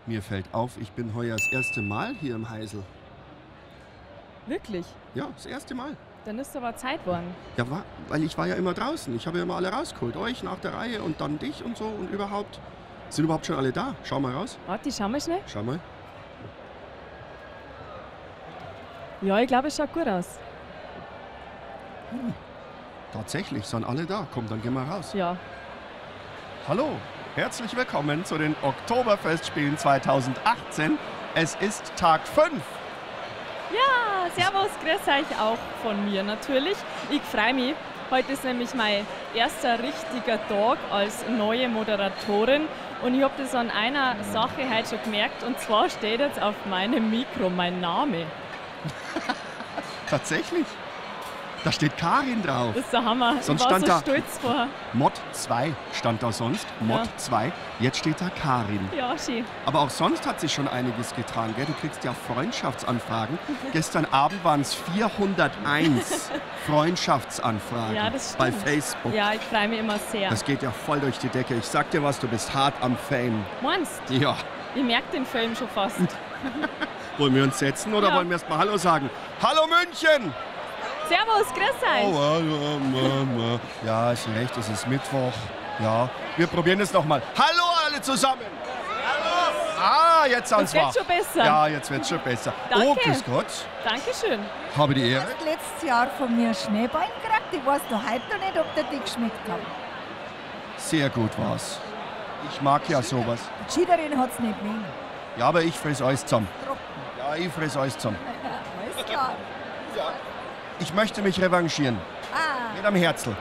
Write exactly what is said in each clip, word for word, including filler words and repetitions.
Mir fällt auf, ich bin heuer das erste Mal hier im Heisel. Wirklich? Ja, das erste Mal. Dann ist aber Zeit worden. Ja, war, weil ich war ja immer draußen. Ich habe ja immer alle rausgeholt. Euch nach der Reihe und dann dich und so und überhaupt. Sind überhaupt schon alle da? Schau mal raus. Warte, schau mal schnell. Schau mal. Ja, ich glaube, es schaut gut aus. Hm. Tatsächlich, sind alle da. Komm, dann gehen wir raus. Ja. Hallo, herzlich willkommen zu den Oktoberfestspielen zweitausendachtzehn. Es ist Tag fünf. Ja, servus, grüß euch auch von mir natürlich. Ich freue mich. Heute ist nämlich mein erster richtiger Tag als neue Moderatorin. Und ich habe das an einer Sache heute schon gemerkt. Und zwar steht jetzt auf meinem Mikro mein Name. Tatsächlich? Da steht Karin drauf. Das ist der Hammer. Sonst ich war stand so da stolz vor. Mod zwei stand da sonst. Mod Ja. zwei. Jetzt steht da Karin. Ja, schön. Aber auch sonst hat sich schon einiges getan, gell? Du kriegst ja Freundschaftsanfragen. Gestern Abend waren es vierhunderteins Freundschaftsanfragen Ja, das bei stimmt. Facebook. Ja, ich freue mich immer sehr. Das geht ja voll durch die Decke. Ich sag dir was, du bist hart am Fame. Meinst du? Ja. Ich merke den Film schon fast. Wollen wir uns setzen oder Ja. wollen wir erst mal Hallo sagen? Hallo München! Servus, grüß euch. Oh, hallo, Mama. Ja, ist recht, es ist Mittwoch. Ja, wir probieren es nochmal. Hallo alle zusammen! Hallo! Ah, jetzt Das ans wird Wach. schon besser. Ja, jetzt wird's schon besser. Danke. Oh, grüß Gott. Dankeschön. Habe die Ehre. Du hast letztes Jahr von mir Schneebein gekriegt. Ich weiß noch heute noch nicht, ob der dir geschmeckt hat. Sehr gut war's. Ich mag ja sowas. Die Schiederin hat es nicht mögen. Ja, aber ich fress alles zusammen. Trocken. Ja, ich fress alles zusammen. Alles klar. Ich möchte mich revanchieren. Ah, Mit am Herzl.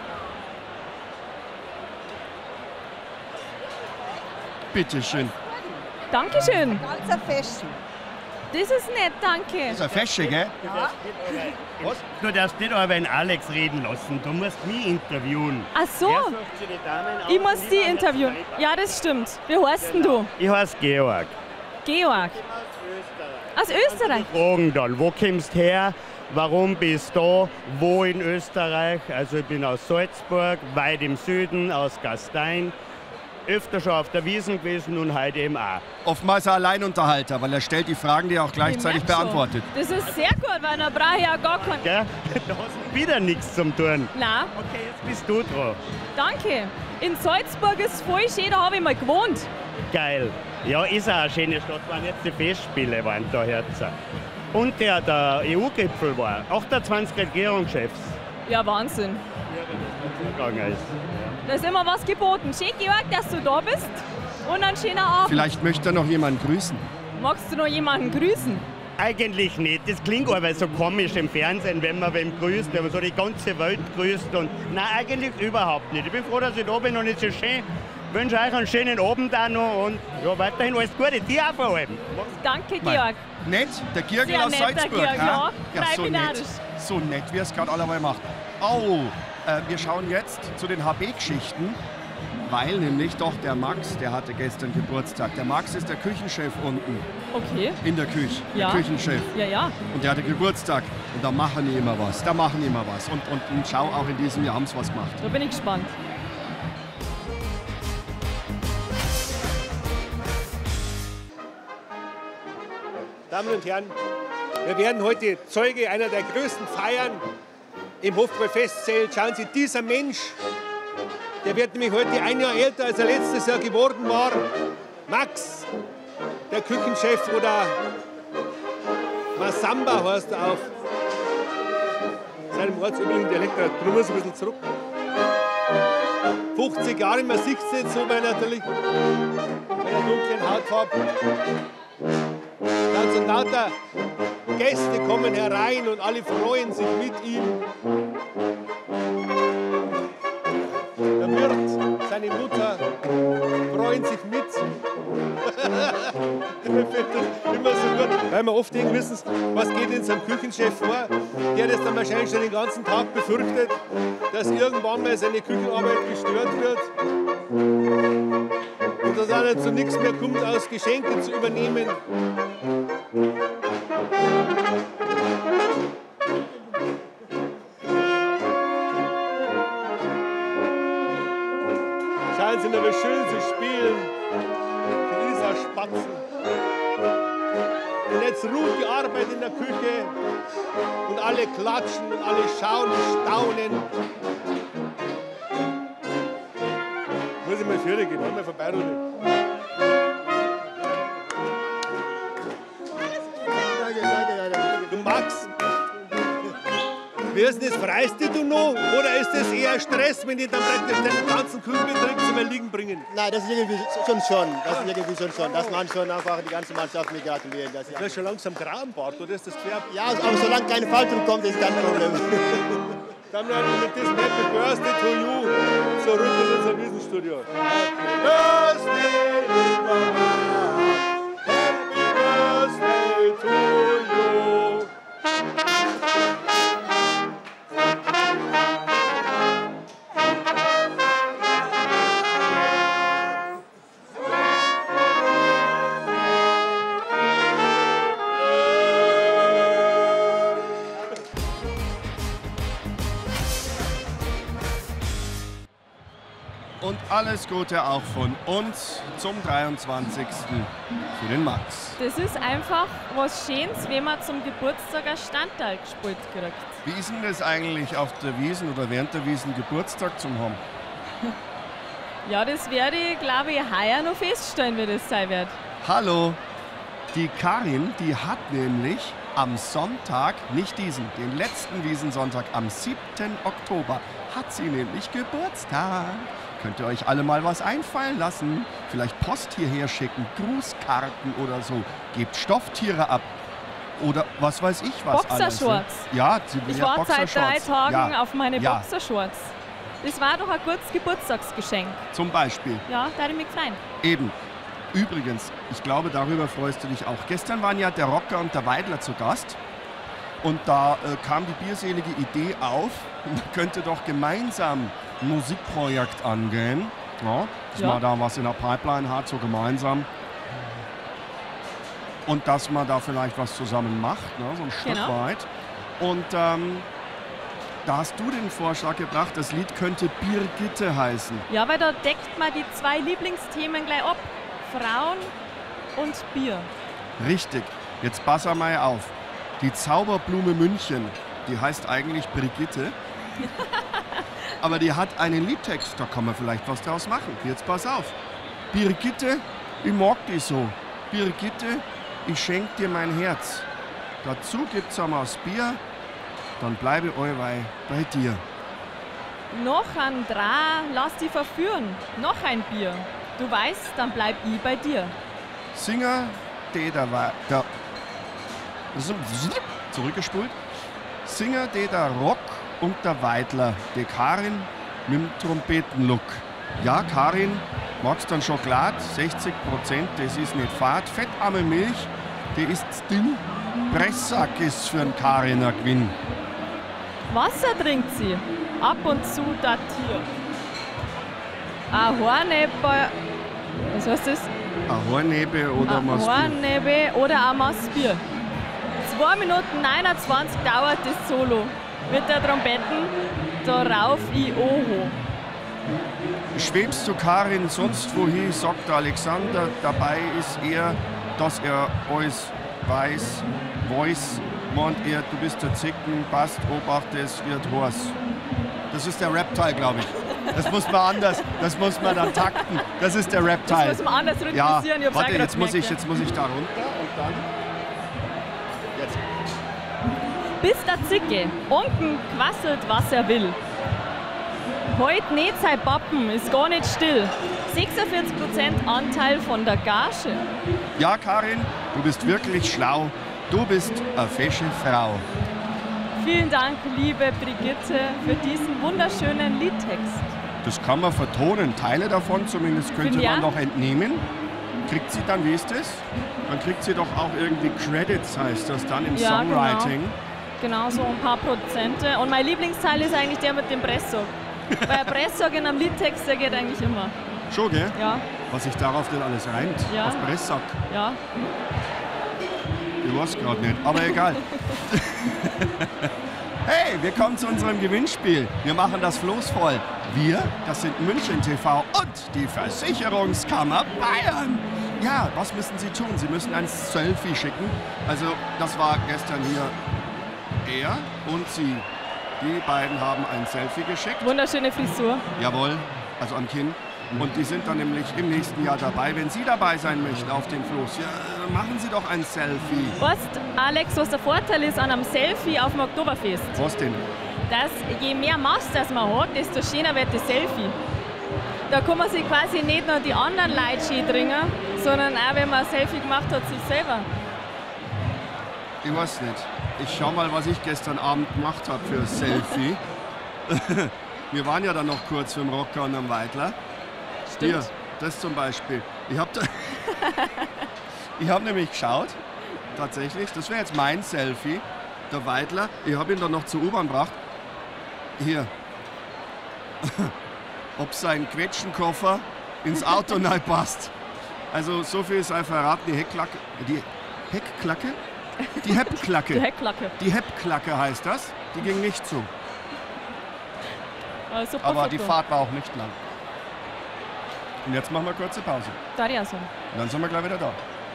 Bitteschön. Dankeschön. ganz ein Fest. Das ist nett, danke. Das ist ein Fesche, gell? Ja. Was? Du darfst nicht aber einen Alex reden lassen, du musst mich interviewen. Ach so, Er sucht sich die Damen aus ich und muss die die anderen interviewen. zwei. Ja, das stimmt. Wie heißt denn du? Ich heiße Georg. Georg. Aus Österreich. Fragen dann, wo kommst du her? Warum bist du da? Wo in Österreich? Also ich bin aus Salzburg, weit im Süden, aus Gastein. Öfter schon auf der Wiesn gewesen und heute eben auch. Oftmals ein Alleinunterhalter, weil er stellt die Fragen, die er auch gleichzeitig Ich merk schon. beantwortet. Das ist sehr gut, weil dann brauche ich ja gar keinen. Gell? Da hast du wieder nichts zum tun. Nein, Okay, jetzt bist du dran. danke. In Salzburg ist es voll schön, da habe ich mal gewohnt. Geil. Ja, ist auch eine schöne Stadt, waren jetzt die Festspiele, waren da Herzen. Und der, der E U-Gipfel war, achtundzwanzig Regierungschefs. Ja, Wahnsinn. Gegangen ist. Da ist immer was geboten. Schön, Georg, dass du da bist. Und einen schönen Abend. Vielleicht möchte er noch jemanden grüßen. Magst du noch jemanden grüßen? Eigentlich nicht. Das klingt aber so komisch im Fernsehen, wenn man wem grüßt, wenn man so die ganze Welt grüßt. Und nein, eigentlich überhaupt nicht. Ich bin froh, dass ich da bin und es ist schön. Ich wünsche euch einen schönen Abend auch noch und ja, weiterhin alles Gute. Dir auch vor allem. Danke, Mein- Georg. Nett, der Girgel Sehr aus nett, der Salzburg. Georg, ha? ja. ja so Frei nett. binarisch. So nett, wie er es gerade allerweil macht. Oh, äh, wir schauen jetzt zu den H B-Geschichten, weil nämlich doch der Max, der hatte gestern Geburtstag. Der Max ist der Küchenchef unten Okay. in der Küche. Ja. Der Küchenchef. Ja, ja. Und der hatte Geburtstag. Und da machen die immer was. Da machen die immer was. Und, und, und schau, auch in diesem Jahr haben sie was gemacht. Da bin ich gespannt. Damen und Herren, wir werden heute Zeuge einer der größten Feiern im Hofbräu-Festzelt. Schauen Sie, dieser Mensch, der wird nämlich heute ein Jahr älter, als er letztes Jahr geworden war. Max, der Küchenchef oder Masamba heißt er auf seinem ortsüblichen Dialekt. Darum muss ich ein bisschen zurück. fünfzig Jahre, man sieht es nicht so, weil natürlich bei der dunklen Hautfarbe. Ganz und lauter Gäste kommen herein und alle freuen sich mit ihm. Der Wirt, seine Mutter freuen sich mit. Mir fällt das immer so gut, weil wir oft denken müssen, was geht in so einem Küchenchef vor, der das dann wahrscheinlich schon den ganzen Tag befürchtet, dass irgendwann mal seine Küchenarbeit gestört wird. Und dass einer zu nichts mehr kommt, aus Geschenke zu übernehmen. Schauen Sie nur, wie schön Sie spielen. Die Isar Spatzen. Und jetzt ruht die Arbeit in der Küche und alle klatschen und alle schauen und staunen. Muss ich mal Führer geben, mal vorbei, Rudi. Danke, danke, danke. Du Max, wie ist denn das? Freist du noch? Oder ist das eher Stress, wenn die dann praktisch den ganzen Küchenbetrieb zum Erliegen bringen? Nein, das ist irgendwie schon schon. Das ist irgendwie schon schon. Dass man schon einfach die ganze Mannschaft mit gratulieren. Das Du hast schon langsam grau am Bart, oder ist das quer? ja, aber solange keine Faltung kommt, ist kein Problem. Dann werden wir mit diesem Happy Birthday to you zurück in unser Wiesenstudio. Happy Birthday, lieber Mann. Happy Birthday to you. Und alles Gute auch von uns zum dreiundzwanzigsten für den Max. Das ist einfach was Schönes, wenn man zum Geburtstag ein Standteil gespielt kriegt. Wie ist denn das eigentlich auf der Wiesn oder während der Wiesn Geburtstag zum haben? Ja, das werde ich, glaube ich, heuer noch feststellen, wie das sein wird. Hallo, die Karin, die hat nämlich am Sonntag, nicht diesen, den letzten Wiesensonntag, am siebten Oktober, hat sie nämlich Geburtstag. Könnt ihr euch alle mal was einfallen lassen? Vielleicht Post hierher schicken, Grußkarten oder so. Gebt Stofftiere ab. Oder was weiß ich was alles. Boxershorts. Ne? Ja, sie will Ich ja warte seit drei Boxershorts. Tagen Ja, auf meine ja. Boxershorts. Das war doch ein gutes Geburtstagsgeschenk. zum Beispiel. Ja, da hätte ich mich gefreut. Eben. Übrigens, ich glaube, darüber freust du dich auch. Gestern waren ja der Rocker und der Weidler zu Gast. Und da äh, kam die bierselige Idee auf, man könnte doch gemeinsam ein Musikprojekt angehen. Ja, dass Ja. man da was in der Pipeline hat, so gemeinsam. Und dass man da vielleicht was zusammen macht, ne, so ein Stück Genau. weit. Und ähm, da hast du den Vorschlag gebracht, das Lied könnte Birgitte heißen. Ja, weil da deckt man die zwei Lieblingsthemen gleich ab. Frauen und Bier. Richtig, jetzt pass einmal auf. Die Zauberblume München, die heißt eigentlich Brigitte. Aber die hat einen Liedtext, da kann man vielleicht was draus machen. Jetzt pass auf. Birgitte, ich mag dich so. Birgitte, ich schenk dir mein Herz. Dazu gibt's ein Maß Bier, dann bleibe allweil bei dir. Noch ein Dra, lass dich verführen. Noch ein Bier. Du weißt, dann bleib ich bei dir. Singer, der da war, der zurückgespult. Singer, der da Rock und der Weidler, die Karin mit dem Trompetenlook. Ja, Karin, magst dann Schokolade, sechzig Prozent, das ist nicht fad. Fettarme Milch, die ist dünn. Pressack ist für einen Kariner Gewinn. Wasser trinkt sie. Ab und zu dat Tier. Ein Hornebe. Was heißt das? Ein Hornebe oder Ein was? Hornebe oder ein Maß Bier. zwei Minuten neunundzwanzig dauert das Solo. Mit der Trompeten, darauf ich Oho. Schwebst du Karin sonst wohin, sagt der Alexander. Dabei ist er, dass er alles weiß, weiß, meint er, du bist der Zicken, passt, obacht, es wird heiß. Das ist der Rap-Teil, glaube ich. Das muss man anders, das muss man dann takten. Das ist der Rap-Teil. Das muss man anders Ja, rhythmisieren. Ich hab's auch warte, grad jetzt muss, ich, gemerkt, jetzt muss ich da runter und dann... Jetzt. ja. Bis der Zicke, unten quasselt, was er will. Heut nicht sein Pappen, ist gar nicht still. sechsundvierzig Prozent Anteil von der Gage. Ja, Karin, du bist wirklich schlau. Du bist eine fesche Frau. Vielen Dank, liebe Brigitte, für diesen wunderschönen Liedtext. Das kann man vertonen. Teile davon zumindest könnte Finde ja. man noch entnehmen. Kriegt sie dann, wie ist das? Dann kriegt sie doch auch irgendwie Credits, heißt das dann im Ja, Songwriting. Genau, so ein paar Prozente. Und mein Lieblingsteil ist eigentlich der mit dem Presssack. Weil ein Presssack in einem Liedtext, der geht eigentlich immer. Schon, gell? Ja, Was sich darauf denn alles reimt. Ja. Auf Presssack. ja. Ich weiß gerade nicht, aber egal. Hey, wir kommen zu unserem Gewinnspiel. Wir machen das Floß voll. Wir, das sind München T V und die Versicherungskammer Bayern. Ja, was müssen Sie tun? Sie müssen ein Selfie schicken. Also das war gestern hier er und sie. Die beiden haben ein Selfie geschickt. Wunderschöne Frisur. Jawohl, also am Kinn. Und die sind dann nämlich im nächsten Jahr dabei. Wenn Sie dabei sein möchten auf dem Floß, ja, machen Sie doch ein Selfie. Weißt, Alex, was der Vorteil ist an einem Selfie auf dem Oktoberfest? Was denn? Dass je mehr Mast das man hat, desto schöner wird das Selfie. Da kann man sich quasi nicht nur die anderen Leute schön dringen, sondern auch, wenn man ein Selfie gemacht hat, sich selber. Ich weiß nicht. Ich schau mal, was ich gestern Abend gemacht habe für ein Selfie. Wir waren ja dann noch kurz für den Rocker und am Weidler. Stimmt. Hier, das zum Beispiel. Ich habe ich hab nämlich geschaut, tatsächlich, das wäre jetzt mein Selfie, der Weidler. Ich habe ihn dann noch zur U-Bahn gebracht. Hier. Ob sein Quetschenkoffer ins Auto neu passt. Also so viel sei verraten, die Heckklacke, die Heckklacke? Die Heppklacke. Die Heckklacke. Die Heppklacke heißt das. Die ging nicht zu. Ah, super Aber Foto. die Fahrt war auch nicht lang. Und jetzt machen wir kurze Pause. Da ja so. Und dann sind wir gleich wieder da.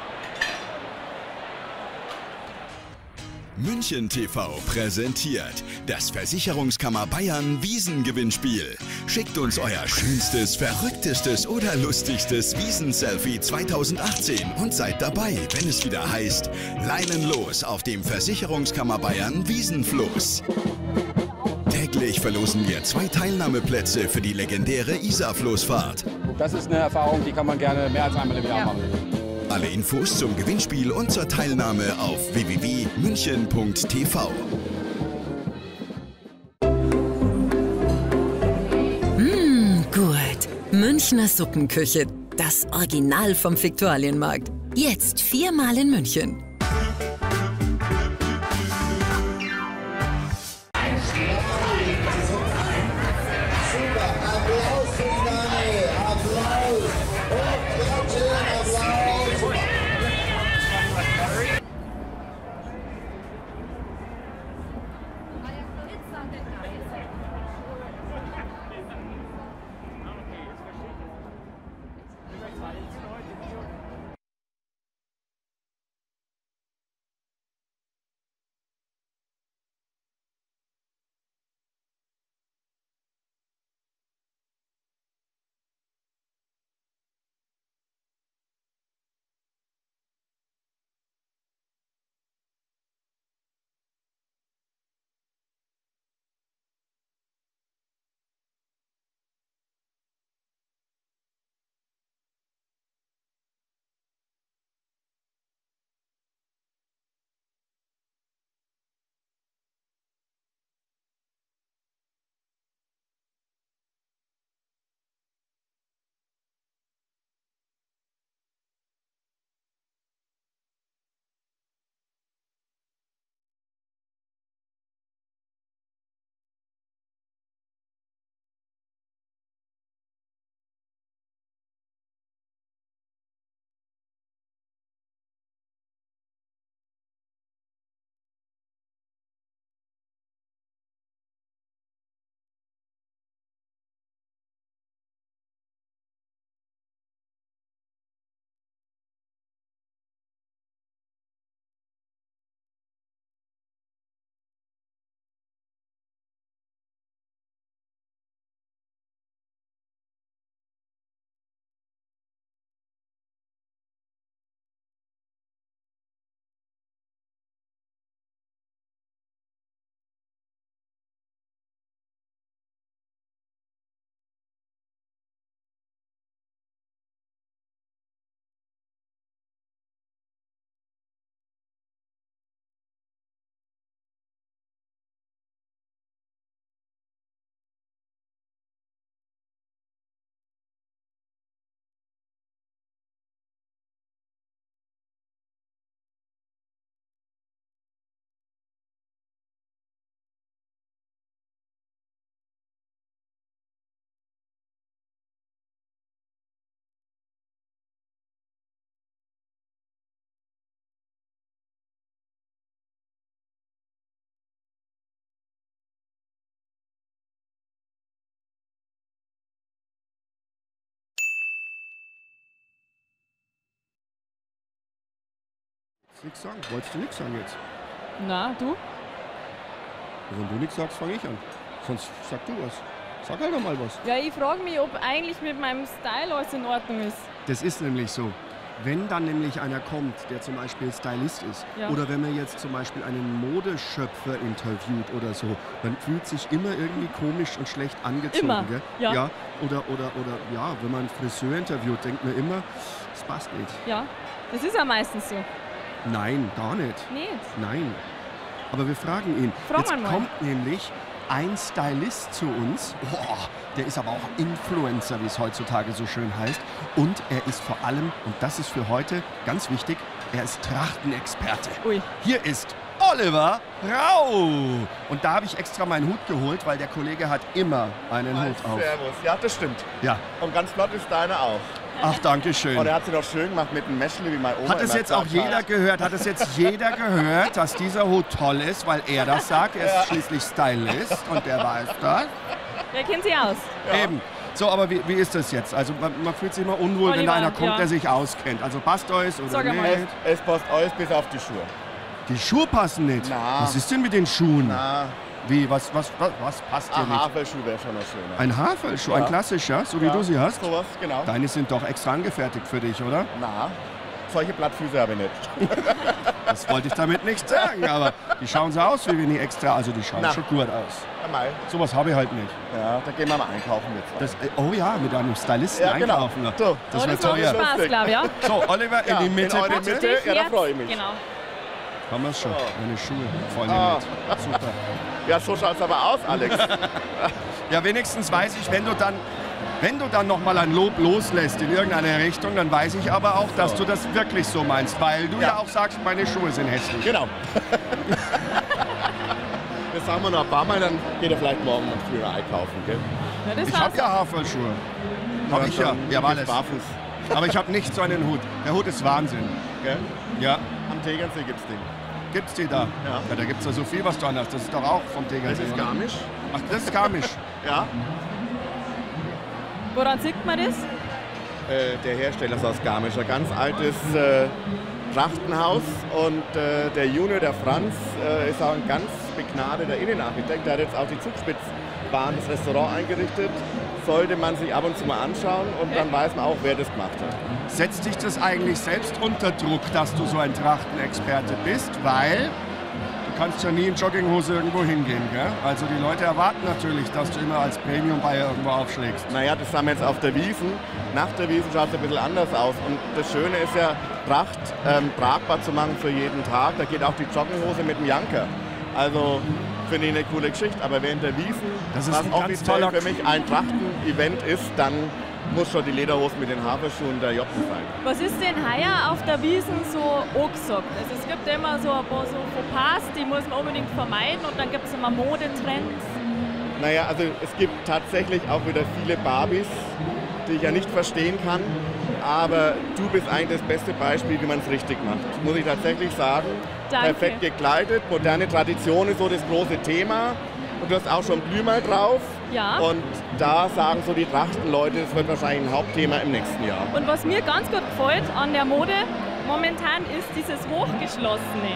München T V präsentiert das Versicherungskammer Bayern Wiesengewinnspiel. Schickt uns euer schönstes, verrücktestes oder lustigstes Wiesen-Selfie zweitausendachtzehn und seid dabei, wenn es wieder heißt Leinen los auf dem Versicherungskammer Bayern Wiesenfloß. Täglich verlosen wir zwei Teilnahmeplätze für die legendäre Isar-Floßfahrt. Das ist eine Erfahrung, die kann man gerne mehr als einmal im Jahr machen. Alle Infos zum Gewinnspiel und zur Teilnahme auf w w w punkt münchen punkt t v. Mmh, gut. Münchner Suppenküche. Das Original vom Viktualienmarkt. Jetzt viermal in München. wolltest nichts sagen. Wolltest du nichts sagen jetzt? Na, du? Wenn du nichts sagst, fange ich an. Sonst sag du was. Sag halt doch mal was. Ja, ich frage mich, ob eigentlich mit meinem Style alles in Ordnung ist. Das ist nämlich so. Wenn dann nämlich einer kommt, der zum Beispiel Stylist ist, ja. oder wenn man jetzt zum Beispiel einen Modeschöpfer interviewt oder so, dann fühlt sich immer irgendwie komisch und schlecht angezogen. Immer, gell? ja. ja. Oder, oder, oder, ja, wenn man einen Friseur interviewt, denkt man immer, das passt nicht. Ja, das ist ja meistens so. Nein, gar nicht. Nicht? Nein. Aber wir fragen ihn. Frag Jetzt mal. kommt nämlich ein Stylist zu uns. Boah, der ist aber auch Influencer, wie es heutzutage so schön heißt. Und er ist vor allem, und das ist für heute ganz wichtig, er ist Trachtenexperte. Ui. Hier ist Oliver Rau. Und da habe ich extra meinen Hut geholt, weil der Kollege hat immer einen Hut auf. Servus. Ja, das stimmt. Ja. Und ganz flott ist deine auch. Ach, danke schön. Und er hat sie doch schön gemacht mit einem Mäschle, wie mein Oma. Hat es jetzt auch jeder gehört? Hat es jetzt jeder gehört, dass dieser Hut toll ist, weil er das sagt? Er ist ja. schließlich Stylist und der weiß das. Wer kennt sie aus? Ja. Eben. So, aber wie, wie ist das jetzt? Also man, man fühlt sich immer unwohl, Oliver, wenn da einer kommt, ja. der sich auskennt. Also passt euch oder Sag nicht? Es, es passt euch bis auf die Schuhe. Die Schuhe passen nicht? Na. Was ist denn mit den Schuhen? Na. Wie, was, was, was, was passt dir ein nicht? Ein Haferschuh wäre schon noch schöner. Ein Haferschuh, ja. ein klassischer, so wie ja. du sie hast? Sowas, genau. Deine sind doch extra angefertigt für dich, oder? Na, solche Blattfüße habe ich nicht. Das wollte ich damit nicht sagen, aber die schauen so aus wie wenn ich extra, also die schauen Na. schon gut aus. Mal. Sowas habe ich halt nicht. Ja, da gehen wir mal einkaufen jetzt. Das, oh ja, mit einem Stylisten ja, genau. einkaufen. So. Das oh, wäre das teuer. Spaß, glaube ich, ja. So, Oliver, ja, in die Mitte, in eure bitte. Mitte. Ja, da freue ich mich. Genau. Haben wir es schon. Oh. Meine Schuhe voll Ah. mit. Super. Ja, so schaut es aber aus, Alex. Ja, wenigstens weiß ich, wenn du dann, wenn du dann noch mal ein Lob loslässt in irgendeine Richtung, dann weiß ich aber auch, dass du das wirklich so meinst, weil du ja, ja auch sagst, meine Schuhe sind hässlich. Genau. Das sagen wir noch ein paar Mal, dann geht er vielleicht morgen mal früher einkaufen, gell? Ja, das Ich habe ja Haferschuhe. Hab ich ja. Ja, war das. Barfuß. Aber ich habe nicht so einen Hut. Der Hut ist Wahnsinn. Gell? Ja. Am Tegernsee gibt's den. Gibt's die da? Ja. Ja, da gibt's ja so viel, was du anhast. Das ist doch auch vom Tegernsee. Das ist Garmisch. Ach, das ist Garmisch. Ja. Woran sieht man das? Äh, der Hersteller ist aus Garmisch. Ein ganz altes äh, Trachtenhaus. Und äh, der Junior, der Franz, äh, ist auch ein ganz begnadeter Innenarchitekt. Der hat jetzt auch die Zugspitzbahn, das Restaurant eingerichtet. Sollte man sich ab und zu mal anschauen und okay. Dann weiß man auch, wer das gemacht hat. Setzt dich das eigentlich selbst unter Druck, dass du so ein Trachtenexperte bist? Weil du kannst ja nie in Jogginghose irgendwo hingehen, gell? Also die Leute erwarten natürlich, dass du immer als Premium-Bayer irgendwo aufschlägst. Naja, das haben wir jetzt auf der Wiesn. Nach der Wiesn schaut es ein bisschen anders aus. Und das Schöne ist ja, Tracht ähm, tragbar zu machen für jeden Tag. Da geht auch die Jogginghose mit dem Janker. Also finde ich eine coole Geschichte. Aber während der Wiesn, das ist was ein offiziell ganz für mich ein Trachten-Event ist, dann muss schon die Lederhose mit den Haferschuhen der Joppen sein. Was ist denn heuer auf der Wiesn so angesagt? Also es gibt immer so ein paar so Fauxpas, die muss man unbedingt vermeiden und dann gibt es immer Modetrends. Naja, also es gibt tatsächlich auch wieder viele Barbies, die ich ja nicht verstehen kann. Aber du bist eigentlich das beste Beispiel, wie man es richtig macht. Muss ich tatsächlich sagen. Danke. Perfekt gekleidet, moderne Tradition ist so das große Thema. Und du hast auch schon Blümer drauf. Ja. Und da sagen so die Trachtenleute, das wird wahrscheinlich ein Hauptthema im nächsten Jahr. Und was mir ganz gut gefällt an der Mode momentan ist dieses Hochgeschlossene.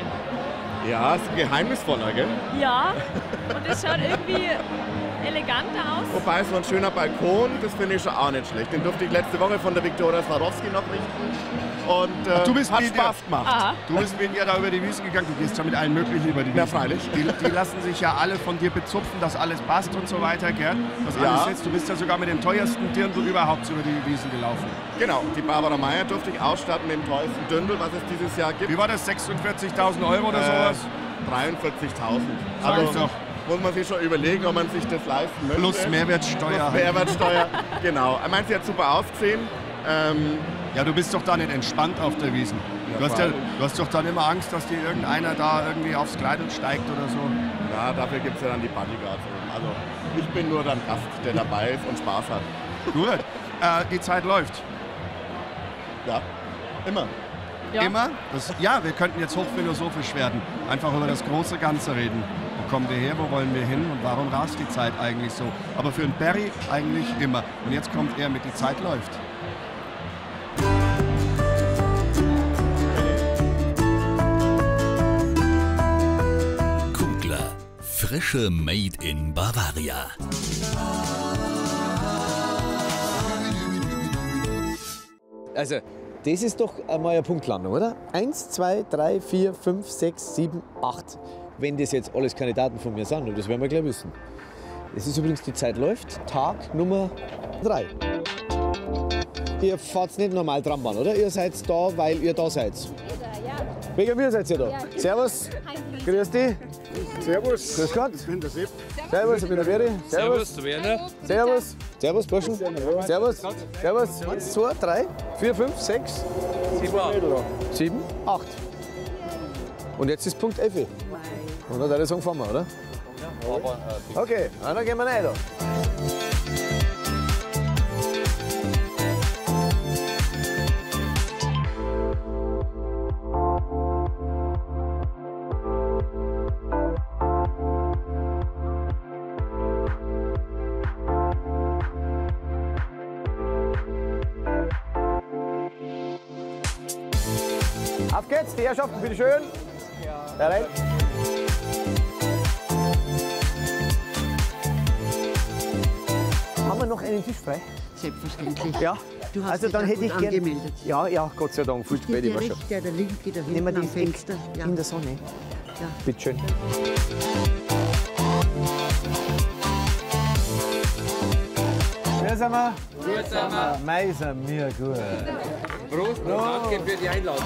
Ja, ist geheimnisvoller, gell? Ja, und es schaut irgendwie eleganter aus. Wobei so ein schöner Balkon, das finde ich schon auch nicht schlecht. Den durfte ich letzte Woche von der Viktoria Swarovski noch richten. Und äh, Ach, du bist hat mit Spaß ihr, gemacht. Aha. Du bist mit ihr da über die Wiesn gegangen, du gehst ja mit allen möglichen über die Wiesn. Ja, freilich. Die, die lassen sich ja alle von dir bezupfen, dass alles passt und so weiter, gell? Das Ja. alles jetzt, du bist ja sogar mit dem teuersten Dirndl überhaupt über die Wiesn gelaufen. Genau, die Barbara Meyer durfte ich ausstatten mit dem teuersten Dirndl, was es dieses Jahr gibt. Wie war das, sechsundvierzigtausend Euro oder sowas? Äh, dreiundvierzigtausend. Sag ich Also doch. muss man sich schon überlegen, ob man sich das leisten möchte. Plus Mehrwertsteuer. Plus Mehrwertsteuer, genau. Ich meine, sie hat super ausgesehen. Ähm, Ja, du bist doch da nicht entspannt auf der Wiesn. Ja, Du hast, ja, freilich. du hast doch dann immer Angst, dass dir irgendeiner da irgendwie aufs Kleidel steigt oder so. ja, dafür gibt es ja dann die Bodyguards. Also ich bin nur dann Gast, der dabei ist und Spaß hat. Gut, äh, die Zeit läuft. Ja, immer. Ja. Immer? Das, ja, wir könnten jetzt hochphilosophisch werden. Einfach über das große Ganze reden. Wo kommen wir her, wo wollen wir hin und warum rast die Zeit eigentlich so? Aber für einen Barry eigentlich immer. Und jetzt kommt er mit die Zeit läuft. Frische Made in Bavaria. Also, das ist doch einmal eine Punktlandung, oder? Eins, zwei, drei, vier, fünf, sechs, sieben, acht. Wenn das jetzt alles Kandidaten von mir sind, und das werden wir gleich wissen. Das ist übrigens, die Zeit läuft, Tag Nummer drei. Ihr fahrt nicht normal Trambahn, oder? Ihr seid da, weil ihr da seid. Ja. Wegen mir seid ihr da. Ja. Servus. Grüß dich. Servus. Grüß Gott. Ich bin der Sepp. Servus, ich bin der Beri. Servus, der Werner. Servus. Servus, Burschen. Servus. Servus. Eins, zwei, drei, vier, fünf, sechs, sieben, acht. Sieben, acht. Und jetzt ist Punkt elf. Und dann würde ich sagen, fahren wir, oder? Ja. Okay, dann gehen wir rein. Da. Auf geht's, die Herrschaften, bitte schön. Ja. Rein. Haben wir noch einen Tisch frei? Selbstverständlich. Ja. Du hast also dann hätte ich gerne. Angemeldet. Ja, ja, Gott sei Dank, viel spät immer schon. Der, der linke, der Nehmen wir hinten am die Fenster. Ja. In der Sonne. Ja. Bitte schön. Wer sind wir? Gut sind wir. Mei sind wir gut. Prost und danke für die Einladung.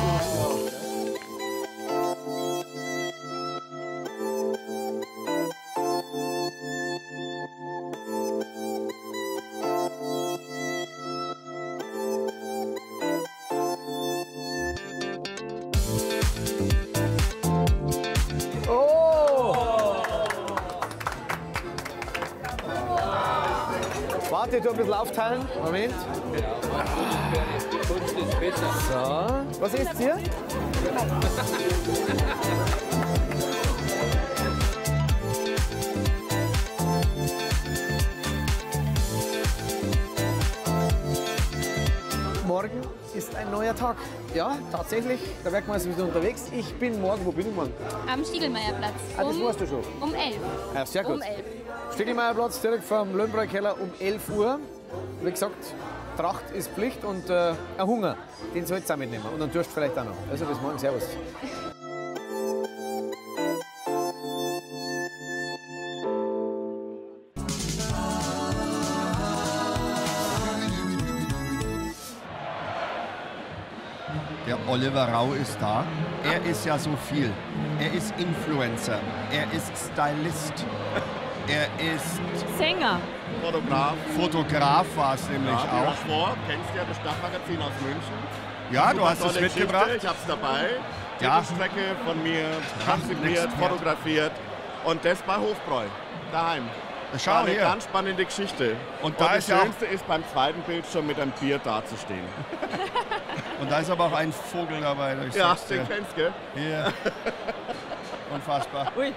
Warte, tu ein bisschen aufteilen. Moment. Kunst ist besser. So. Was ist hier? Morgen ist ein neuer Tag. Ja, tatsächlich. Der Werkmeister ist wieder unterwegs. Ich bin morgen, wo bin ich morgen? Am Stiegelmeierplatz. Ah, das um, weißt du schon. Um elf. Ja, sehr gut. Um elf. Stiegelmeierplatz, direkt vom Löwenbräu-Keller um elf Uhr. Wie gesagt, Tracht ist Pflicht und äh, ein Hunger, den sollst du auch mitnehmen. Und dann Durst vielleicht auch noch. Also bis morgen, servus. Der Oliver Rau ist da. Er ist ja so viel. Er ist Influencer. Er ist Stylist. Er ist Sänger. Fotograf. Fotograf war es nämlich ja, auch. Vor, kennst ja das Stadtmagazin aus München. Ja, du hast es mitgebracht. Geschichte. Ich hab's dabei. Ja. Die Strecke von mir konzipiert, fotografiert. Und das bei Hofbräu, daheim. Schau war eine hier. ganz spannende Geschichte. Und, Und da das ist ja Schönste ist beim zweiten Bild schon mit einem Bier dazustehen. Und da ist aber auch ein Vogel dabei. Ich Ja, sag's dir. den kennst du, gell? Hier. Unfassbar. Ui.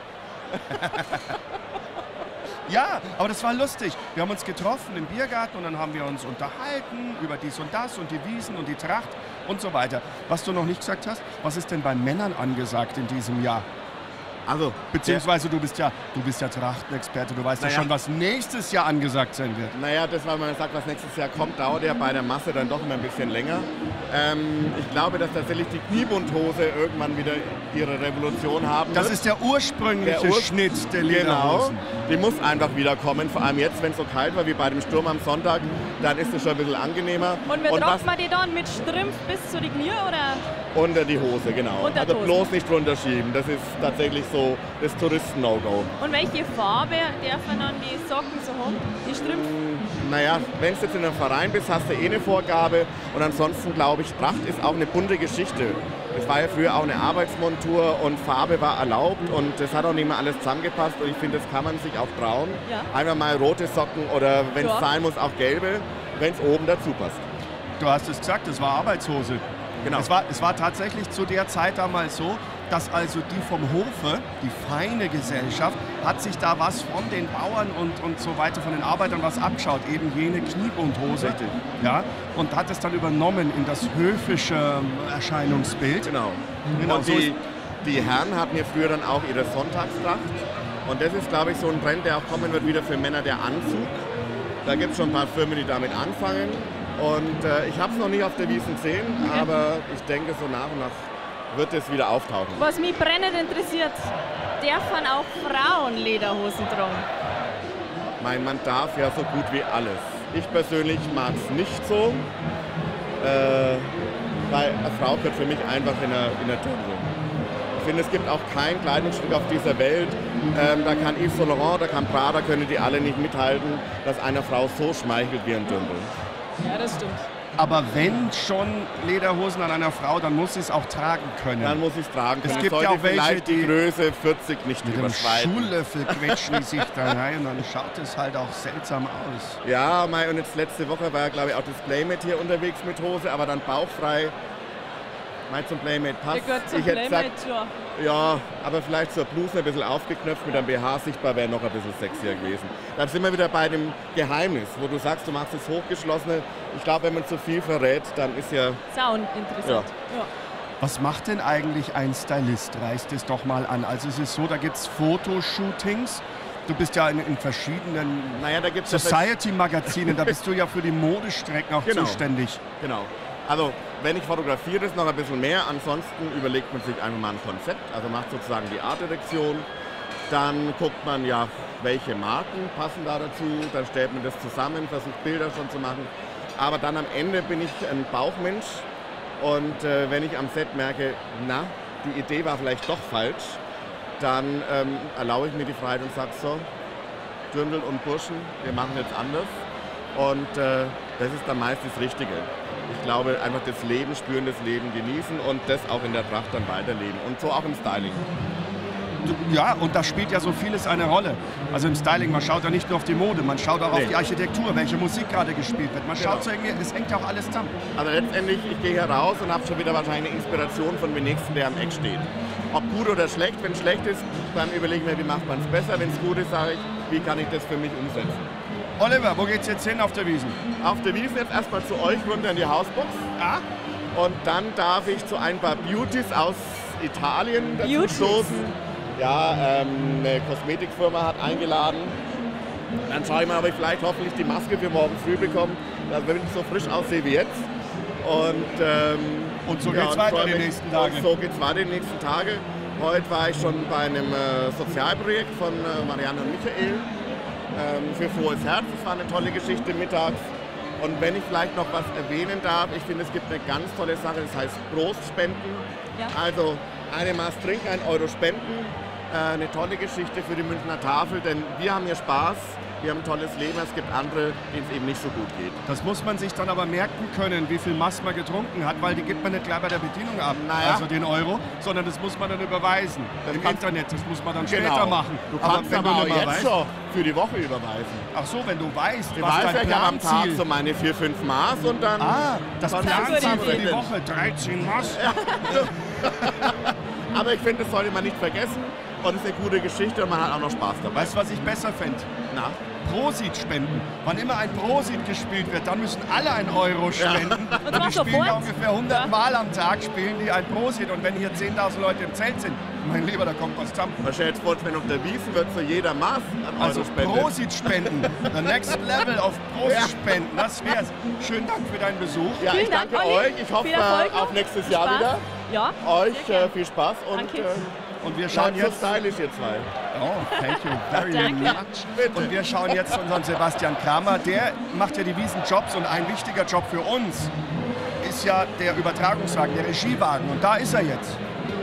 Ja, aber das war lustig. Wir haben uns getroffen im Biergarten und dann haben wir uns unterhalten über dies und das und die Wiesen und die Tracht und so weiter. Was du noch nicht gesagt hast, was ist denn bei Männern angesagt in diesem Jahr? Also, beziehungsweise du bist ja, du bist ja Trachtenexperte, du weißt ja, naja. schon, was nächstes Jahr angesagt sein wird. Naja, das, weil man sagt, was nächstes Jahr kommt, dauert ja bei der Masse dann doch immer ein bisschen länger. Ähm, ich glaube, dass tatsächlich die Kniebundhose irgendwann wieder ihre Revolution haben Das wird. ist der ursprüngliche Der Ur- Schnitt der Genau, Lederhosen. die muss einfach wieder kommen, vor allem jetzt, wenn es so kalt war wie bei dem Sturm am Sonntag, dann ist es schon ein bisschen angenemer. Und wir Und trocken wir die dann mit Strümpf bis zu die Knie, oder? Unter die Hose, genau. Unter die also Hose. bloß nicht runterschieben, das ist tatsächlich so das Touristen-No-Go. Und welche Farbe dürfen dann die Socken so haben? Die Strümpfe? Naja, wenn du jetzt in einem Verein bist, hast du eh eine Vorgabe. Und ansonsten glaube ich, Tracht ist auch eine bunte Geschichte. Es war ja früher auch eine Arbeitsmontur und Farbe war erlaubt und das hat auch nicht mehr alles zusammengepasst. Und ich finde, das kann man sich auch trauen. Ja. Einfach mal rote Socken oder wenn es Ja. sein muss, auch gelbe, wenn es oben dazu passt. Du hast es gesagt, es war Arbeitshose. Genau. Es war, es war tatsächlich zu der Zeit damals so, dass also die vom Hofe, die feine Gesellschaft, hat sich da was von den Bauern und, und so weiter, von den Arbeitern was abgeschaut, eben jene Kniebundhose. Richtig. Ja, und hat es dann übernommen in das höfische Erscheinungsbild. Genau. Genau, Und so die, ist- die Herren hatten ja früher dann auch ihre Sonntagstracht. Und das ist, glaube ich, so ein Trend, der auch kommen wird wieder für Männer, der Anzug. Da gibt es schon ein paar Firmen, die damit anfangen. Und äh, ich habe es noch nicht auf der Wiesn gesehen, okay. aber ich denke, so nach und nach wird es wieder auftauchen. Was mich brennend interessiert, dürfen auch Frauen Lederhosen tragen? Mein Mann darf ja so gut wie alles. Ich persönlich mag es nicht so, äh, weil eine Frau gehört für mich einfach in der, in der Dirndl. Ich finde, es gibt auch kein Kleidungsstück auf dieser Welt, ähm, da kann Yves Saint Laurent, da kann Prada, können die alle nicht mithalten, dass einer Frau so schmeichelt wie ein Dirndl. Ja, das stimmt. Aber wenn schon Lederhosen an einer Frau, dann muss sie es auch tragen können. Dann muss sie es tragen können. Es gibt sollte ja auch welche, die Größe vierzig nicht mit dem überschreiten. Schuhlöffel quetschen die sich da rein und dann schaut es halt auch seltsam aus. Ja, Mai, und jetzt letzte Woche war ja, glaube ich, auch das Playmate hier unterwegs mit Hose, aber dann bauchfrei. Mal zum Playmate passt. Der gehört zum ich hätte Playmate, gesagt, ja, aber vielleicht zur Bluse ein bisschen aufgeknöpft, mit einem B H sichtbar, wäre noch ein bisschen sexier gewesen. Dann sind wir wieder bei dem Geheimnis, wo du sagst, du machst das Hochgeschlossene. Ich glaube, wenn man zu viel verrät, dann ist ja... Sound interessant. Ja. Ja. Was macht denn eigentlich ein Stylist? Reißt es doch mal an. Also es ist so, da gibt es Fotoshootings. Du bist ja in, in verschiedenen naja, Society-Magazinen, da bist du ja für die Modestrecken auch genau. zuständig. Genau. Also wenn ich fotografiere, ist noch ein bisschen mehr. Ansonsten überlegt man sich einfach mal ein Konzept, also macht sozusagen die Artdirektion. Dann guckt man ja, welche Marken passen da dazu. Dann stellt man das zusammen, versucht Bilder schon zu machen. Aber dann am Ende bin ich ein Bauchmensch. Und äh, wenn ich am Set merke, na, die Idee war vielleicht doch falsch, dann ähm, erlaube ich mir die Freiheit und sage so, Dirndl und Burschen, wir machen jetzt anders. Und äh, das ist dann meist das Richtige. Ich glaube, einfach das Leben spüren, das Leben genießen und das auch in der Tracht dann weiterleben. Und so auch im Styling. Ja, und da spielt ja so vieles eine Rolle. Also im Styling, man schaut ja nicht nur auf die Mode, man schaut auch nee. auf die Architektur, welche Musik gerade gespielt wird. Man genau. schaut so irgendwie, es hängt ja auch alles zusammen. Also letztendlich, ich gehe hier raus und habe schon wieder wahrscheinlich eine Inspiration von dem Nächsten, der am Eck steht. Ob gut oder schlecht, wenn es schlecht ist, dann überlegen wir, wie macht man es besser. Wenn es gut ist, sage ich, wie kann ich das für mich umsetzen. Oliver, wo geht's jetzt hin auf der Wiesn? Auf der Wiesn jetzt erstmal zu euch runter in die Hausbox. Ah. Und dann darf ich zu ein paar Beauties aus Italien dazu Beauties. stoßen. Ja, ähm, eine Kosmetikfirma hat eingeladen. Dann schaue ich mal, ob ich vielleicht hoffentlich die Maske für morgen früh bekomme, dass ich so frisch aussehe wie jetzt. Und, ähm, und so ja, geht's weiter die nächsten Tage. Und so geht's weiter die nächsten Tage. Heute war ich schon bei einem äh, Sozialprojekt von äh, Marianne und Michael ähm, für Frohes Herz. Das war eine tolle Geschichte mittags. Und wenn ich vielleicht noch was erwähnen darf, ich finde, es gibt eine ganz tolle Sache, das heißt Prostspenden. Ja. Also eine Maß trinken, ein Euro spenden. Äh, eine tolle Geschichte für die Münchner Tafel, denn wir haben hier Spaß, wir haben ein tolles Leben, es gibt andere, denen es eben nicht so gut geht. Das muss man sich dann aber merken können, wie viel Maß man getrunken hat, weil die gibt man nicht gleich bei der Bedienung ab, naja. also den Euro, sondern das muss man dann überweisen das im Internet, das muss man dann genau. später machen. Du kannst aber, aber auch jetzt weißt, schon für die Woche überweisen. Ach so, wenn du weißt, du was weißt, dein ich habe am Tag so meine vier, fünf Maß und dann... Ah, das Planziel für die Woche, dreizehn Maß. Ja. Aber ich finde, das sollte man nicht vergessen. Und es ist eine gute Geschichte und man hat auch noch Spaß dabei. Weißt du, was ich besser fände? Na? Prosit spenden. Wann immer ein Prosit gespielt wird, dann müssen alle einen Euro spenden. Ja. Und, und die spielen ja ungefähr hundert Mal am Tag spielen die ein Prosit. Und wenn hier zehntausend Leute im Zelt sind, mein Lieber, da kommt was zusammen. Was stellt vor, wenn auf der Wiesn wird so jeder Maß an Euro also spenden. Prosit spenden. The next level of Prosit spenden. Das wär's. Schönen Dank für deinen Besuch. Ja, ich danke Dank, euch. Ich hoffe auf nächstes Jahr Spaß. wieder. Ja, euch äh, viel Spaß und danke. Äh, Und wir schauen Bleibt jetzt. so stylisch, ihr zwei. Oh, thank you very much. Und wir schauen jetzt unseren Sebastian Kramer. Der macht ja die Wiesenjobs und ein wichtiger Job für uns ist ja der Übertragungswagen, der Regiewagen. Und da ist er jetzt.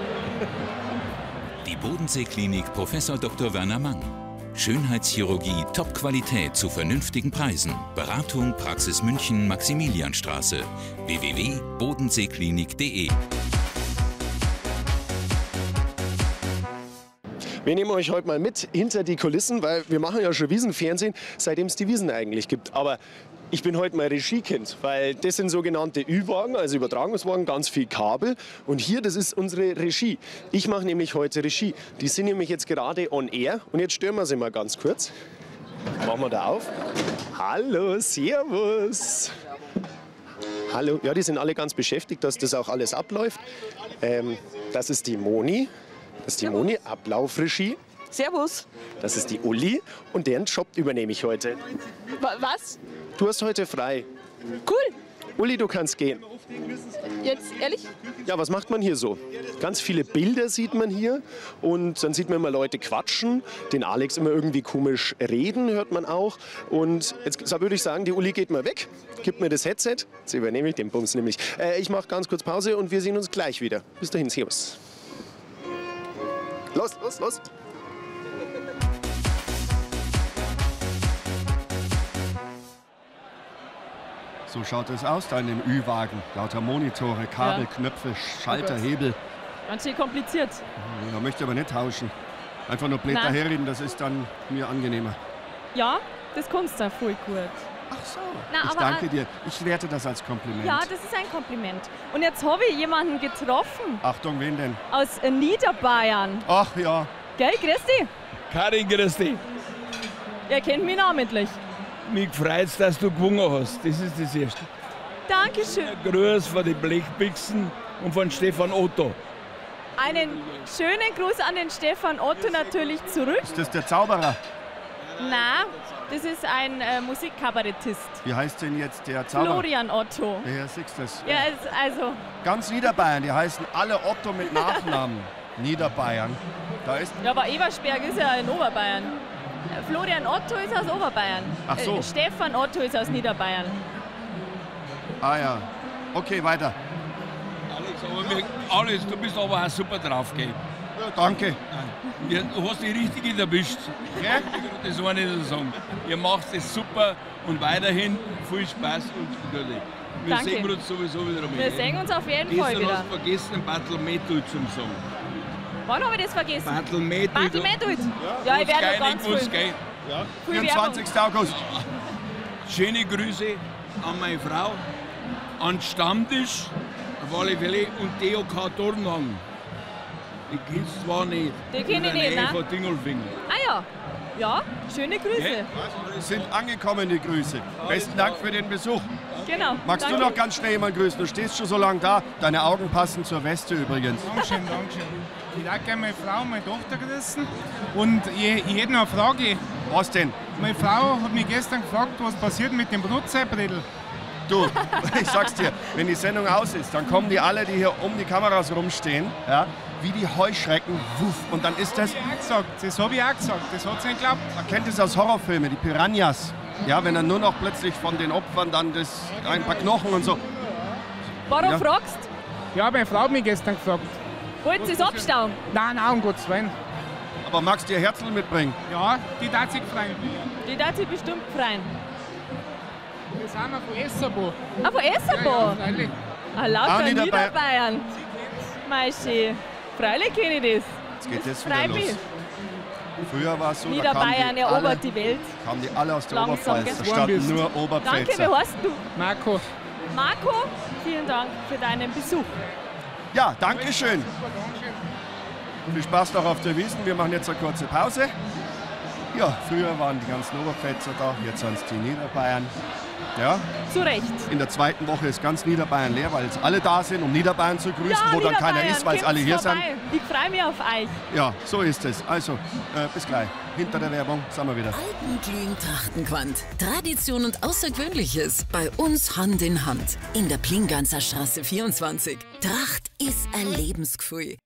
Die Bodensee-Klinik Professor Doktor Werner Mang. Schönheitschirurgie Top-Qualität zu vernünftigen Preisen. Beratung Praxis München Maximilianstraße. w w w punkt bodenseeklinik punkt de. Wir nehmen euch heute mal mit hinter die Kulissen, weil wir machen ja schon Wiesenfernsehen, seitdem es die Wiesn eigentlich gibt. Aber ich bin heute mal Regiekind, weil das sind sogenannte Ü-Wagen, also Übertragungswagen, ganz viel Kabel. Und hier, das ist unsere Regie. Ich mache nämlich heute Regie. Die sind nämlich jetzt gerade on air. Und jetzt stören wir sie mal ganz kurz. Machen wir da auf. Hallo, servus. Hallo, ja, die sind alle ganz beschäftigt, dass das auch alles abläuft. Ähm, das ist die Moni. Das ist die Moni, Ablaufregie. Servus. Das ist die Uli und deren Job übernehme ich heute. Wa was? Du hast heute frei. Cool. Uli, du kannst gehen. Jetzt ehrlich? Ja, was macht man hier so? Ganz viele Bilder sieht man hier und dann sieht man immer Leute quatschen, den Alex immer irgendwie komisch reden, hört man auch. Und jetzt würde ich sagen, die Uli geht mal weg, gibt mir das Headset, jetzt übernehme ich den Bums nämlich. Äh, ich mache ganz kurz Pause und wir sehen uns gleich wieder. Bis dahin, servus. Los, los, los. So schaut es aus da in dem Ü-Wagen. Lauter Monitore, Kabel, Ja. Knöpfe, Schalter, Oh Gott. Hebel. Ganz schön kompliziert. Da möchte ich aber nicht tauschen. Einfach nur blöd Nein. daherreden, das ist dann mir angenehmer. Ja, das kannst du voll gut. Ach so. Na, Ich aber danke an- dir. Ich werte das als Kompliment. Ja, das ist ein Kompliment. Und jetzt habe ich jemanden getroffen Achtung, wen denn? aus Niederbayern. Ach ja. Gell, grüß dich. Karin, grüß dich. Ihr kennt mich namentlich. Mich freut es, dass du gewonnen hast. Das ist das Erste. Dankeschön. Grüß von den Blechbixen und von Stefan Otto. Einen schönen Gruß an den Stefan Otto natürlich zurück. Ist das der Zauberer? Na, das ist ein äh, Musikkabarettist. Wie heißt denn jetzt der Zauberer? Florian Otto. Ja, siehst du das. Ja, es- also, Ganz Niederbayern, die heißen alle Otto mit Nachnamen. Niederbayern. Da ist. ja, aber Ebersberg ist ja in Oberbayern. Äh, Florian Otto ist aus Oberbayern. Ach so. Äh, Stefan Otto ist aus Niederbayern. Ah ja. Okay, weiter. Alex, aber wir, Alex, du bist aber auch super drauf, gell? Ja, danke. Ja, du hast die Richtige erwischt. Ja? Das war nicht so sagen. Ihr macht es super und weiterhin viel Spaß und Geduld. Wir Danke. sehen uns sowieso wieder mal. Wir sehen uns auf jeden Fall Gestern wieder. hast du vergessen, ein Barthelmetul zum Sagen. Wann habe ich das vergessen? Barthelmetul. Barthelmetul. Ja, ich werde noch ganz gewusst, viel. gell? Ja. Viel vierundzwanzigsten August. Schöne Grüße an meine Frau, an Stammtisch, auf alle Fälle, und D O K Dornhang. Die kennst du zwar nicht. Die kenn ich in der nicht, Nähe ne? von Dingelfingen. Ah ja. Ja, schöne Grüße. Sind angekommen, die Grüße. Besten Dank für den Besuch. Genau. Magst danke. du noch ganz schnell jemanden grüßen? Du stehst schon so lange da. Deine Augen passen zur Weste übrigens. Dankeschön, Dankeschön. Ich darf gerne meine Frau und meine Tochter grüßen. Und ich, ich hätte noch eine Frage. Was denn? Meine Frau hat mich gestern gefragt, was passiert mit dem Brotzeitbredel. Du, ich sag's dir, wenn die Sendung aus ist, dann kommen die alle, die hier um die Kameras rumstehen, ja, wie die Heuschrecken, wuff, und dann ist das... Das habe ich auch gesagt, das habe ich auch gesagt, das hat sie nicht geglaubt. Man kennt es aus Horrorfilmen, die Piranhas. Ja, wenn dann nur noch plötzlich von den Opfern dann das, ein paar Knochen und so. Warum Ja. fragst Ja, meine Frau hat mich gestern gefragt. Wollt ihr es abstauen? Nein, nein, um Gottes Willen. Aber magst du ihr Herzl mitbringen? Ja, die darf sich freuen. Die darf sich bestimmt freuen. Wir sind noch von Esserbo. Ah, von Esserbo? Ja, ja, freilich. Ah, lauter Ah, Niederbayern. Niederbayern. Mei schön. Freilich kenne ich das. Jetzt geht das freut wieder los. mich. Früher war es so, da kamen Niederbayern die, erobert alle, die Welt. kamen die alle aus der Langsam, Oberpfalz. gell? Da standen nur Danke, Oberpfälzer. wie heißt du? Marco. Marco, vielen Dank für deinen Besuch. Ja, danke schön. Viel Spaß noch auf der Wiesn. Wir machen jetzt eine kurze Pause. Ja, früher waren die ganzen Oberpfälzer da, jetzt sind es die Niederbayern. Ja, Zu Recht. in der zweiten Woche ist ganz Niederbayern leer, weil jetzt alle da sind, um Niederbayern zu grüßen, Ja, wo dann keiner Niederbayern, ist, weil es alle kommt's hier sind. vorbei. Ich freue mich auf euch. Ja, so ist es. Also, äh, bis gleich. Hinter der Werbung sind wir wieder. Alpenglühen Trachtenquant. Tradition und Außergewöhnliches. Bei uns Hand in Hand. In der Plinganzer Straße vierundzwanzig. Tracht ist ein Lebensgefühl.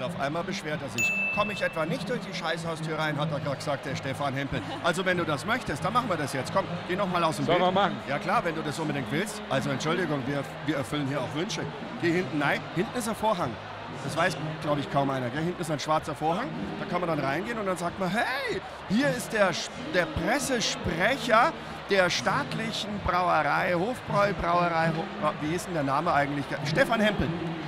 auf einmal beschwert er sich. Komme ich etwa nicht durch die Scheißhaustür rein, hat er gerade gesagt, der Stefan Hempel. Also wenn du das möchtest, dann machen wir das jetzt. Komm, geh noch mal aus dem Sollen Bild. wir machen? Ja klar, wenn du das unbedingt willst. Also Entschuldigung, wir, wir erfüllen hier auch Wünsche. Geh hinten, nein, hinten ist ein Vorhang. Das weiß, glaube ich, kaum einer. Gell? Hinten ist ein schwarzer Vorhang. Da kann man dann reingehen und dann sagt man, hey, hier ist der, der Pressesprecher der staatlichen Brauerei, Hofbräu Brauerei, wie ist denn der Name eigentlich? Stefan Hempel.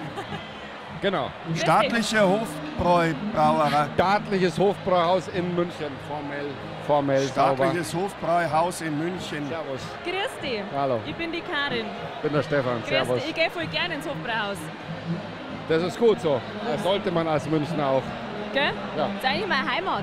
Genau. Staatliche Hofbräu Brauerei. Staatliches Hofbräuhaus in München, formell, formell Staatliches sauber. Hofbräuhaus in München. Servus. Grüß dich. Hallo. Ich bin die Karin. Ich bin der Stefan, Grüß servus. dich. Ich gehe voll gerne ins Hofbräuhaus. Das ist gut so. Das sollte man als Münchner auch. Gell? Ja. Das ist eigentlich meine Heimat.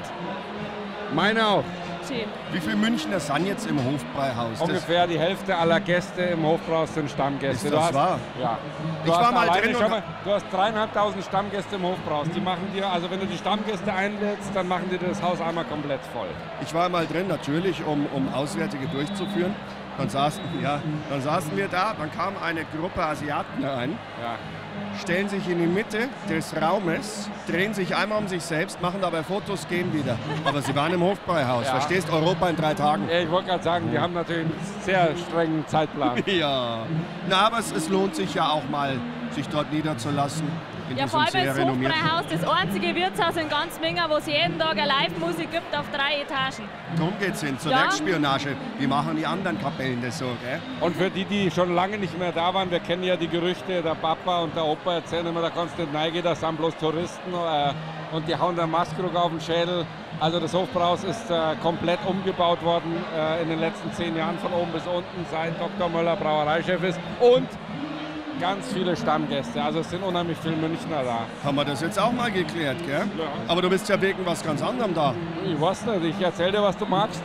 Meine auch. Schön. Wie viele Münchner sind jetzt im Hofbräuhaus? Ungefähr die Hälfte aller Gäste im Hofbräuhaus sind Stammgäste. Ist das du hast, wahr? Ja. Du Ich hast war mal alleine drin schon und- mal, Du hast dreieinhalbtausend Stammgäste im Hofbräuhaus. Die machen dir, also wenn du die Stammgäste einlädst, dann machen die das Haus einmal komplett voll. Ich war mal drin, natürlich, um, um Auswärtige durchzuführen. Dann saßen, ja, dann saßen wir da, dann kam eine Gruppe Asiaten rein, ja. stellen sich in die Mitte des Raumes, drehen sich einmal um sich selbst, machen dabei Fotos, gehen wieder. Aber sie waren im Hofbräuhaus, Ja. verstehst, Europa in drei Tagen. Ja, ich wollte gerade sagen, die haben natürlich einen sehr strengen Zeitplan. Ja, na, aber es, es lohnt sich ja auch mal, sich dort niederzulassen. In Ja, vor diesem allem das sehr renommierten. Hofbräuhaus, das einzige Wirtshaus in ganz Minga, wo es jeden Tag eine Live-Musik gibt auf drei Etagen. Darum geht's hin, zur Ja. Werkspionage. Wie machen die anderen Kapellen das so, gell? Und für die, die schon lange nicht mehr da waren, wir kennen ja die Gerüchte, der Papa und der Opa erzählen immer, da kannst du nicht reingehen, da sind bloß Touristen äh, und die hauen der Maskrug auf den Schädel. Also das Hofbräuhaus ist äh, komplett umgebaut worden äh, in den letzten zehn Jahren von oben bis unten, seit Doktor Möller Brauereichef ist und ganz viele Stammgäste. Also es sind unheimlich viele Münchner da. Haben wir das jetzt auch mal geklärt, gell? Ja. Aber du bist ja wegen was ganz anderem da. Ich weiß nicht, ich erzähl dir, was du magst.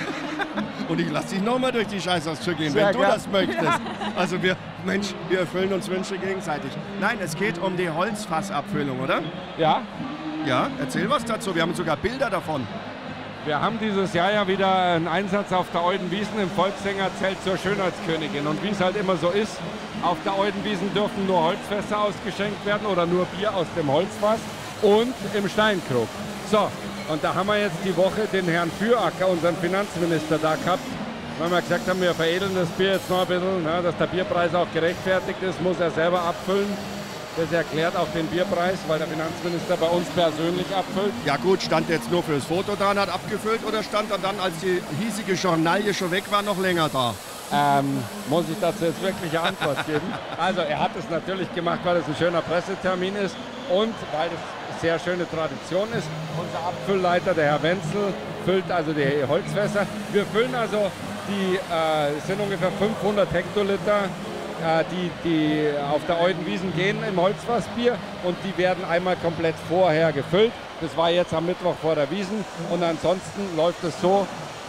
Und ich lass dich nochmal durch die Scheißhaustür gehen, Sehr wenn du gern. das möchtest. Also wir, Mensch, wir erfüllen uns Wünsche gegenseitig. Nein, es geht um die Holzfassabfüllung, oder? Ja. Ja, erzähl was dazu. Wir haben sogar Bilder davon. Wir haben dieses Jahr ja wieder einen Einsatz auf der Eudenwiesen im Volkssängerzelt zur Schönheitskönigin. Und wie es halt immer so ist, auf der Eudenwiesen dürfen nur Holzfässer ausgeschenkt werden oder nur Bier aus dem Holzfass und im Steinkrug. So, und da haben wir jetzt die Woche den Herrn Füracker, unseren Finanzminister, da gehabt, weil wir gesagt haben, wir veredeln das Bier jetzt noch ein bisschen, ne, dass der Bierpreis auch gerechtfertigt ist, muss er selber abfüllen. Das erklärt auch den Bierpreis, weil der Finanzminister bei uns persönlich abfüllt. Ja gut, stand jetzt nur fürs Foto da und hat abgefüllt oder stand er dann, als die hiesige Journalie schon weg war, noch länger da? Ähm, muss ich dazu jetzt wirklich eine Antwort geben? Also er hat es natürlich gemacht, weil es ein schöner Pressetermin ist und weil es sehr schöne Tradition ist. Unser Abfüllleiter, der Herr Wenzel, füllt also die Holzfässer. Wir füllen also die, äh, es sind ungefähr fünfhundert Hektoliter, äh, die, die auf der Eudenwiesen gehen im Holzfassbier und die werden einmal komplett vorher gefüllt. Das war jetzt am Mittwoch vor der Wiesen und ansonsten läuft es so.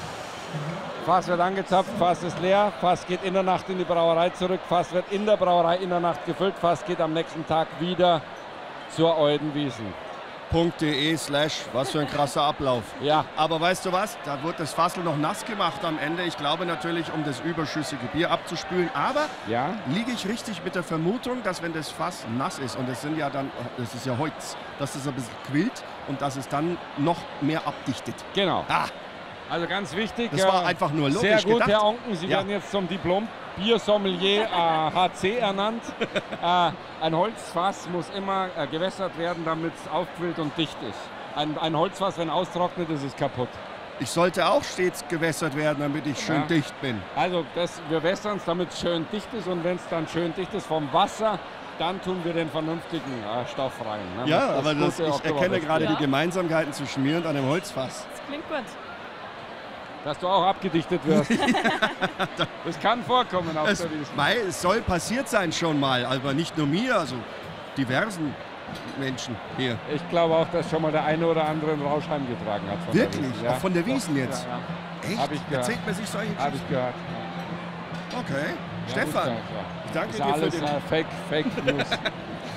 Fass wird angezapft, Fass ist leer, Fass geht in der Nacht in die Brauerei zurück, Fass wird in der Brauerei in der Nacht gefüllt, Fass geht am nächsten Tag wieder zur Eudenwiesen. .de slash, was für ein krasser Ablauf. Ja. Aber weißt du was, da wird das Fassel noch nass gemacht am Ende. Ich glaube natürlich, um das überschüssige Bier abzuspülen. Aber ja? liege ich richtig mit der Vermutung, dass wenn das Fass nass ist, und das sind ja dann, das ist ja Holz, dass es ein bisschen quillt und dass es dann noch mehr abdichtet. Genau. Ah. Also ganz wichtig. Das war einfach nur logisch Sehr gut, gedacht. Herr Onken, Sie Ja. werden jetzt zum Diplom-Biersommelier äh, H C ernannt. äh, ein Holzfass muss immer äh, gewässert werden, damit es aufquillt und dicht ist. Ein, ein Holzfass, wenn austrocknet, ist es kaputt. Ich sollte auch stets gewässert werden, damit ich schön Ja. dicht bin. Also das, wir wässern es, damit es schön dicht ist und wenn es dann schön dicht ist vom Wasser, dann tun wir den vernünftigen äh, Stoff rein. Ne? Ja, Das aber das, Gute ich auch erkenne drüber gerade ist. die Gemeinsamkeiten zwischen mir und einem Holzfass. Das klingt gut. Dass du auch abgedichtet wirst. Das kann vorkommen auf Es, der Wiesn. mei, es soll passiert sein schon mal, aber nicht nur mir, also diversen Menschen hier. Ich glaube auch, dass schon mal der eine oder andere einen Rausch heimgetragen hat. Von Wirklich? Der Wiesn. Ja. Auch von der Wiesn Doch, jetzt? Ja, ja. Echt? Hab ich gehört. Erzählt man sich solche Habe ich gehört. Okay. Ja, Stefan, gut, ja, ich danke ist dir für alles den... äh, Fake, Fake News.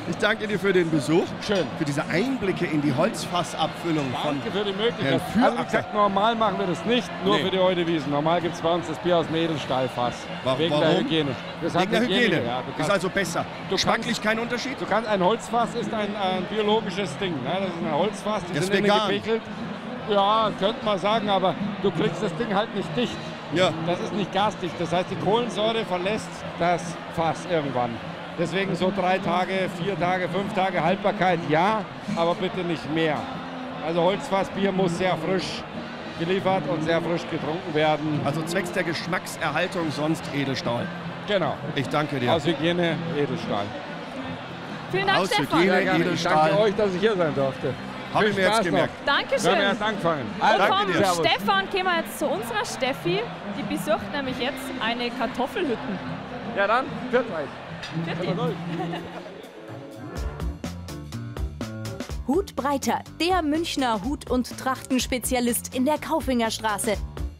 Ich danke dir für den Besuch. Schön. Für diese Einblicke in die Holzfassabfüllung von Danke für die Möglichkeit. Herrn Also wie Füracker. gesagt, normal machen wir das nicht, nur Nee. für die Heudewiesen. Normal gibt es bei uns das Bier aus dem Edelstahlfass. Warum? Wegen der Hygiene. Das hat Wegen der Hygiene. Ja, du Ist kannst- also besser. Du Geschmacklich kannst- kein Unterschied? Du kannst, ein Holzfass ist ein, ein biologisches Ding. Ne? Das ist ein Holzfass, die Das sind ist innen vegan. gepickelt. Ja, könnte man sagen, aber du kriegst das Ding halt nicht dicht. Ja. Das ist nicht gasdicht. Das heißt, die Kohlensäure verlässt das Fass irgendwann. Deswegen so drei Tage, vier Tage, fünf Tage Haltbarkeit, ja, aber bitte nicht mehr. Also Holzfassbier muss sehr frisch geliefert und sehr frisch getrunken werden. Also zwecks der Geschmackserhaltung sonst Edelstahl. Genau. Ich danke dir. Aus Hygiene Edelstahl. Vielen Dank, Aus Stefan. Hygiene Sehr gerne. Ich Edelstahl. danke euch, dass ich hier sein durfte. Hab Viel ich mir jetzt Spaß gemerkt. noch. Dankeschön. Wir haben erst angefangen. Und Also, vom danke dir. Servus. Stefan gehen wir jetzt zu unserer Steffi. Die besucht nämlich jetzt eine Kartoffelhütten. Ja dann, führt euch. Hutbreiter, der Münchner Hut- und Trachtenspezialist in der Kaufingerstraße.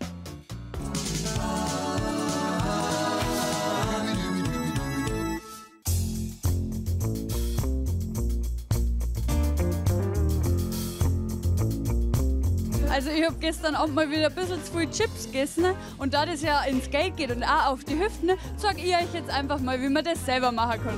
Also ich habe gestern Abend mal wieder ein bisschen zu viel Chips gegessen und da das ja ins Geld geht und auch auf die Hüften, sage ich euch jetzt einfach mal, wie man das selber machen kann.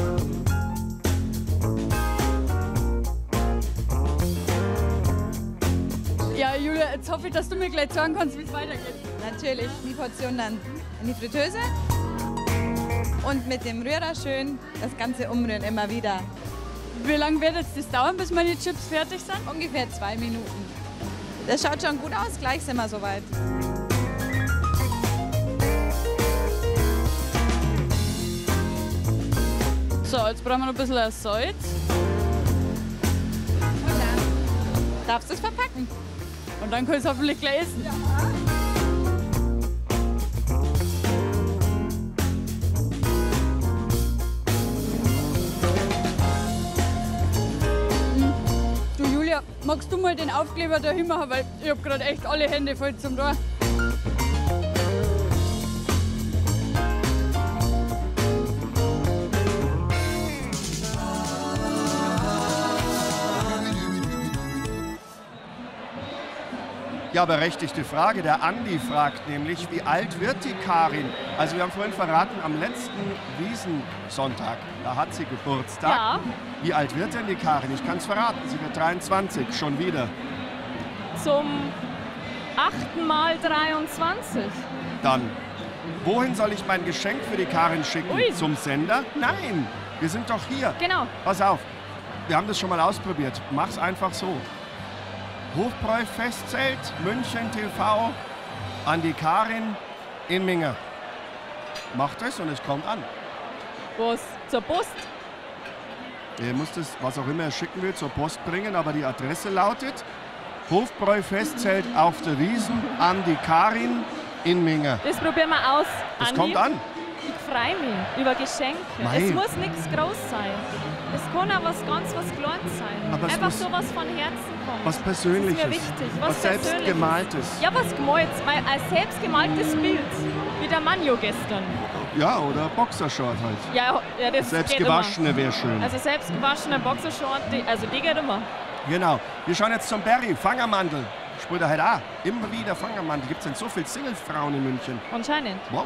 Ja, Julia, jetzt hoffe ich, dass du mir gleich sagen kannst, wie es weitergeht. Natürlich, die Portion dann in die Fritteuse und mit dem Rührer schön das Ganze umrühren, immer wieder. Wie lange wird jetzt das dauern, bis meine Chips fertig sind? Ungefähr zwei Minuten. Das schaut schon gut aus, gleich sind wir soweit. So, jetzt brauchen wir noch ein bisschen Salz. Und dann darfst du es verpacken. Und dann kann ich es hoffentlich gleich essen. Hm. Du Julia, magst du mal den Aufkleber da hinmachen, weil ich habe gerade echt alle Hände voll zum Tor. Ja, berechtigte Frage. Der Andi fragt nämlich, wie alt wird die Karin? Also wir haben vorhin verraten, am letzten Wiesensonntag, da hat sie Geburtstag. Ja. Wie alt wird denn die Karin? Ich kann es verraten, sie wird dreiundzwanzig, schon wieder. Zum achten Mal dreiundzwanzig. Dann, wohin soll ich mein Geschenk für die Karin schicken? Ui. Zum Sender? Nein, wir sind doch hier. Genau. Pass auf, wir haben das schon mal ausprobiert. Mach's einfach so. Hofbräu-Festzelt, München T V, an die Karin in Minge. Macht es und es kommt an. Was? Zur Post? Ihr müsst es, was auch immer er schicken will, zur Post bringen, aber die Adresse lautet Hofbräu-Festzelt auf der Wiesn, an die Karin in Minge. Das probieren wir aus. Das Andi. kommt an. Ich freue mich über Geschenke. Mei. Es muss nichts groß sein. Es kann auch was ganz was Kleines sein. Aber es Einfach muss so was von Herzen kommt. Was Persönliches. Das ist mir wichtig. Was, Was Persönliches. Selbstgemaltes. Ja, was gemaltes. Mein, ein selbstgemaltes Bild. Wie der Manjo gestern. Ja, oder Boxershort halt. Ja, ja das Selbst geht gewaschene immer. wäre schön. Also selbst gewaschene Boxershort, die, also die geht immer. Genau. Wir schauen jetzt zum Berry, Fangermandel. Sprüht er halt auch. Immer wieder Fangermandel. Gibt es denn so viele Singlefrauen in München? Anscheinend. Wow.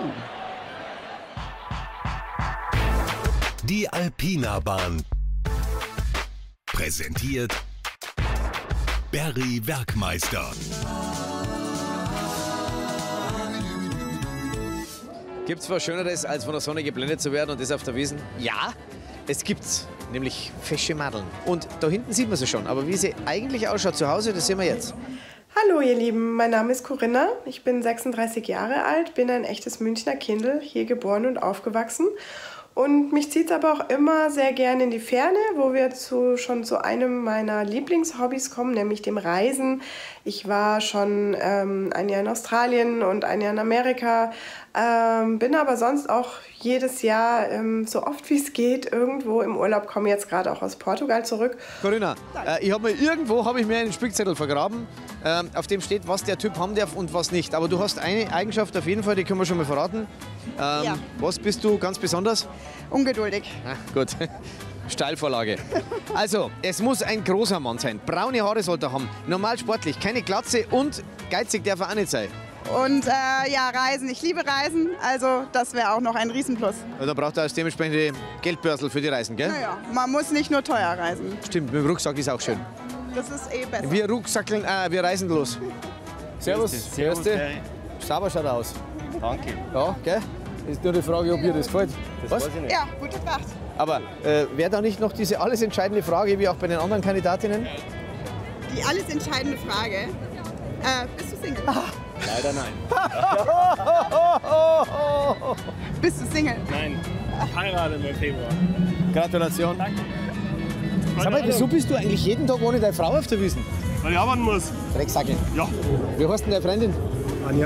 Die Alpina Bahn. Präsentiert Berry Werkmeister. Gibt es was Schöneres, als von der Sonne geblendet zu werden und das auf der Wiesn? Ja, es gibt's, nämlich fesche Madeln. Und da hinten sieht man sie schon, aber wie sie eigentlich ausschaut zu Hause, das sehen wir jetzt. Hallo ihr Lieben, mein Name ist Corinna, ich bin sechsunddreißig Jahre alt, bin ein echtes Münchner Kindl, hier geboren und aufgewachsen. Und mich zieht es aber auch immer sehr gerne in die Ferne, wo wir zu, schon zu einem meiner Lieblingshobbys kommen, nämlich dem Reisen. Ich war schon ähm, ein Jahr in Australien und ein Jahr in Amerika, ähm, bin aber sonst auch jedes Jahr, ähm, so oft wie es geht, irgendwo im Urlaub, komme jetzt gerade auch aus Portugal zurück. Corinna, äh, ich habe mir irgendwo habe ich mir einen Spickzettel vergraben, ähm, auf dem steht, was der Typ haben darf und was nicht. Aber du hast eine Eigenschaft auf jeden Fall, die können wir schon mal verraten. Ähm, Ja. Was bist du ganz besonders? Ungeduldig. Ah, gut. Steilvorlage. Also, es muss ein großer Mann sein. Braune Haare sollte er haben. Normal sportlich, keine Glatze und geizig darf er auch nicht sein. Und äh, ja, Reisen. Ich liebe Reisen, also das wäre auch noch ein Riesenplus. Ja, da braucht er als dementsprechende Geldbörsel für die Reisen, gell? Naja, man muss nicht nur teuer reisen. Stimmt, mit dem Rucksack ist auch schön. Das ist eh besser. Wir rucksackeln, äh, wir reisen los. Servus, Servus, Servus. Sauber schaut er aus. Danke. Ja, gell? Ist nur die Frage, ob ihr das gefällt. Das Was? weiß ich nicht. Ja, gut gemacht. Aber äh, wäre da nicht noch diese alles entscheidende Frage, wie auch bei den anderen Kandidatinnen? Die alles entscheidende Frage. Äh, bist du Single? Leider nein. Bist du Single? Nein. Ich heirate im Februar. Gratulation. Danke. Sag mal, wieso bist du eigentlich jeden Tag ohne deine Frau auf der Wiesn? Weil ich arbeiten muss. Drecksackel. Ja. Wie heißt denn deine Freundin? Anja.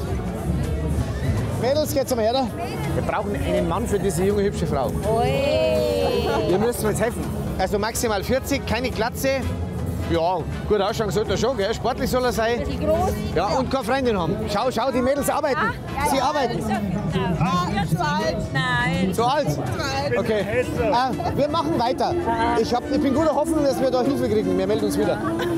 Mädels, geht's mal her da? Wir brauchen einen Mann für diese junge, hübsche Frau. Oi. Ihr müsst mir jetzt helfen. Also maximal vierzig, keine Glatze. Ja, gut ausschauen sollte er schon, gell? Sportlich soll er sein. Groß. Ja, und keine Freundin haben. Schau, schau, die Mädels arbeiten. Ja, Sie ja. arbeiten. Ah, zu alt. Nein. Zu alt? Zu alt. Okay. Ah, wir machen weiter. Ich, hab, ich bin guter Hoffnung, dass wir da Hilfe kriegen. Wir melden uns wieder.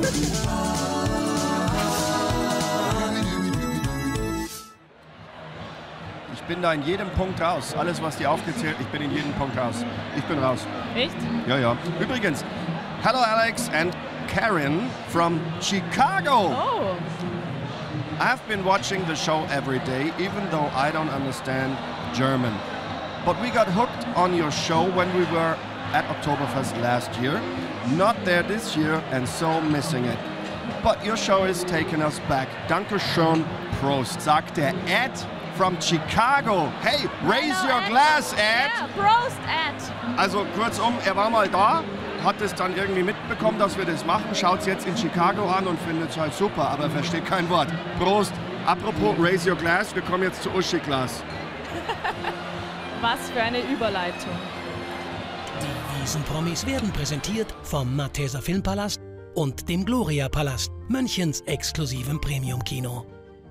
Ich bin da in jedem Punkt raus. Alles, was die aufgezählt, ich bin in jedem Punkt raus. Ich bin raus. Echt? Ja, ja. Übrigens, hello Alex and Karen from Chicago. Oh. I've been watching the show every day, even though I don't understand German. But we got hooked on your show when we were at Oktoberfest last year. Not there this year and so missing it. But your show is taking us back. Dankeschön, Prost, sagt der Ed from Chicago. Hey, raise Hello, your Ed. glass, Ed. Yeah, Prost, Ed. Also kurzum, er war mal da, hat es dann irgendwie mitbekommen, dass wir das machen, schaut es jetzt in Chicago an und findet es halt super, aber versteht kein Wort. Prost. Apropos raise your glass, wir kommen jetzt zu Uschi Glas. Was für eine Überleitung. Die Wiesenpromis werden präsentiert vom Malteser Filmpalast und dem Gloria Palast, Münchens exklusivem Premium-Kino.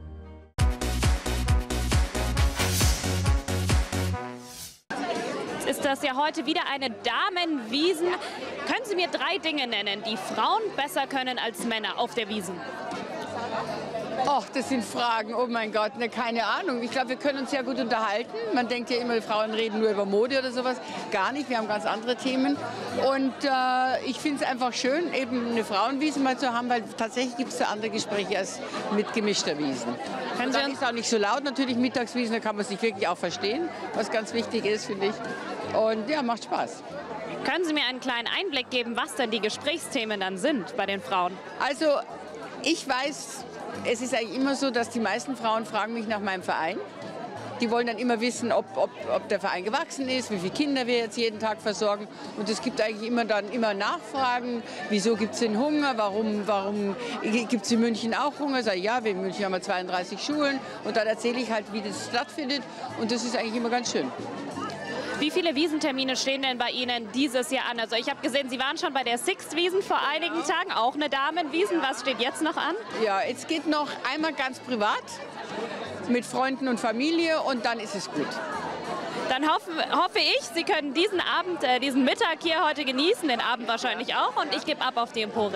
Ist das ja heute wieder eine Damenwiesen. Können Sie mir drei Dinge nennen, die Frauen besser können als Männer auf der Wiesn? Ach, das sind Fragen, oh mein Gott, ne, keine Ahnung. Ich glaube, wir können uns sehr gut unterhalten. Man denkt ja immer, Frauen reden nur über Mode oder sowas. Gar nicht, wir haben ganz andere Themen. Und äh, ich finde es einfach schön, eben eine Frauenwiesen mal zu haben, weil tatsächlich gibt es da andere Gespräche als mit gemischter Wiesen. Und dann ist es auch nicht so laut, natürlich Mittagswiesen, da kann man sich wirklich auch verstehen, was ganz wichtig ist, finde ich. Und ja, macht Spaß. Können Sie mir einen kleinen Einblick geben, was denn die Gesprächsthemen dann sind bei den Frauen? Also, ich weiß, es ist eigentlich immer so, dass die meisten Frauen fragen mich nach meinem Verein. Die wollen dann immer wissen, ob, ob, ob der Verein gewachsen ist, wie viele Kinder wir jetzt jeden Tag versorgen. Und es gibt eigentlich immer dann immer Nachfragen. Wieso gibt es den Hunger? Warum, warum gibt es in München auch Hunger? Ich sage, ja, wir in München haben wir zweiunddreißig Schulen. Und dann erzähle ich halt, wie das stattfindet. Und das ist eigentlich immer ganz schön. Wie viele Wiesentermine stehen denn bei Ihnen dieses Jahr an? Also ich habe gesehen, Sie waren schon bei der Sixt Wiesn vor einigen Tagen, auch eine Damenwiesn. Was steht jetzt noch an? Ja, jetzt geht noch einmal ganz privat mit Freunden und Familie und dann ist es gut. Dann hoffe, hoffe ich, Sie können diesen Abend, äh, diesen Mittag hier heute genießen, den Abend wahrscheinlich auch. Und ich gebe ab auf die Empore.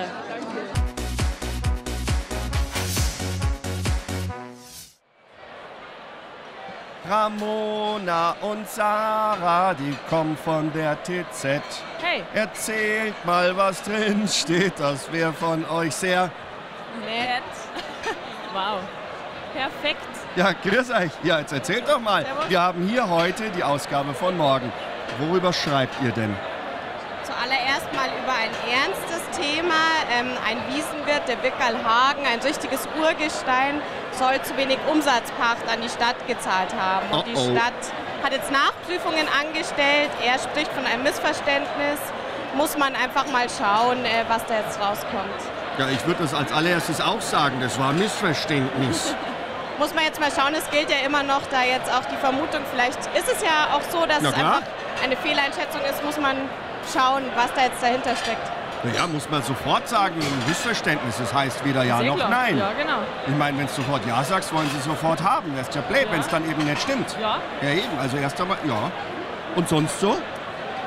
Ramona und Sarah, die kommen von der T Z. Hey. Erzählt mal, was drin steht, das wäre von euch sehr nett. Wow. Perfekt. Ja, grüß euch. Ja, jetzt erzählt doch mal. Servus. Wir haben hier heute die Ausgabe von morgen. Worüber schreibt ihr denn? Zuallererst mal über ein ernstes Thema. Ähm, ein Wiesenwirt, der Wickerl Hagen, ein richtiges Urgestein, soll zu wenig Umsatzpacht an die Stadt gezahlt haben. Und die Oh, oh. Stadt hat jetzt Nachprüfungen angestellt. Er spricht von einem Missverständnis. Muss man einfach mal schauen, äh, was da jetzt rauskommt. Ja, ich würde das als allererstes auch sagen. Das war ein Missverständnis. Muss man jetzt mal schauen, es gilt ja immer noch da jetzt auch die Vermutung, vielleicht ist es ja auch so, dass Na es klar. einfach eine Fehleinschätzung ist, muss man schauen, was da jetzt dahinter steckt. Naja, muss man sofort sagen, ein Missverständnis. Das heißt weder ja Sehr noch klar. nein. Ja, genau. Ich meine, wenn du sofort ja sagst, wollen sie sofort haben. Das ist ja blöd, Ja. wenn es dann eben nicht stimmt. Ja. Ja, eben. Also erst einmal, ja. Und sonst so?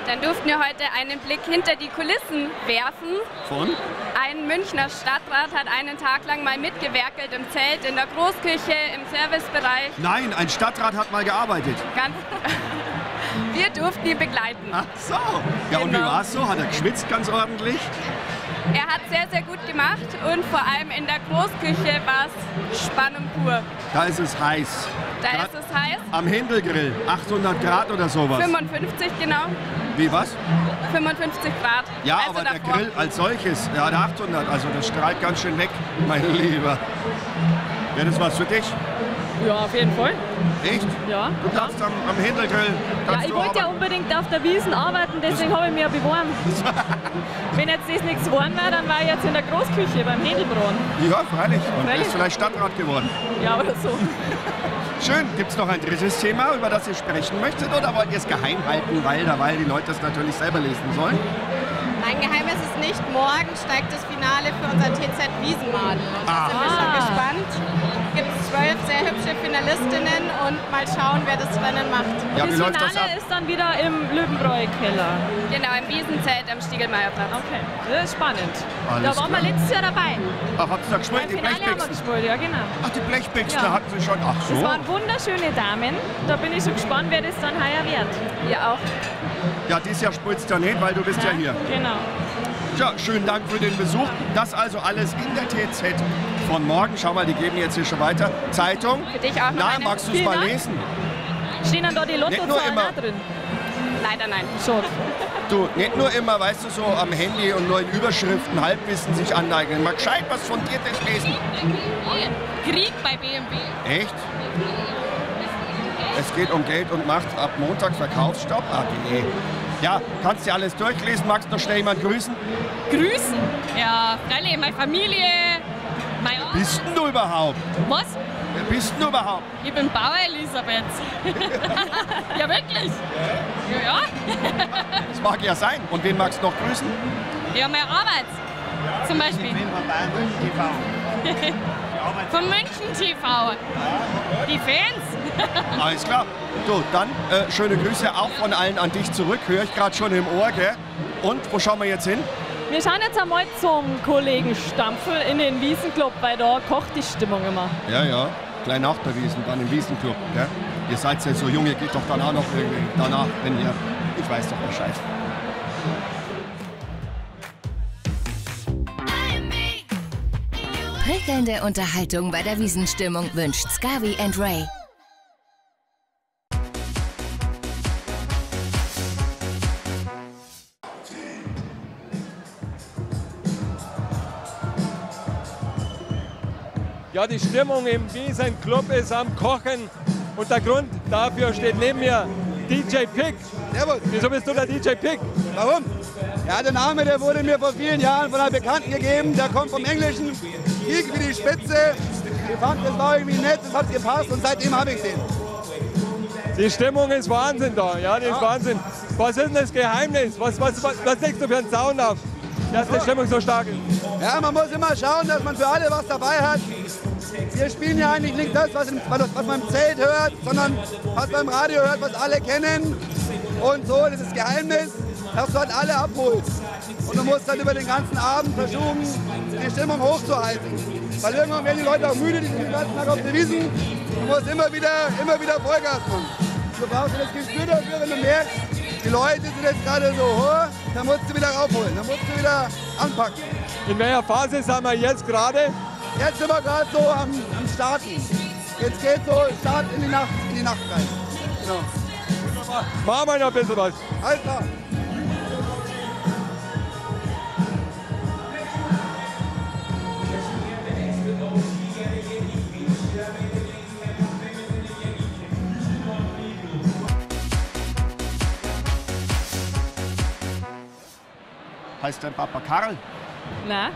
Dann durften wir heute einen Blick hinter die Kulissen werfen. Von? Ein Münchner Stadtrat hat einen Tag lang mal mitgewerkelt im Zelt, in der Großküche, im Servicebereich. Nein, ein Stadtrat hat mal gearbeitet. Ganz wir durften ihn begleiten. Ach so. Ja, und wie Genau. war es so? Hat er geschwitzt ganz ordentlich? Er hat sehr, sehr gut gemacht und vor allem in der Großküche war es Spannung pur. Da ist es heiß. Da Grad ist es heiß. Am Händelgrill, achthundert Grad oder sowas. fünfundfünfzig genau. Wie, was? fünfundfünfzig Grad. Ja, also aber der davor. Grill als solches, der hat achthundert, also das strahlt ganz schön weg, mein Lieber. Wäre das was für dich? Ja, auf jeden Fall. Echt? Ja. Du kannst am, am Händelgrill. Ja, kannst ich du wollte ja arbeiten. unbedingt auf der Wiesn arbeiten, deswegen habe ich mich ja beworben. Wenn jetzt das nichts geworden wäre, dann war ich jetzt in der Großküche beim Händelbraten. Ja, freilich. Und Freilich. bist vielleicht Stadtrat geworden. Ja, oder so. Schön. Gibt es noch ein drittes Thema, über das ihr sprechen möchtet, oder wollt ihr es geheim halten, weil, weil die Leute das natürlich selber lesen sollen? Nein, geheim ist es nicht. Morgen steigt das Finale für unser T Z Wiesenmadel. Und da sind wir Ah. schon gespannt. Gibt es zwölf sehr hübsche Finalistinnen und mal schauen, wer das Rennen macht. Ja, das wie läuft das Finale ab? ist dann wieder im Löwenbräu-Keller. Genau, im Wiesenzelt am Stiegelmeierplatz. Okay, das ist spannend. Alles da waren wir klar. letztes Jahr dabei. Ach, habt ihr da gespielt, Beim die Finale haben wir Blechbixen? gespielt, ja genau. Ach, die Blechbixen, Ja. da hatten sie schon. Ach so. Das waren wunderschöne Damen. Da bin ich schon gespannt, wer das dann heuer wird. Ihr auch. Ja, dieses Jahr spielst du ja nicht, weil du bist ja, hier. Genau. Ja, schönen Dank für den Besuch. Das also alles in der T Z von morgen. Schau mal, die geben jetzt hier schon weiter. Zeitung. Für dich auch noch Na, eine. magst du es Vielen mal Dank. lesen? Stehen dann da die Nicht nur Lottozahlen immer- auch drin? Leider nein. Schade. Du, nicht nur immer, weißt du, so am Handy und nur in Überschriften Halbwissen sich aneignen. Mal gescheit was Fundiertes lesen. Krieg bei B M W. Echt? Es geht um Geld und Macht. Ab Montag Verkaufsstopp. Ah, nee. Ja, kannst du alles durchlesen? Magst du noch schnell jemanden grüßen? Grüßen? Ja, freilich, meine Familie, mein Wer bist denn du überhaupt? Was? Wer bist denn du überhaupt? Ich bin Bauer Elisabeth. Ja, wirklich? Ja, ja. Das mag ja sein. Und wen magst du noch grüßen? Ja, meine Arbeit. Zum Beispiel. Ich bin von Bayern München T V. Von München T V. Die Fans. Alles klar. Du, dann äh, schöne Grüße auch von allen an dich zurück. Höre ich gerade schon im Ohr, gell? Und wo schauen wir jetzt hin? Wir schauen jetzt einmal zum Kollegen Stampfel in den Wiesenclub, weil da kocht die Stimmung immer. Ja, ja. Gleich nach der Wiesn, dann im Wiesenclub. Gell? Ihr seid ja so jung, ihr geht doch dann auch noch irgendwie danach, wenn ihr... Ich weiß doch Bescheid. Prickelnde Unterhaltung bei der Wiesenstimmung wünscht Scavi and Ray. Ja, die Stimmung im Wiesenclub ist am Kochen. Und der Grund dafür steht neben mir D J Pick. Servus. Wieso bist du der D J Pick? Warum? Ja, der Name, der wurde mir vor vielen Jahren von einer Bekannten gegeben. Der kommt vom Englischen. Pik wie die Spitze. Ich fand, das war irgendwie nett, das hat gepasst und seitdem habe ich den. Die Stimmung ist Wahnsinn da, ja, die ist Ja. Wahnsinn. Was ist denn das Geheimnis? Was, was, was, was legst du für einen Sound auf, dass die Stimmung so stark ist? Ja, man muss immer schauen, dass man für alle was dabei hat. Wir spielen ja eigentlich nicht das, was, im, was man im Zelt hört, sondern was man im Radio hört, was alle kennen. Und so, das ist das Geheimnis, dass du halt alle abholst. Und du musst dann über den ganzen Abend versuchen, die Stimmung hochzuhalten. Weil irgendwann werden die Leute auch müde, die sind den ganzen Tag auf der Wiesn. Du musst immer wieder, immer wieder Vollgas machen. Du brauchst das Gespür dafür, wenn du merkst, die Leute sind jetzt gerade so hoch, dann musst du wieder raufholen, dann musst du wieder anpacken. In welcher Phase sind wir jetzt gerade? Jetzt sind wir gerade so am, am Starten. Jetzt geht so Start in die Nacht, in die Nacht rein. Genau. Machen wir noch ein bisschen was. Alles klar. Heißt dein Papa Karl? Nein.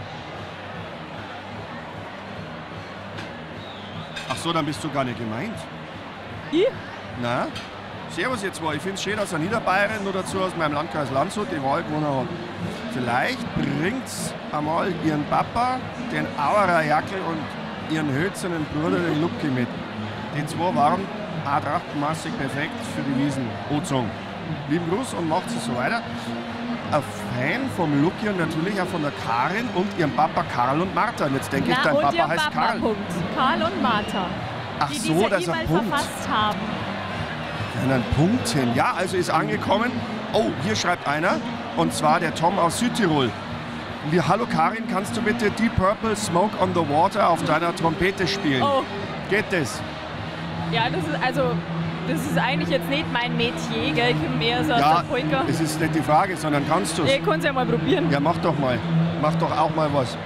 Ach so, dann bist du gar nicht gemeint. Ich? Na? Servus jetzt mal. Ich finde es schön, dass eine Niederbayerin nur dazu aus meinem Landkreis Landshut die Wahl gewonnen hat. Vielleicht bringt's einmal ihren Papa, den Auerer Jackel und ihren hölzernen Bruder, den Lucky, mit. Die zwei waren auch trachtenmaßig perfekt für die Wiesen. Ozung. Lieben Gruß und macht es so weiter. Ein Fan vom Lucky und natürlich auch von der Karin und ihrem Papa Karl und Martha. Und jetzt denke ich, Na, dein und Papa ihr heißt Papa, Karl. Punkt. Karl und Martha. Ach die so, diese das ist ein E-Mail Punkt. verfasst haben. Ja, einen Punkt hin. Ja, also ist angekommen. Oh, hier schreibt einer. Und zwar der Tom aus Südtirol. Wie, hallo Karin, kannst du bitte Deep Purple Smoke on the Water auf deiner Trompete spielen? Oh. Geht das? Ja, das ist also, das ist eigentlich jetzt nicht mein Metier, gell? Ich bin mehr so aus Ja, der Polka. es ist nicht die Frage, sondern kannst du es? Ihr könnt es ja mal probieren. Ja, mach doch mal. Mach doch auch mal was.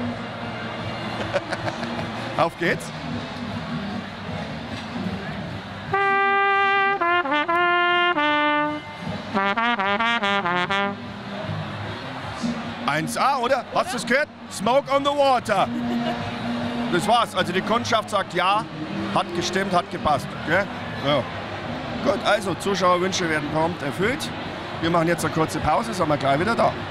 Auf geht's. eins A, oder? Hast du es gehört? Smoke on the Water. Das war's. Also die Kundschaft sagt ja, hat gestimmt, hat gepasst. Gell? Ja. Gut, also Zuschauerwünsche werden prompt erfüllt. Wir machen jetzt eine kurze Pause, sind wir gleich wieder da.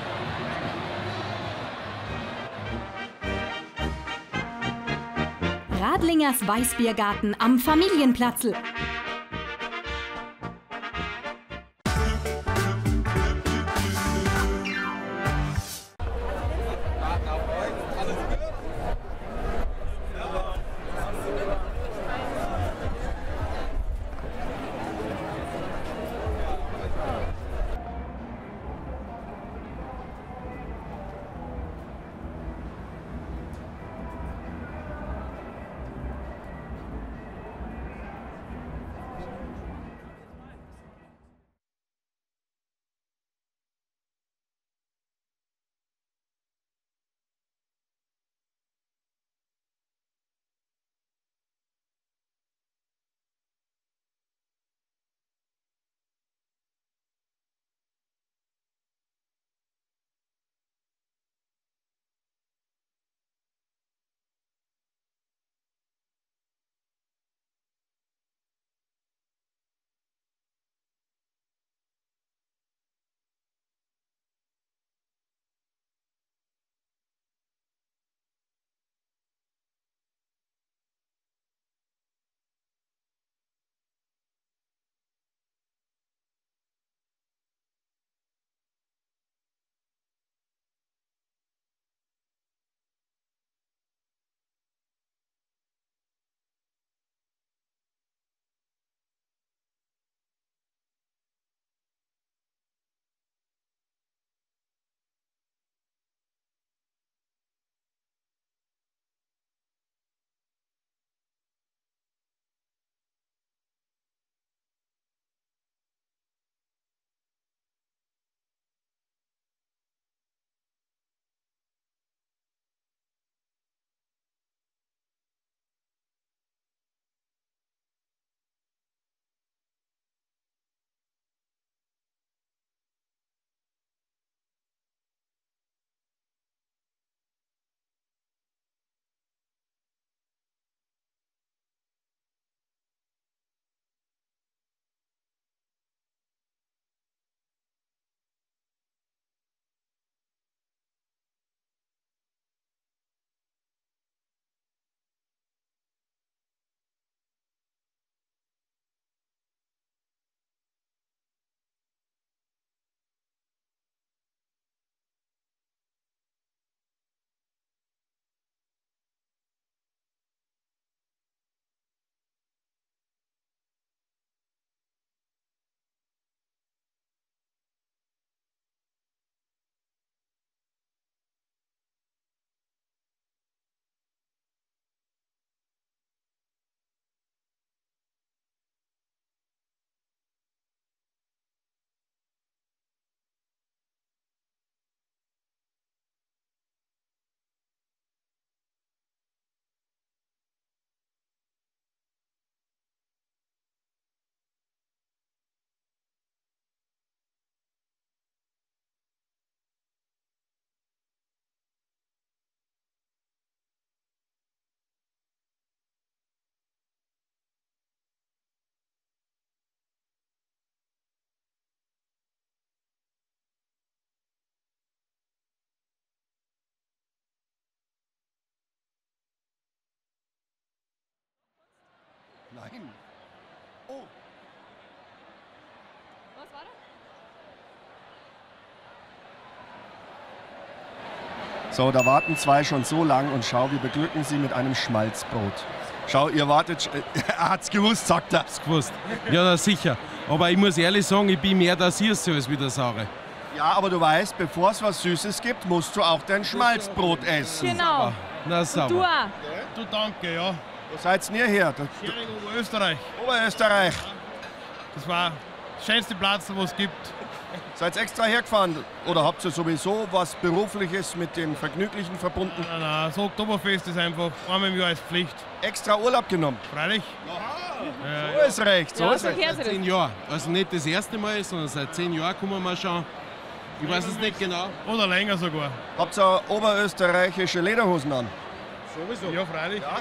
Radlingers Weißbiergarten am Familienplatzl. Nein. Oh. Was war das? So, da warten zwei schon so lang und schau, wir beglücken sie mit einem Schmalzbrot. Schau, ihr wartet, er hat's gewusst, sagt er. Hat's gewusst. Ja, na sicher. Aber ich muss ehrlich sagen, ich bin mehr der Süße als wie der Saure. Ja, aber du weißt, bevor es was Süßes gibt, musst du auch dein Schmalzbrot essen. Genau. Na sauber. Du auch. Du, danke, ja. Wo seid ihr her? Schering, Oberösterreich. Oberösterreich. Das war der schönste Platz, wo es gibt. Seid ihr extra hergefahren? Oder habt ihr sowieso was Berufliches mit dem Vergnüglichen verbunden? Nein, nein, so Oktoberfest ist einfach einmal im Jahr als Pflicht. Extra Urlaub genommen? Freilich. Ja, so ist recht, so ja, ist recht. Seit zehn Jahren. Also nicht das erste Mal, sondern seit zehn Jahren kommen wir schon. Ich weiß es nicht genau. Oder länger sogar. Habt ihr oberösterreichische Lederhosen an? Sowieso. Ja, freilich. Ja.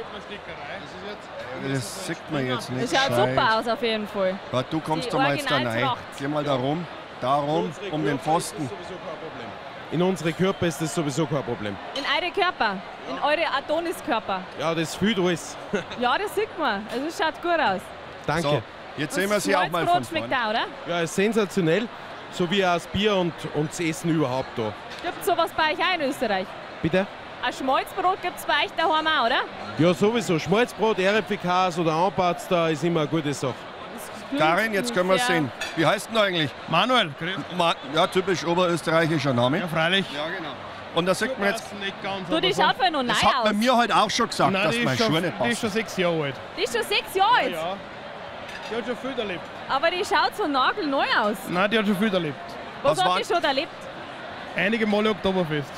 Das sieht man jetzt nicht. Das schaut gescheit. super aus auf jeden Fall. Ja, du kommst Die doch mal jetzt da rein. Originaltracht. Geh mal da rum, da rum, um den Pfosten. In unsere Körper ist das sowieso kein Problem. In eure Körper, in eure Adoniskörper. Ja, das fühlt alles. Ja, das sieht man. Also es schaut gut aus. Danke. So, jetzt sehen wir sie auch mal von Schmalzbrot schmeckt vorne. auch, oder? Ja, ist sensationell. So wie auch das Bier und, und das Essen überhaupt da. Gibt es sowas bei euch auch in Österreich? Bitte? Ein Schmalzbrot gibt es bei euch daheim auch, oder? Ja, sowieso. Schmalzbrot, R F Ks oder Anbatz, da ist immer eine gute Sache. Karin, jetzt können wir es sehen. Wie heißt denn du eigentlich? Manuel. Ma ja, typisch oberösterreichischer Name. Ja, freilich. Ja, genau. Und da sieht man jetzt... Du, die schaut mir noch neu Das hat man aus. mir heute auch schon gesagt, Nein, dass die mein ist schon, Schuhe nicht die passt. ist schon sechs Jahre alt. Die ist schon sechs Jahre alt. Ja. Die hat schon viel erlebt. Aber die schaut so nagelneu aus. Nein, die hat schon viel erlebt. Was, Was hat war- die schon erlebt? Einige Male Oktoberfest.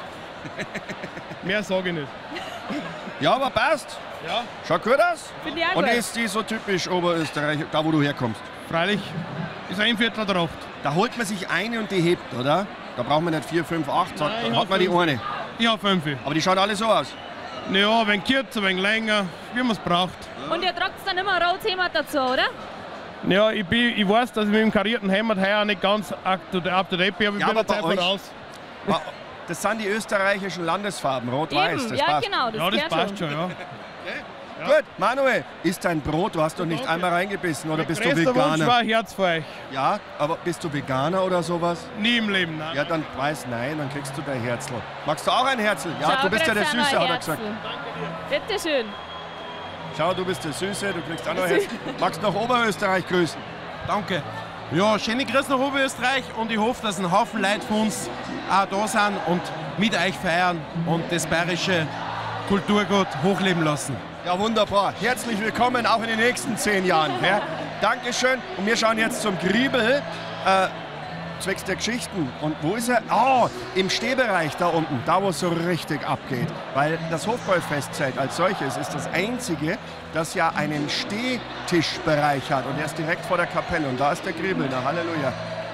Mehr sage ich nicht. Ja, aber passt. Ja. Schaut gut aus. Finde ich auch Und gut. ist die so typisch Oberösterreich, da wo du herkommst? Freilich ist ein Viertel drauf. Da holt man sich eine und die hebt, oder? Da braucht man nicht vier, fünf, acht, sagt, Nein, dann ich hat hab man die fünf. eine. Ich habe fünf. Aber die schauen alle so aus. Ja, ein wenig kürzer, ein wenig länger, wie man es braucht. Und ihr tragt dann immer ein rotes Hemd dazu, oder? Ja, ich, bin, ich weiß, dass ich mit dem karierten Hemd heuer nicht ganz up to up to date bin, aber ich Ja, bin aber jetzt bei einfach euch- raus. Ma- Das sind die österreichischen Landesfarben, rot-weiß. Eben, Das ja passt. genau, das, Ja, das gehört passt schon. schon, ja. Gut, Manuel, isst dein Brot, du hast doch nicht Danke. einmal reingebissen, oder Mein bist du größter Wunsch war Veganer? ein Herz für euch. Ja, aber bist du Veganer oder sowas? Nie im Leben, nein. Ja, dann weiß nein, dann kriegst du dein Herzl. Magst du auch ein Herzl? Ja, Schau, du bist ja der kriegst auch noch Süße, ein hat er gesagt. Herzl. Bitte schön. Schau, du bist der Süße, du kriegst auch noch ein Herzl. Magst du noch Oberösterreich grüßen? Danke. Ja, schöne Grüße nach Oberösterreich und ich hoffe, dass ein Haufen Leute von uns auch da sind und mit euch feiern und das bayerische Kulturgut hochleben lassen. Ja, wunderbar. Herzlich willkommen auch in den nächsten zehn Jahren. Ja? Dankeschön. Und wir schauen jetzt zum Griebel, äh, zwecks der Geschichten. Und wo ist er? Oh, im Stehbereich da unten, da wo es so richtig abgeht. Weil das Hofbräu-Festzelt als solches ist das einzige, das ja einen Stehtischbereich hat. Und der ist direkt vor der Kapelle. Und da ist der Griebel. Na, Halleluja.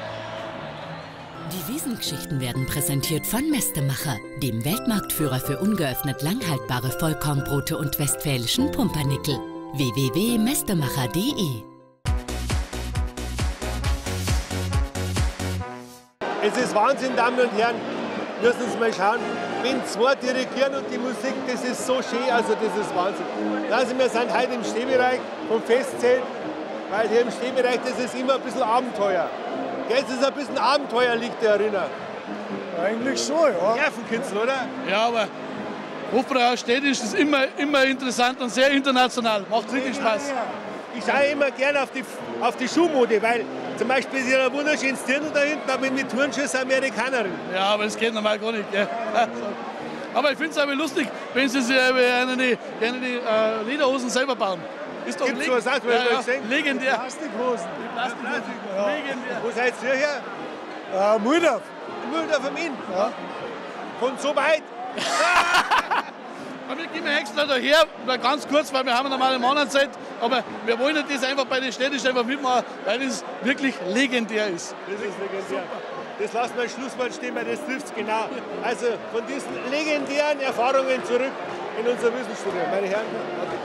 Die Wiesengeschichten werden präsentiert von Mestemacher, dem Weltmarktführer für ungeöffnet langhaltbare Vollkornbrote und westfälischen Pumpernickel. w w w punkt mestemacher punkt de Es ist Wahnsinn, Damen und Herren. Müssen Sie mal schauen. Wenn zwei dirigieren und die Musik, das ist so schön, also das ist Wahnsinn. Also wir sind heute im Stehbereich vom Festzelt, weil hier im Stehbereich, das ist immer ein bisschen Abenteuer. Jetzt ist ein bisschen Abenteuer liegt da drin. Eigentlich schon, ja. Nervenkitzel, oder? Ja, aber Hofbräu städtisch ist immer, immer interessant und sehr international. Macht wirklich Spaß. Ich schaue immer gerne auf die, auf die Schuhmode, weil zum Beispiel ist ja ein wunderschönes Dirndl da hinten, aber mit Turnschuss Amerikanerin. Ja, aber das geht normal gar nicht. Gell? Aber ich finde es aber lustig, wenn sie sich gerne die, gerne die äh, Lederhosen selber bauen. Ist doch Gibt's leg- sowas auch, ja, ja, ja, gesehen? legendär. Plastikhosen. Die Plastikhosen. Ja. Legendär. Wo seid ihr her? Äh, Muldorf. Mühldorf am Inn? Ja. Von so weit? Aber wir gehen extra daher, mal ganz kurz, weil wir haben eine normale Monatszeit, aber wir wollen das einfach bei den Städtischen einfach mitmachen, weil es wirklich legendär ist. Das ist legendär. Das lassen wir als Schlusswort stehen, weil das trifft es genau. Also von diesen legendären Erfahrungen zurück in unser Wissensstudio. Meine Herren, warte.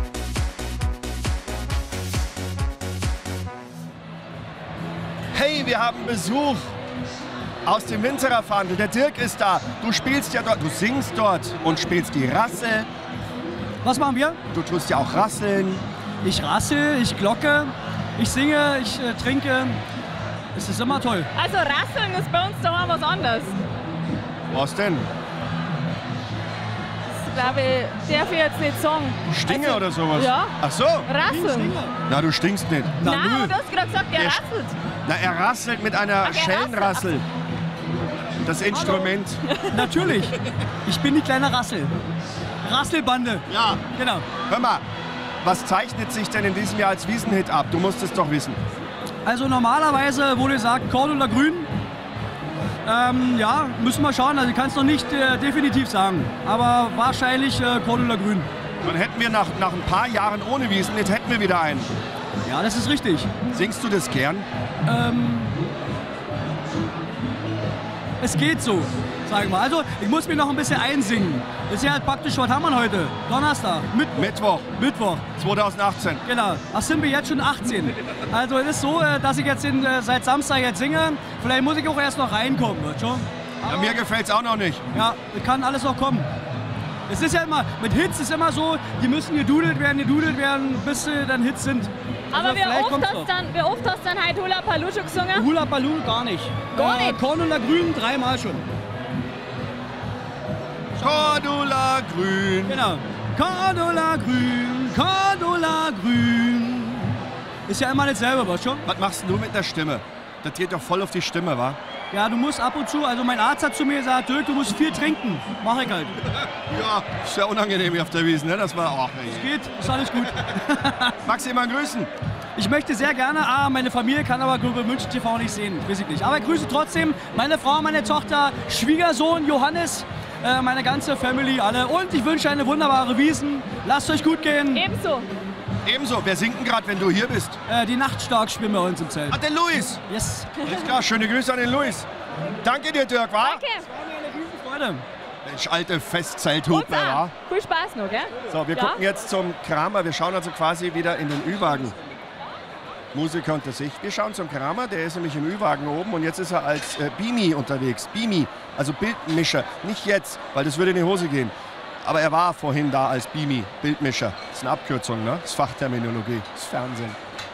Hey, wir haben Besuch aus dem Winzerer Fandel. Der Dirk ist da. Du spielst ja dort, du singst dort und spielst die Rassel. Was machen wir? Du tust ja auch Rasseln. Ich rassel, ich glocke, ich singe, ich äh, trinke. Es ist immer toll. Also Rasseln ist bei uns daheim was anderes. Was denn? glaube ich, darf ich jetzt nicht sagen. Stinge Also, oder sowas? Ja. Ach so. Rasseln. Na, du stinkst nicht. Na, Nein, aber du hast gerade gesagt, der Der- rasselt. Na, er rasselt mit einer Ach, er Schellenrassel. Das Instrument. Natürlich. Ich bin die kleine Rassel. Rasselbande. Ja. Genau. Hör mal, was zeichnet sich denn in diesem Jahr als Wiesenhit ab? Du musst es doch wissen. Also normalerweise wurde gesagt Cordula Grün. Ähm, ja, müssen wir schauen. Also ich kann es noch nicht äh, definitiv sagen. Aber wahrscheinlich äh, Cordula Grün. Dann hätten wir nach, nach ein paar Jahren ohne Wiesenhit, hätten wir wieder einen. Ja, das ist richtig. Singst du das gern? Ähm, es geht so, sag ich mal. Also ich muss mir noch ein bisschen einsingen. Das ist ja halt praktisch, was haben wir heute? Donnerstag, Mittwoch. Mittwoch. Mittwoch. zweitausendachtzehn. Genau. Ach, sind wir jetzt schon achtzehn. Also es ist so, äh, dass ich jetzt in, äh, seit Samstag jetzt singe. Vielleicht muss ich auch erst noch reinkommen, wird schon. Ja, mir gefällt es auch noch nicht. Ja, kann alles noch kommen. Es ist ja immer, mit Hits ist immer so, die müssen gedudelt werden, gedudelt werden, bis sie dann Hits sind. Aber Also wie vielleicht oft, kommt's hast noch. dann, wie oft hast du dann heute Hula Paloo schon gesungen? Hula Baloo gar nicht. Gar äh, nicht? Cordula Grün dreimal schon. Cordula Grün. Genau. Cordula Grün, Cordula Grün. Ist ja immer dasselbe, was schon? Was machst du mit der Stimme? Das geht doch voll auf die Stimme, wa? Ja, du musst ab und zu, also mein Arzt hat zu mir gesagt, Dirk, du musst viel trinken. Mach ich halt. Ja, ist ja unangenehm hier auf der Wiesn, ne? Das war auch. Es geht, ist alles gut. Magst du jemanden grüßen? Ich möchte sehr gerne, ah, meine Familie kann aber Global München T V nicht sehen, weiß ich nicht. Aber ich grüße trotzdem meine Frau, meine Tochter, Schwiegersohn Johannes, äh, meine ganze Family, alle. Und ich wünsche eine wunderbare Wiesn. Lasst euch gut gehen. Ebenso. Ebenso. Wer singt denn gerade, wenn du hier bist? Äh, die Nachtstark spielen bei uns im Zelt. Ah, der Luis. Yes. Alles klar, schöne Grüße an den Luis. Danke dir, Dirk, wa? Danke. Freude. Mensch, alte Festzelthupe, wa? Viel Spaß noch, gell? So, wir Ja? gucken jetzt zum Kramer. Wir schauen also quasi wieder in den Ü-Wagen. Musiker unter sich. Wir schauen zum Kramer, der ist nämlich im Ü-Wagen oben und jetzt ist er als äh, Beanie unterwegs. Beanie, also Bildmischer. Nicht jetzt, weil das würde in die Hose gehen. Aber er war vorhin da als Beanie, Bildmischer. Das ist eine Abkürzung, ne? Das ist Fachterminologie, das ist Fernsehen.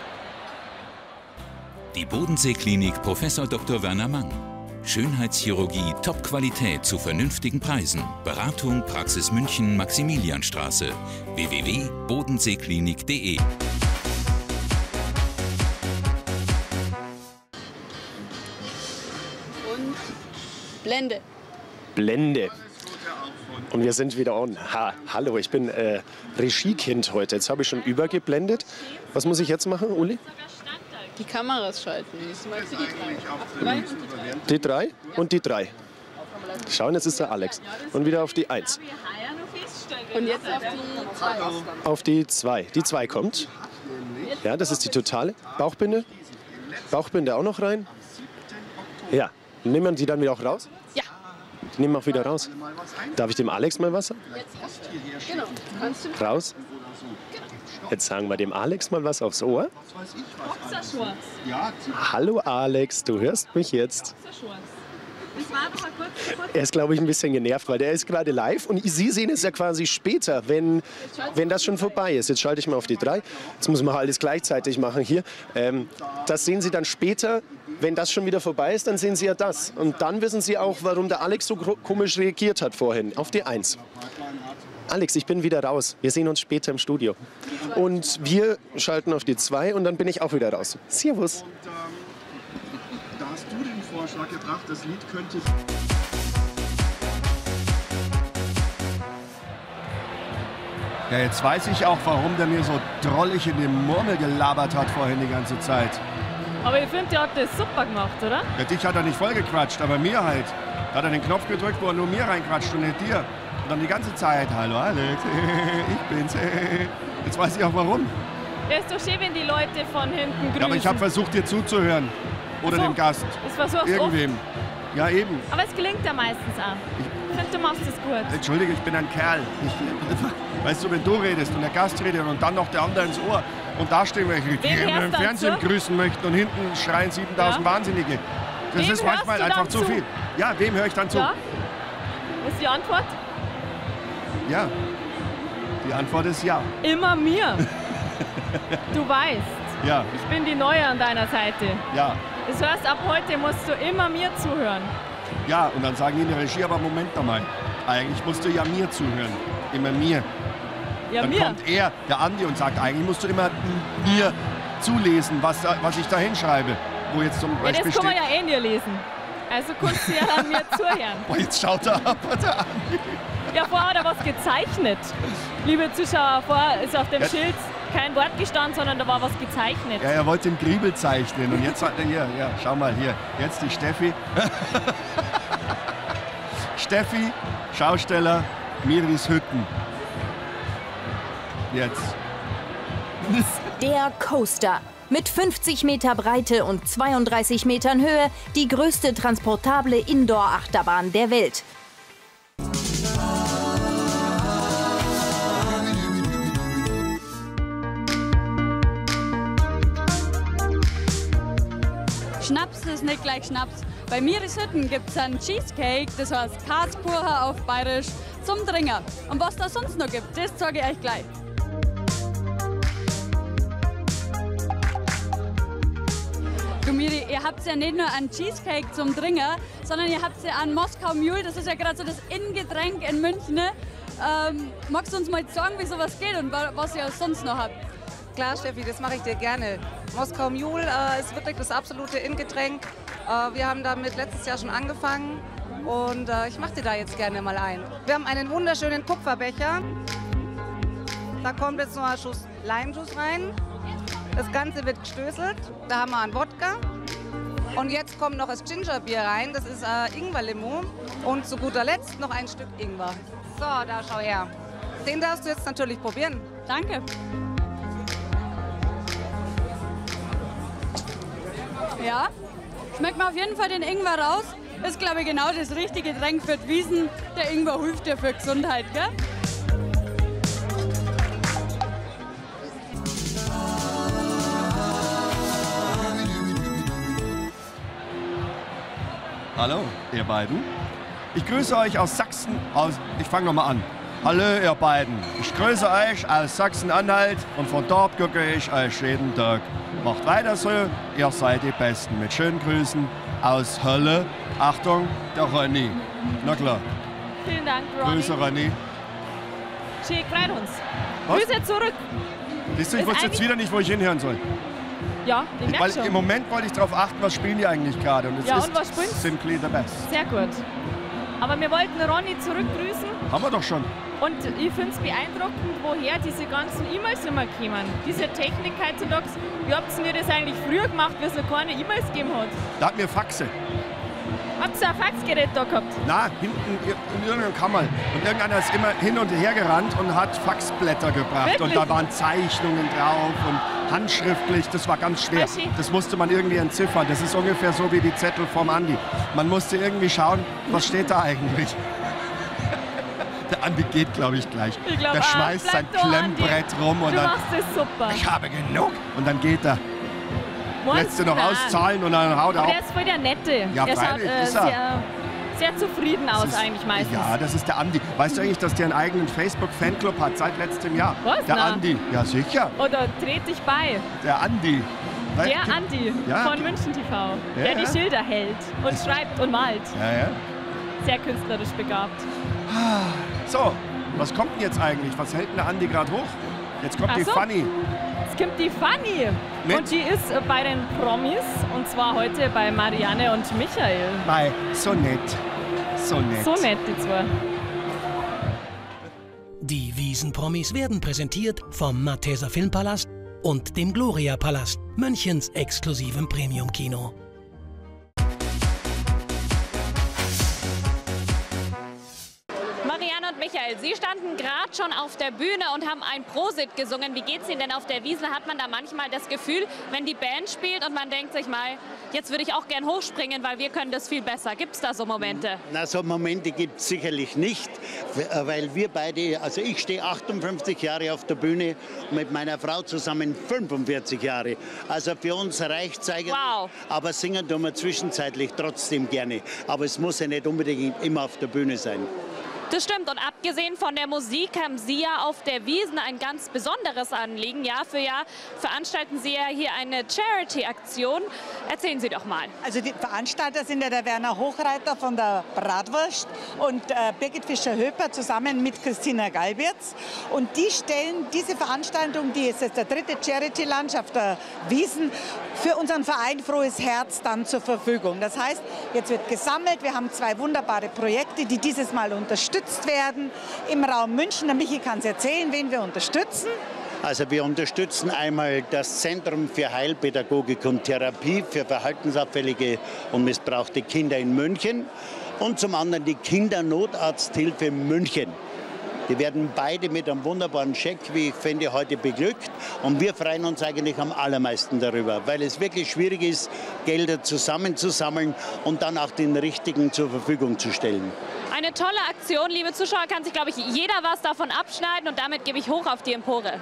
Die Bodensee-Klinik Professor Doktor Werner Mang. Schönheitschirurgie Top-Qualität zu vernünftigen Preisen. Beratung Praxis München, Maximilianstraße. w w w punkt bodenseeklinik punkt de. Und Blende. Blende. Und wir sind wieder on. Ha, hallo, ich bin äh, Regiekind heute. Jetzt habe ich schon übergeblendet. Was muss ich jetzt machen, Uli? Die Kameras schalten. Das meinst du die drei? Die drei und die drei. Schauen, jetzt ist der Alex. Und wieder auf die eins. Und jetzt auf die zwei. Auf die zwei. Die zwei kommt. Ja, das ist die totale. Bauchbinde. Bauchbinde auch noch rein. Ja. Nehmen wir die dann wieder auch raus? Ja. Die nehmen wir auch wieder raus. Darf ich dem Alex mal was sagen? Genau. Kannst du Raus. Jetzt sagen wir dem Alex mal was aufs Ohr. Boxershorts. Hallo Alex, du hörst mich jetzt. Boxershorts. Das war doch mal kurz, kurz. Er ist, glaube ich, ein bisschen genervt, weil der ist gerade live und Sie sehen es ja quasi später, wenn, wenn das schon vorbei ist. Jetzt schalte ich mal auf die drei. Jetzt muss man alles gleichzeitig machen hier. Ähm, das sehen Sie dann später. Wenn das schon wieder vorbei ist, dann sehen Sie ja das. Und dann wissen Sie auch, warum der Alex so komisch reagiert hat vorhin. Auf die eins. Alex, ich bin wieder raus. Wir sehen uns später im Studio. Und wir schalten auf die zwei und dann bin ich auch wieder raus. Servus. Und, ähm, da hast du den Vorschlag gebracht, das Lied könnte ich... Ja, jetzt weiß ich auch, warum der mir so drollig in die Murmel gelabert hat vorhin die ganze Zeit. Aber ich finde, der hat das super gemacht, oder? Ja, dich hat er nicht voll gequatscht, aber mir halt. Da hat er den Knopf gedrückt, wo er nur mir reinquatscht und nicht dir. Und dann die ganze Zeit, hallo Alex, ich bin's. Jetzt weiß ich auch warum. Ja, ist doch schön, wenn die Leute von hinten grüßen. Ja, aber ich habe versucht, dir zuzuhören. Oder So, dem Gast. das versuchst du Irgendwem. Ja, eben. Aber es gelingt ja meistens auch. Ich finde, du machst es gut. Entschuldige, ich bin ein Kerl. Ich, weißt du, wenn du redest und der Gast redet und dann noch der andere ins Ohr und da stehen welche, die Wem im hörst du dann Fernsehen zu? grüßen möchten und hinten schreien siebentausend Ja. Wahnsinnige. Das Wem ist manchmal hörst du einfach dann zu zu? viel. Ja, wem höre ich dann zu? Ja? Was ist die Antwort? Ja. Die Antwort ist ja. Immer mir. Du weißt, Ja, ich bin die Neue an deiner Seite. ja, Das heißt, ab heute musst du immer mir zuhören. ja. Und dann sagen die in der Regie, aber Moment noch mal. Eigentlich musst du ja mir zuhören. Immer mir. Ja, Dann mir. kommt er, der Andi, und sagt, eigentlich musst du immer mir zulesen, was, da- was ich da hinschreibe. Wo jetzt zum Ja, Beispiel das kann man steht. ja eh nie lesen. Also kannst du ja an mir zuhören. Boah, jetzt schaut er ab, der Andi. Ja, vorher hat er was gezeichnet. Liebe Zuschauer, vorher ist auf dem Ja. Schild kein Wort gestanden, sondern da war was gezeichnet. Ja, er wollte den Griebel zeichnen. Und jetzt hat er hier, ja, schau mal hier. Jetzt die Steffi. Steffi, Schausteller, Miris Hütten. Jetzt. Der Coaster. Mit fünfzig Meter Breite und zweiunddreißig Metern Höhe die größte transportable Indoor-Achterbahn der Welt. Schnaps ist nicht gleich Schnaps. Bei Miris Hütten gibt es einen Cheesecake, das heißt Karlsburger auf Bayerisch, zum Trinken. Und was da sonst noch gibt, das zeige ich euch gleich. Du Miri, ihr habt ja nicht nur einen Cheesecake zum Trinken, sondern ihr habt ja einen Moskau Mule, das ist ja gerade so das Innengetränk in München. Ähm, magst du uns mal sagen, wie sowas geht und wa- was ihr sonst noch habt? Klar, Steffi, das mache ich dir gerne. Moskau Mule äh, ist wirklich das absolute Innengetränk. Äh, wir haben damit letztes Jahr schon angefangen und äh, ich mache dir da jetzt gerne mal ein. Wir haben einen wunderschönen Kupferbecher. Da kommt jetzt noch ein Schuss Limejuice rein. Das Ganze wird gestößelt. Da haben wir einen Wodka. Und jetzt kommt noch das Gingerbier rein. Das ist äh, Ingwer-Limo. Und zu guter Letzt noch ein Stück Ingwer. So, da schau her. Den darfst du jetzt natürlich probieren. Danke. Ja, schmeckt mir auf jeden Fall den Ingwer raus. Ist, glaube ich, genau das richtige Getränk für die Wiesen. Der Ingwer hilft dir für Gesundheit, gell? Hallo, ihr beiden. Ich grüße euch aus Sachsen. Aus, ich fange nochmal an. Hallo, ihr beiden. Ich grüße euch aus Sachsen-Anhalt und von dort gucke ich euch jeden Tag. Macht weiter so, ihr seid die Besten. Mit schönen Grüßen aus Hölle. Achtung, der Ronny. Na klar. Vielen Dank, Ronny. Grüße, Ronny. Schick, freut uns. Was? Grüße zurück. Siehst du, ich Ist wusste jetzt eigentlich- wieder nicht, wo ich hinhören soll. Ja, ich Weil merke schon. im Moment wollte ich darauf achten, was spielen die eigentlich gerade. Und es Ja, ist und was spielen sie? Simply the Best. Sehr gut. Aber wir wollten Ronny zurückgrüßen Haben wir doch schon. und ich finde es beeindruckend, woher diese ganzen E-Mails immer kommen. Diese Technik heutzutage, wie habt ihr das eigentlich früher gemacht, wie es noch keine E-Mails gegeben hat? Da hat mir Faxe. Habt ihr ein Faxgerät da gehabt? Na, hinten in irgendeinem Kammer. Und irgendeiner ist immer hin und her gerannt und hat Faxblätter gebracht. Wirklich? Und da waren Zeichnungen drauf und handschriftlich. Das war ganz schwer. Ah, schön. Das musste man irgendwie entziffern. Das ist ungefähr so wie die Zettel vom Andi. Man musste irgendwie schauen, was steht da eigentlich. Der Andi geht, glaube ich, gleich. Ich glaub Der auch. schmeißt sein Bleib da, Klemmbrett Andi. rum und Du dann. machst das super. Ich habe genug. Und dann geht er. Meinst Lässt du du? noch Nein. auszahlen und dann haut er Aber ab. der ist voll der Nette. Ja, der schaut freilich, äh, ist er. sehr, sehr zufrieden aus Das ist- eigentlich meistens. Ja, das ist der Andi. Weißt du eigentlich, dass der einen eigenen Facebook-Fanclub hat seit letztem Jahr? Was? Der Na. Andi. Ja, sicher. Oder dreht dich bei. Der Andi. Weißt Der du- Andi Ja, von gibt- München T V, Ja, der ja. die Schilder hält und schreibt und malt. Ja, ja. Sehr künstlerisch begabt. So, was kommt denn jetzt eigentlich? Was hält denn der Andi gerade hoch? Jetzt kommt Ach die so. Fanny. Es gibt die Fanny. Mit? Und die ist äh, bei den Promis. Und zwar heute bei Marianne und Michael. Mei, so nett. So nett. So nett, die zwei. Die Wiesenpromis werden präsentiert vom Malteser Filmpalast und dem Gloria Palast, Münchens exklusivem Premium-Kino. Marianne und Michael, Sie standen gerade schon auf der Bühne und haben ein Prosit gesungen. Wie geht's Ihnen denn auf der Wiesn? Hat man da manchmal das Gefühl, wenn die Band spielt und man denkt sich mal, jetzt würde ich auch gern hochspringen, weil wir können das viel besser. Gibt es da so Momente? Na, so Momente gibt es sicherlich nicht, weil wir beide, also ich stehe achtundfünfzig Jahre auf der Bühne und mit meiner Frau zusammen fünfundvierzig Jahre. Also für uns reicht es eigentlich, wow. Aber singen tun wir zwischenzeitlich trotzdem gerne. Aber es muss ja nicht unbedingt immer auf der Bühne sein. Das stimmt. Und abgesehen von der Musik haben Sie ja auf der Wiesn ein ganz besonderes Anliegen. Jahr für Jahr veranstalten Sie ja hier eine Charity-Aktion. Erzählen Sie doch mal. Also die Veranstalter sind ja der Werner Hochreiter von der Bratwurst und äh, Birgit Fischer-Höper zusammen mit Christina Galbierz. Und die stellen diese Veranstaltung, die ist jetzt der dritte Charity-Lunch auf der Wiesn, für unseren Verein Frohes Herz dann zur Verfügung. Das heißt, jetzt wird gesammelt. Wir haben zwei wunderbare Projekte, die dieses Mal unterstützt werden im Raum München. Der Michi kann es erzählen, wen wir unterstützen. Also wir unterstützen einmal das Zentrum für Heilpädagogik und Therapie für verhaltensauffällige und missbrauchte Kinder in München und zum anderen die Kindernotarzthilfe München. Die werden beide mit einem wunderbaren Scheck, wie ich finde, heute beglückt. Und wir freuen uns eigentlich am allermeisten darüber, weil es wirklich schwierig ist, Gelder zusammenzusammeln und dann auch den Richtigen zur Verfügung zu stellen. Eine tolle Aktion, liebe Zuschauer, kann sich, glaube ich, jeder was davon abschneiden. Und damit gebe ich hoch auf die Empore.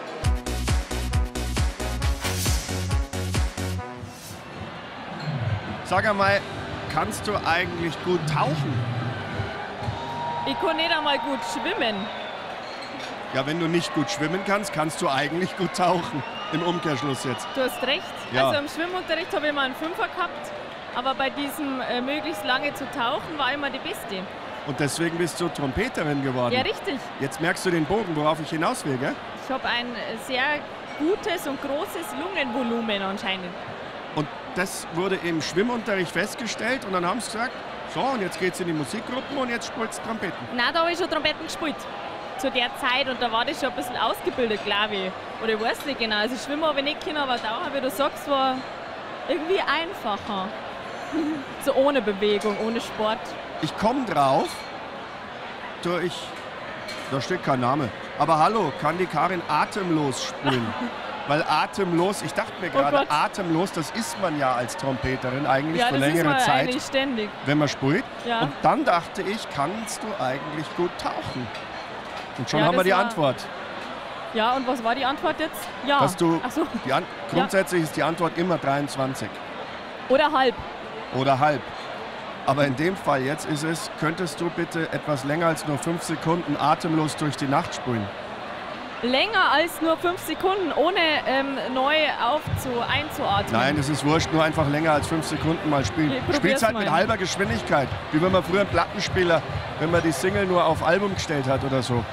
Sag einmal, kannst du eigentlich gut tauchen? Ich kann nicht einmal gut schwimmen. Ja, wenn du nicht gut schwimmen kannst, kannst du eigentlich gut tauchen. Im Umkehrschluss jetzt. Du hast recht. Ja. Also im Schwimmunterricht habe ich mal einen Fünfer gehabt. Aber bei diesem äh, möglichst lange zu tauchen war immer die Beste. Und deswegen bist du Trompeterin geworden. Ja, richtig. Jetzt merkst du den Bogen, worauf ich hinaus will, gell? Ich habe ein sehr gutes und großes Lungenvolumen anscheinend. Und das wurde im Schwimmunterricht festgestellt und dann haben sie gesagt, so, und jetzt geht's in die Musikgruppen und jetzt spielst du Trompeten. Nein, da habe ich schon Trompeten gespielt. Zu der Zeit. Und da war das schon ein bisschen ausgebildet, glaube ich. Oder ich weiß nicht genau. Also Schwimmen habe ich nicht können, aber Tauchen, wie du sagst, war irgendwie einfacher. So ohne Bewegung, ohne Sport. Ich komme drauf durch, da steht kein Name. Aber hallo, kann die Karin atemlos spielen? Weil atemlos, ich dachte mir gerade, oh atemlos, das ist man ja als Trompeterin eigentlich ja, für das längere ist man Zeit, eigentlich ständig. wenn man spielt. Ja. Und dann dachte ich, kannst du eigentlich gut tauchen? Und schon ja, haben wir die war... Antwort. Ja, und was war die Antwort jetzt? Ja. Dass du, Ach so. die An grundsätzlich ja. ist die Antwort immer dreiundzwanzig. Oder halb. Oder halb. Aber in dem Fall jetzt ist es, könntest du bitte etwas länger als nur fünf Sekunden atemlos durch die Nacht sprühen? Länger als nur fünf Sekunden, ohne ähm, neu aufzu einzuatmen. Nein, das ist wurscht, nur einfach länger als fünf Sekunden mal spielen. Spiel's halt mit halber Geschwindigkeit, wie wenn man früher einen Plattenspieler, wenn man die Single nur auf Album gestellt hat oder so.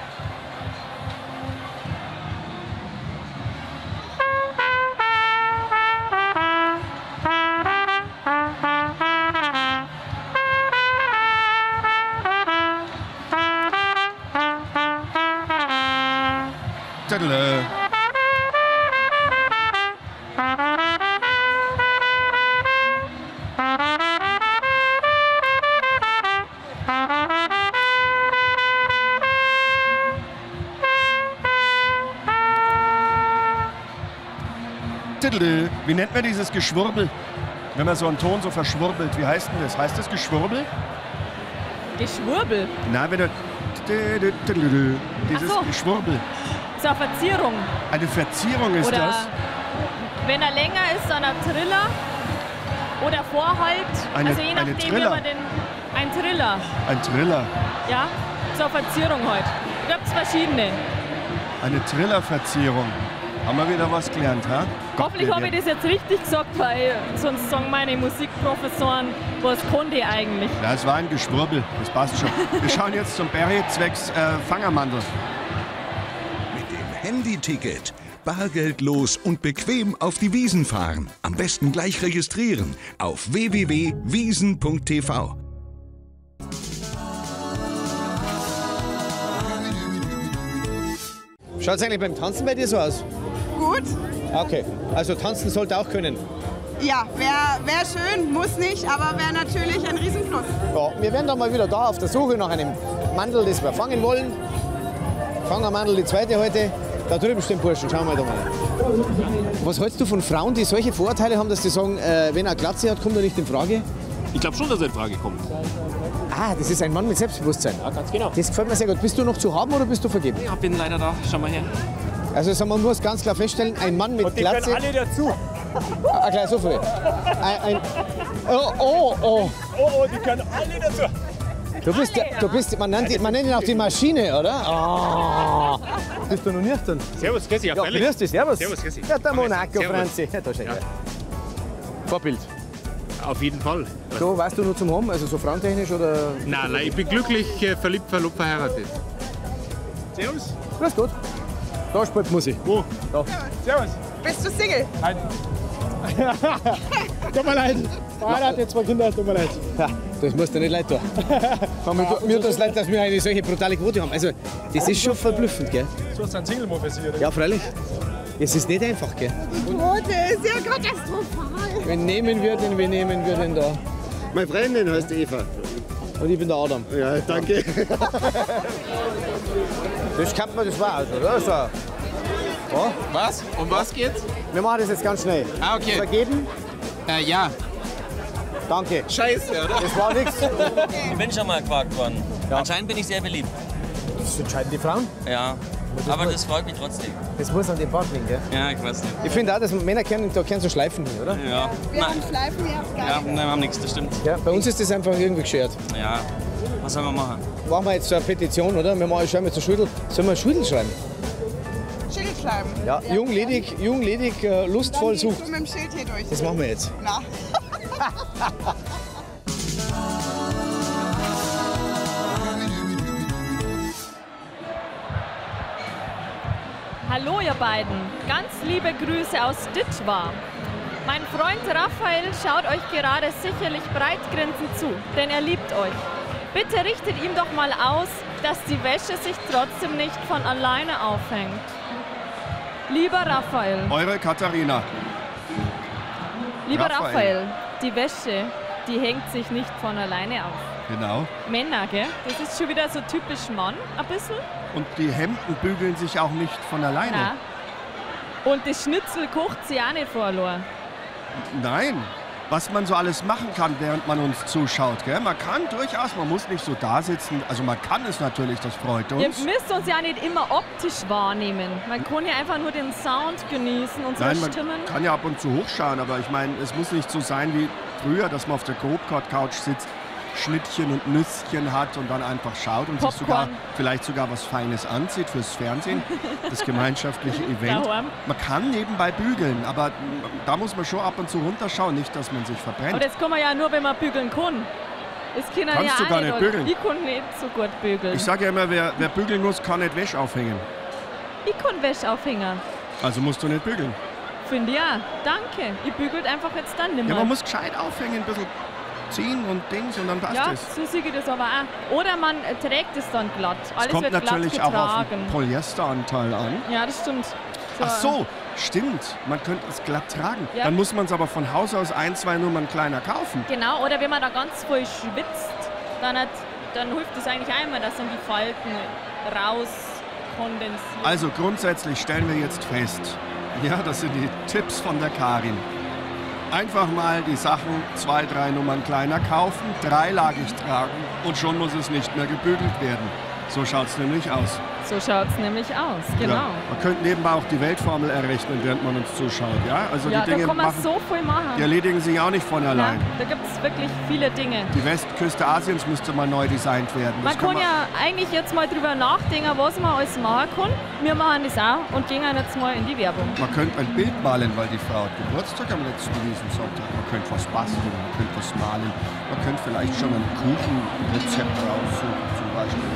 Tadele. Tadele. Wie nennt man dieses Geschwurbel? Wenn man so einen Ton so verschwurbelt, wie heißt denn das? Heißt das Geschwurbel? Geschwurbel? Nein, wenn du... Dieses so. Geschwurbel. Das ist eine Verzierung. Eine Verzierung ist oder das? Wenn er länger ist, dann ein Triller. Oder Vorhalt. Eine, also je nachdem, eine wie man den... Ein Triller. Ein Triller. Ja, so eine Verzierung heute. Da gibt es verschiedene. Eine Trillerverzierung. Haben wir wieder was gelernt, ha? Hoffentlich habe ich das jetzt richtig gesagt, weil sonst sagen meine Musikprofessoren, was konnte ich eigentlich? Ja, es war ein Geschwurbel, das passt schon. Wir schauen jetzt zum Barry zwecks äh, Fangermandel. Mit dem Handyticket. Bargeldlos und bequem auf die Wiesn fahren. Am besten gleich registrieren auf w w w punkt wiesn punkt t v. Schaut es eigentlich beim Tanzen bei dir so aus? Gut. Okay, also tanzen sollte auch können. Ja, wäre wär schön, muss nicht, aber wäre natürlich ein Riesenplus. Ja, wir werden dann mal wieder da auf der Suche nach einem Mandel, das wir fangen wollen. Fangermandel, die zweite heute. Da drüben stehen Burschen, schauen wir da mal. Was hältst du von Frauen, die solche Vorurteile haben, dass sie sagen, äh, wenn er Glatze hat, kommt er nicht in Frage? Ich glaube schon, dass er in Frage kommt. Ah, das ist ein Mann mit Selbstbewusstsein. Ja, ganz genau. Das gefällt mir sehr gut. Bist du noch zu haben oder bist du vergeben? Ja, bin leider da. Schau mal her. Also man muss ganz klar feststellen, ein Mann mit Und die Glatze... können alle dazu. Ah, gleich so viel. Ein, ein, oh, oh, oh. Oh, oh, die können alle dazu. Du bist, ja, du bist man, nennt, man nennt ihn auch die Maschine, oder? Oh. Bist du noch nüchtern? Servus, grüß dich, ja, freilich. grüß dich, servus. Servus, grüß dich. Ja, der Monaco, Servus. Franzi. Ja, da schau her. Vorbild. Auf jeden Fall. So, weißt du nur zum Haben, also so frauentechnisch oder? Nein, nein, ich bin glücklich äh, verliebt, verlobt, verheiratet. Servus. Grüß Gott. Da spielt Musik. Wo? Da. Servus. Bist du Single? Nein. Tut mir leid. Verheiratet, zwei Kinder, tut mir leid. Ja, das musst du nicht leid tun. mir, mir tut das leid, dass wir eine solche brutale Quote haben. Also, das ist schon verblüffend, gell? Du hast einen Single-Mann für Sie, oder? Ja, freilich. Es ist nicht einfach, gell? Die Quote ist ja katastrophal. Wen nehmen wir denn, wen nehmen wir denn da? Meine Freundin heißt Eva. Und ich bin der Adam. Ja, danke. Das kann man, das war's, oder? So. Ja. Was? Um was geht's? Wir machen das jetzt ganz schnell. Ah, okay. Vergeben? Äh, ja. Danke. Scheiße, oder? Das war nichts. Ich bin schon mal gefragt worden. Ja. Anscheinend bin ich sehr beliebt. Das entscheiden die Frauen? Ja. Das aber muss, das freut mich trotzdem. Das muss an dem Bart liegen, gell? Ja, ich weiß nicht. Ich finde auch, dass Männer können, da können so Schleifen hin, oder? Ja. Wir haben Schleifen, ihr habt gar Ja, nichts. nein, wir haben nichts, das stimmt. Ja, bei uns ist das einfach irgendwie geschert. Ja. Was sollen wir machen? Machen wir jetzt so eine Petition, oder? Wir machen schon mit so Schüttel. Sollen wir Schüttel schreiben? Schild schreiben. Ja, jung, ledig, jung, ledig, äh, lustvoll Dann gehst sucht. du mit dem Schild hier durch. Das machen wir jetzt. Na. Hallo ihr beiden, ganz liebe Grüße aus Ditschwar. Mein Freund Raphael schaut euch gerade sicherlich breitgrinsend zu, denn er liebt euch. Bitte richtet ihm doch mal aus, dass die Wäsche sich trotzdem nicht von alleine aufhängt. Lieber Raphael. Eure Katharina. Lieber Raphael, Raphael, die Wäsche, die hängt sich nicht von alleine auf. Genau. Männer, gell? Das ist schon wieder so typisch Mann, ein bisschen. Und die Hemden bügeln sich auch nicht von alleine. Na. Und das Schnitzel kocht sie auch nicht verloren. Nein. Was man so alles machen kann, während man uns zuschaut. Gell? Man kann durchaus, man muss nicht so da sitzen. Also man kann es natürlich, das freut uns. Ihr müsst uns ja nicht immer optisch wahrnehmen. Man kann ja einfach nur den Sound genießen, unsere Nein, man Stimmen. kann ja ab und zu hochschauen, aber ich meine, es muss nicht so sein wie früher, dass man auf der Grobkord-Couch sitzt, Schnittchen und Nüsschen hat und dann einfach schaut und sich sogar, vielleicht sogar was Feines anzieht fürs Fernsehen, das gemeinschaftliche Event. Daheim. Man kann nebenbei bügeln, aber da muss man schon ab und zu runterschauen, nicht, dass man sich Aber verbrennt. das kann man ja nur, wenn man bügeln kann. Das können Kannst ja du auch gar nicht alle. bügeln? Ich kann nicht so gut bügeln. Ich sage ja immer, wer, wer bügeln muss, kann nicht Wäsche aufhängen. Ich kann Wäsche aufhängen. Also musst du nicht bügeln. Finde ich auch. Danke. Ich bügelt einfach jetzt dann nicht mehr. Ja, man muss gescheit aufhängen, ein bisschen ziehen und Dings und dann passt Ja, es. so sehe ich das aber auch. Oder man äh, trägt es dann glatt. Alles Es kommt wird natürlich glatt auch auf getragen. den Polyesteranteil an. Ja, das stimmt. Ach so, stimmt. Man könnte es glatt tragen. Ja. Dann muss man es aber von Haus aus ein, zwei Nummern kleiner kaufen. Genau, oder wenn man da ganz voll schwitzt, dann, hat, dann hilft es eigentlich einmal, dass dann die Falten raus kondensieren. Also grundsätzlich stellen wir jetzt fest, ja, das sind die Tipps von der Karin. Einfach mal die Sachen zwei, drei Nummern kleiner kaufen, dreilagig tragen und schon muss es nicht mehr gebügelt werden. So schaut es nämlich aus. So schaut es nämlich aus, genau. Ja, man könnte nebenbei auch die Weltformel errechnen, während man uns zuschaut. Ja, also Ja, die da Dinge kann man machen, so viel machen. die erledigen sich auch nicht von Ja, allein. da gibt es wirklich viele Dinge. Die Westküste Asiens müsste mal neu designt werden. Das Man kann ja eigentlich jetzt mal drüber nachdenken, was man alles machen kann. Wir machen das auch und gehen jetzt mal in die Werbung. Man könnte ein Bild malen, weil die Frau hat Geburtstag am letzten Wiesensonntag. Man könnte was basteln, man könnte was malen. Man könnte vielleicht schon ein Kuchenrezept raussuchen, zum Beispiel.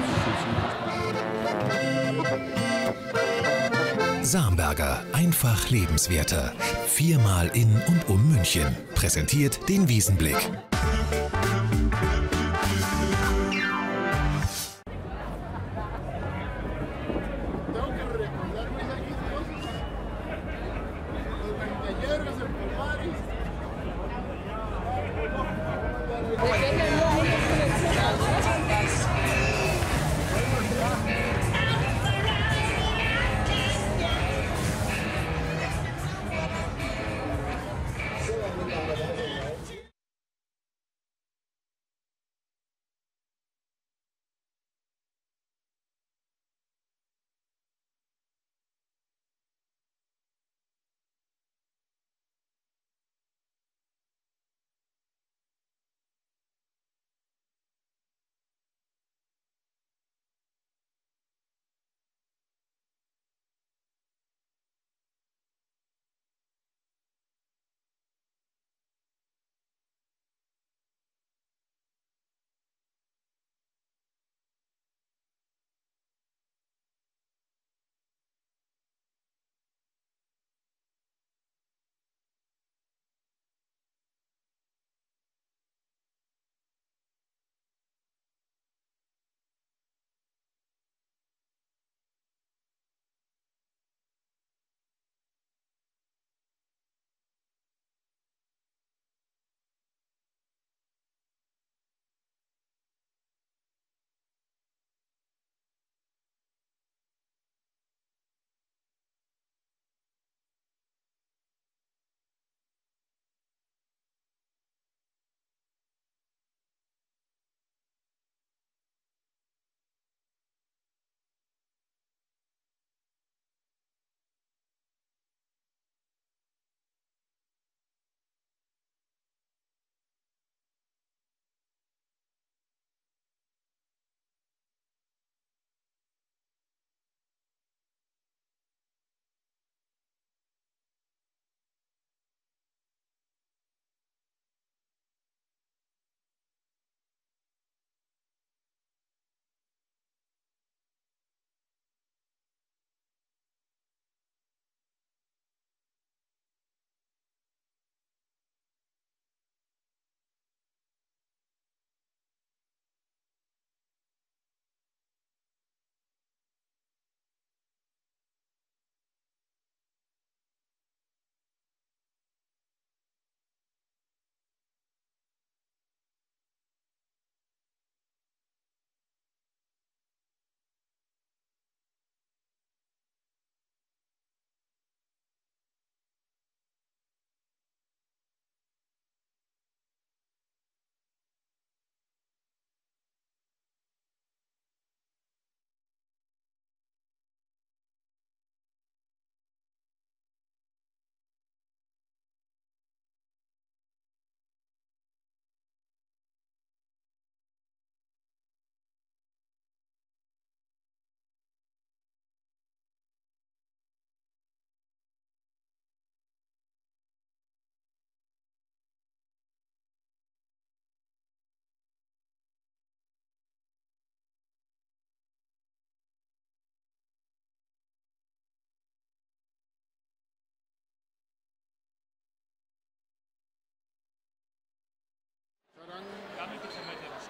Samberger, einfach lebenswerter. Viermal in und um München. Präsentiert den Wiesenblick.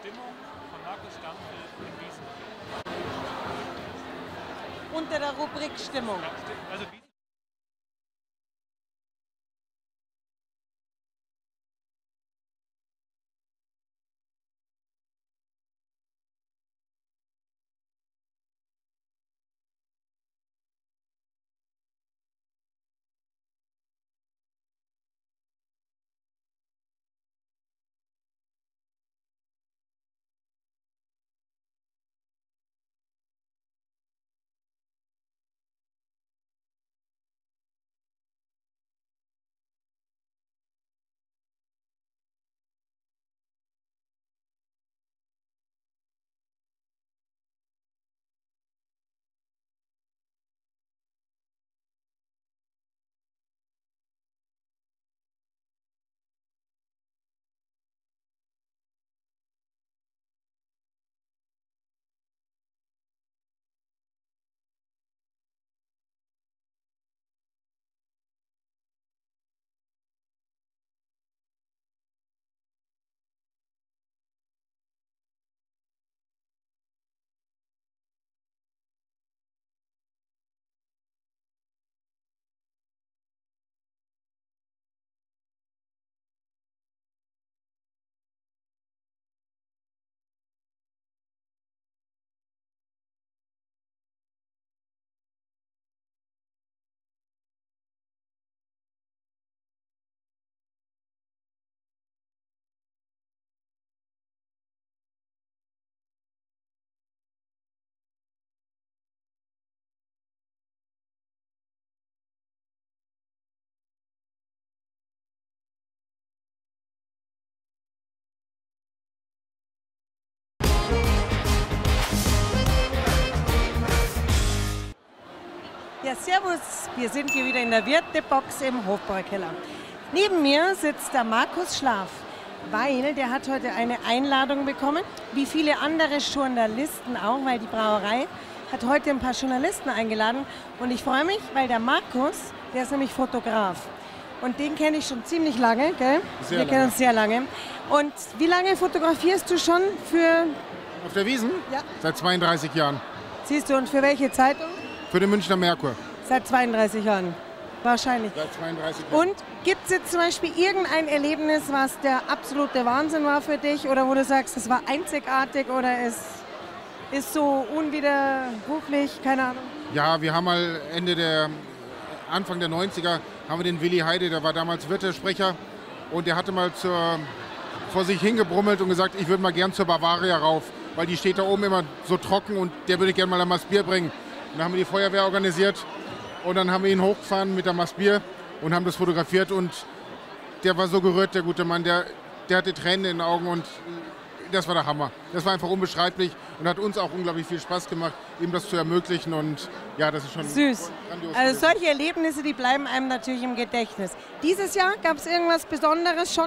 Stimmung von Markus Stampfel im Wiesen? Unter der Rubrik Stimmung. Also, Ja, servus. Wir sind hier wieder in der Wirtebox im Hofbräukeller. Neben mir sitzt der Markus Schlaf, weil der hat heute eine Einladung bekommen, wie viele andere Journalisten auch, weil die Brauerei hat heute ein paar Journalisten eingeladen. Und ich freue mich, weil der Markus, der ist nämlich Fotograf. Und den kenne ich schon ziemlich lange, gell? Sehr Wir kennen lange. uns sehr lange. Und wie lange fotografierst du schon für... Auf der Wiesn? Ja. Seit zweiunddreißig Jahren. Siehst du, und für welche Zeitung? Für den Münchner Merkur. Seit zweiunddreißig Jahren. Wahrscheinlich. Seit zweiunddreißig Jahren. Und gibt es jetzt zum Beispiel irgendein Erlebnis, was der absolute Wahnsinn war für dich? Oder wo du sagst, das war einzigartig oder es ist so unwiderruflich? Keine Ahnung. Ja, wir haben mal Ende der, Anfang der neunziger, haben wir den Willi Heide, der war damals Wirtesprecher. Und der hatte mal zur, vor sich hingebrummelt und gesagt, ich würde mal gern zur Bavaria rauf. Weil die steht da oben immer so trocken und der würde gerne mal ein Maß Bier bringen. Und dann haben wir die Feuerwehr organisiert und dann haben wir ihn hochgefahren mit der Maß Bier und haben das fotografiert und der war so gerührt, der gute Mann, der, der hatte Tränen in den Augen und das war der Hammer. Das war einfach unbeschreiblich und hat uns auch unglaublich viel Spaß gemacht, ihm das zu ermöglichen und ja, das ist schon süß. Grandios. Also solche Erlebnisse, die bleiben einem natürlich im Gedächtnis. Dieses Jahr gab es irgendwas Besonderes schon?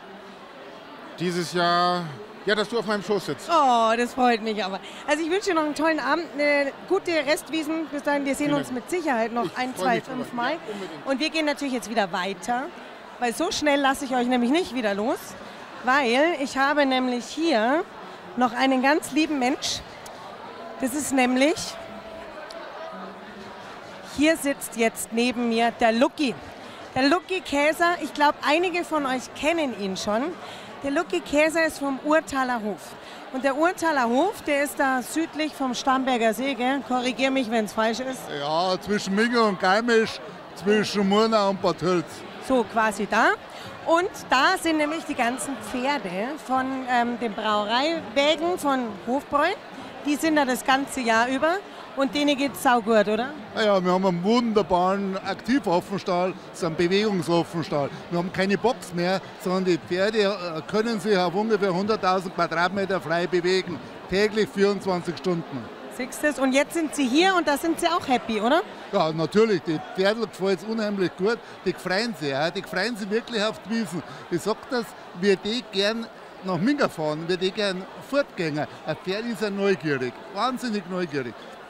Dieses Jahr, ja, dass du auf meinem Schoß sitzt. Oh, das freut mich aber. Also ich wünsche dir noch einen tollen Abend, eine gute Restwiesen. Bis dahin, wir sehen uns mit Sicherheit noch Ich ein, freu zwei, mich fünf drüber. Mal. Ja, unbedingt. Und wir gehen natürlich jetzt wieder weiter, weil so schnell lasse ich euch nämlich nicht wieder los, weil ich habe nämlich hier noch einen ganz lieben Mensch. Das ist nämlich, hier sitzt jetzt neben mir der Lucky. Der Lucky Käser, ich glaube, einige von euch kennen ihn schon. Der Lucky Käser ist vom Urtaler Hof. Und der Urtaler Hof, der ist da südlich vom Starnberger See, gell? Korrigier mich, wenn es falsch ist. Ja, zwischen Minge und Garmisch, zwischen Murnau und Bad Hülz. So quasi da. Und da sind nämlich die ganzen Pferde von ähm, den Brauereiwägen von Hofbräu. Die sind da das ganze Jahr über. Und denen geht es saugut, oder? Ja, wir haben einen wunderbaren Aktivaffenstall, so einen Bewegungsaffenstall. Wir haben keine Box mehr, sondern die Pferde äh, können sich auf ungefähr hunderttausend Quadratmeter frei bewegen, täglich vierundzwanzig Stunden. Siehst du es? Und jetzt sind sie hier und da sind sie auch happy, oder? Ja, natürlich, die Pferde gefällt es unheimlich gut, die freuen sich, ja, die freuen sich wirklich auf die Wiesen. Ich sage das, wir die gern nach Minga fahren, wir die gern fortgehen. Ein Pferd ist ja neugierig, wahnsinnig neugierig.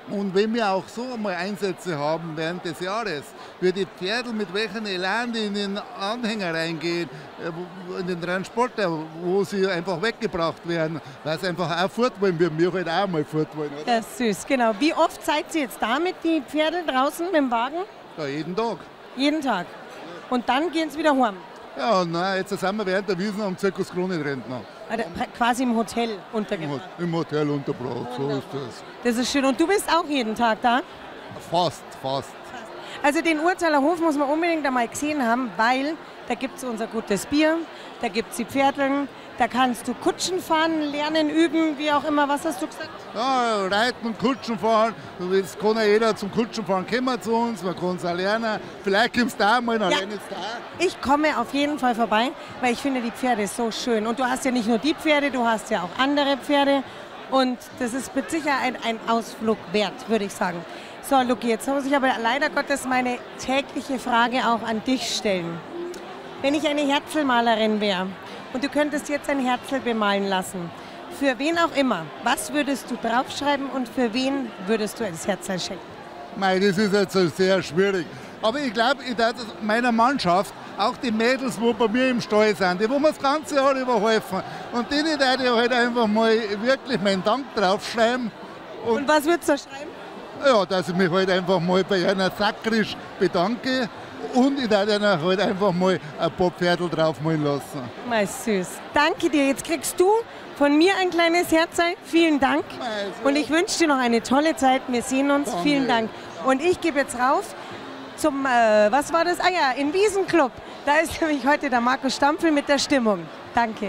Und wenn wir auch so mal Einsätze haben während des Jahres, für die Pferde, mit welchen Elan die in den Anhänger reingehen, in den Transporter, wo sie einfach weggebracht werden, weil sie einfach auch fort wollen, wir wir halt auch mal fort wollen. Oder? Ja, süß, genau. Wie oft seid ihr jetzt da mit den Pferden draußen mit dem Wagen? Ja, jeden Tag. Jeden Tag. Und dann gehen sie wieder heim? Ja, nein, jetzt sind wir während der Wiesn am Zirkus Kronenrentner. Also quasi im Hotel untergebracht? Im Hotel untergebracht, so ist das. Das ist schön. Und du bist auch jeden Tag da? Fast, fast. Also den Urtaler Hof muss man unbedingt einmal gesehen haben, weil da gibt es unser gutes Bier, da gibt es die Pferdeln, da kannst du Kutschen fahren, lernen, üben, wie auch immer. Was hast du gesagt? Ja, reiten und Kutschen fahren. Jetzt kann ja jeder zum Kutschenfahren kommen zu uns, man kann es auch lernen. Vielleicht kommst du da mal, dann Ja. lernst du da. Ich komme auf jeden Fall vorbei, weil ich finde die Pferde so schön. Und du hast ja nicht nur die Pferde, du hast ja auch andere Pferde. Und das ist mit Sicherheit ein Ausflug wert, würde ich sagen. So, Luki, jetzt muss ich aber leider Gottes meine tägliche Frage auch an dich stellen. Wenn ich eine Herzlmalerin wäre und du könntest jetzt ein Herzl bemalen lassen, für wen auch immer, was würdest du draufschreiben und für wen würdest du das Herzl schenken? Mei, das ist jetzt so sehr schwierig. Aber ich glaube, ich darf meiner Mannschaft, auch die Mädels, die bei mir im Stall sind, die wo mir das ganze Jahr überhelfen, und denen werde ich halt einfach mal wirklich meinen Dank draufschreiben. Und, und was würdest du schreiben? Ja, dass ich mich halt einfach mal bei einer sakrisch bedanke und ich werde ihnen halt einfach mal ein paar Pferdl draufmalen lassen. Mal süß. Danke dir. Jetzt kriegst du von mir ein kleines Herzchen. Vielen Dank. Und ich wünsche dir noch eine tolle Zeit. Wir sehen uns. Danke. Vielen Dank. Und ich gebe jetzt rauf zum, äh, was war das? Ah ja, im Wiesenclub. Da ist nämlich heute der Markus Stampfel mit der Stimmung. Danke.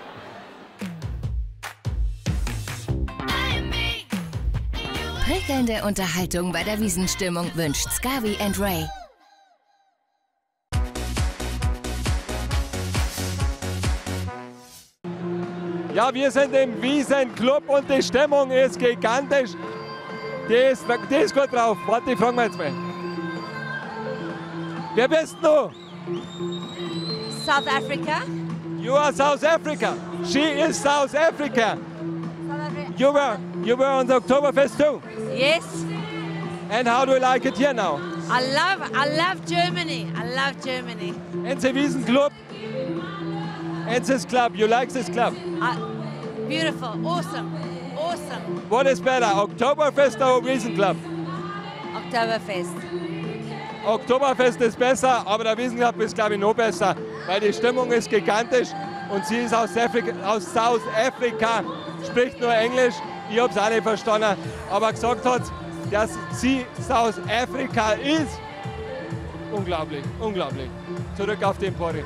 Prickelnde Unterhaltung bei der Wiesenstimmung wünscht Scavi and Ray. Ja, wir sind im Wiesenclub und die Stimmung ist gigantisch. Die ist, die ist gut drauf. Warte, ich frage mal jetzt mal. Wer bist du? South Africa. You are South Africa. She is South Africa. You were, you were on the Oktoberfest too? Yes. And how do you like it here now? I love, I love Germany. I love Germany. And the Wiesenclub? And this club, you like this club? Uh, beautiful, awesome, awesome. What is better, Oktoberfest or Wiesenclub? Oktoberfest. Oktoberfest ist besser, aber der Wiesenclub ist, glaube ich, noch besser, weil die Stimmung ist gigantisch und sie ist aus, Afrika, aus South Africa, spricht nur Englisch. Ich habe es auch nicht verstanden, aber gesagt hat, dass sie South Africa ist. Unglaublich, unglaublich. Zurück auf den Pori.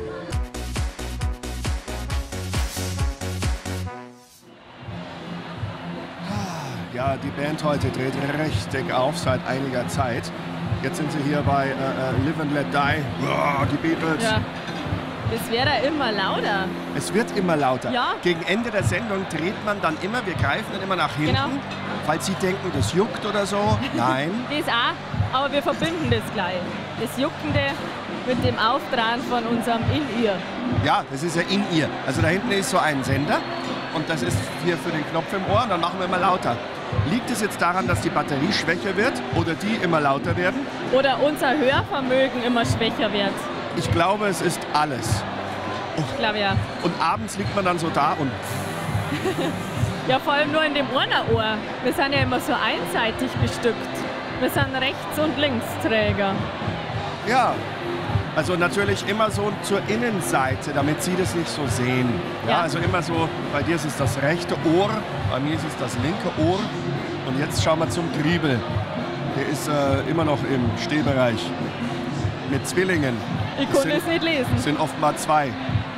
Ja, die Band heute dreht richtig auf seit einiger Zeit. Jetzt sind sie hier bei äh, Live and Let Die. Oh, die Beatles. Ja. Es wird ja immer lauter. Es wird immer lauter. Ja. Gegen Ende der Sendung dreht man dann immer, wir greifen dann immer nach hinten. Genau. Falls Sie denken, das juckt oder so. Nein. Das auch, aber wir verbinden das gleich. Das Juckende mit dem Auftragen von unserem In-Ear. Ja, das ist ja In-Ear. Also da hinten ist so ein Sender und das ist hier für den Knopf im Ohr und dann machen wir immer lauter. Liegt es jetzt daran, dass die Batterie schwächer wird oder die immer lauter werden? Oder unser Hörvermögen immer schwächer wird. Ich glaube, es ist alles. Ich glaube ja. Und abends liegt man dann so da und... Ja, vor allem nur in dem einen Ohr. Wir sind ja immer so einseitig bestückt. Wir sind Rechts- und Linksträger. Ja, also natürlich immer so zur Innenseite, damit Sie das nicht so sehen. Ja, Ja. also immer so, bei dir ist es das rechte Ohr, bei mir ist es das linke Ohr. Und jetzt schauen wir zum Triebel. Der ist äh, immer noch im Stehbereich. Mit Zwillingen. Ich konnte es nicht lesen. Sind offenbar zwei.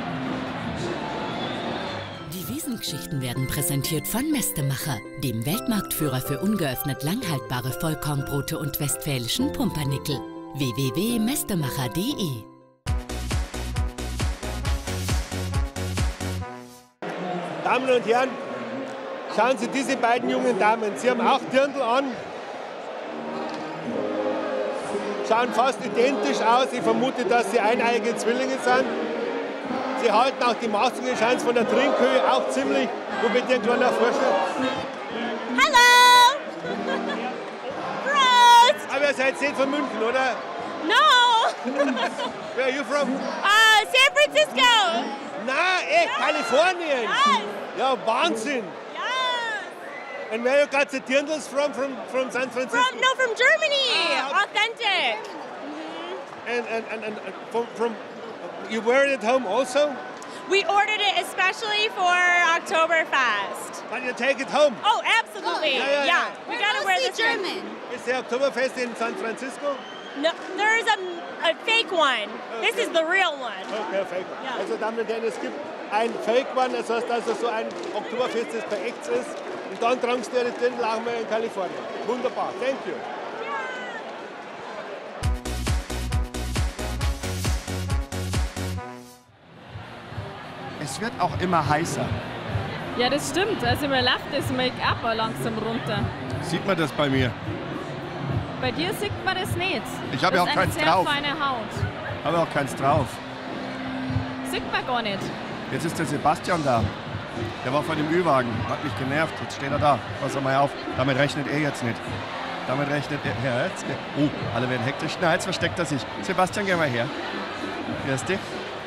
Die Wiesengeschichten werden präsentiert von Mestemacher, dem Weltmarktführer für ungeöffnet langhaltbare Vollkornbrote und westfälischen Pumpernickel. w w w punkt mestemacher punkt de Damen und Herren, schauen Sie diese beiden jungen Damen. Sie haben auch Dirndl an. Schauen fast identisch aus. Ich vermute, dass sie eineiige Zwillinge sind. Sie halten auch die Maßungen, scheint von der Trinkhöhe auch ziemlich. Wo wird dir ein kleiner Vorschlag? Hello! ihr seid nicht von München, oder? No! Where are you from? Uh, San Francisco! Na, echt, yes. Kalifornien! Yes. Ja, Wahnsinn! Yes! And where you got the dirndls from, from, from San Francisco? From, no, from Germany! Ah. Authentic! And, and, and, and from, from, you wear it at home also? We ordered it especially for Oktoberfest. But you take it home? Oh, absolutely! Yeah, yeah, yeah. We gotta wear this German. Is the Oktoberfest in San Francisco? No, there's a, a fake one. Okay. This is the real one. Okay, fake. Ja. Also, Damen und Herren, es gibt ein Fake One, das heißt also so ein Oktoberfest, das bei echt ist. Und dann trankst du ja die Dirndl auch mal in Kalifornien. Wunderbar, thank you. Es wird auch immer heißer. Ja, das stimmt. Also mir läuft das Make-up auch langsam runter. Sieht man das bei mir? Bei dir sieht man das nicht. Ich habe ja auch keins drauf. Das ist eine sehr feine Haut. Ich habe auch keins drauf. Sieht man gar nicht. Jetzt ist der Sebastian da. Der war vor dem Ü-Wagen. Hat mich genervt. Jetzt steht er da. Pass mal auf. Damit rechnet er jetzt nicht. Damit rechnet er. Ja, jetzt. Oh, alle werden hektisch. Na, jetzt versteckt er sich. Sebastian, geh mal her. Grüß dich.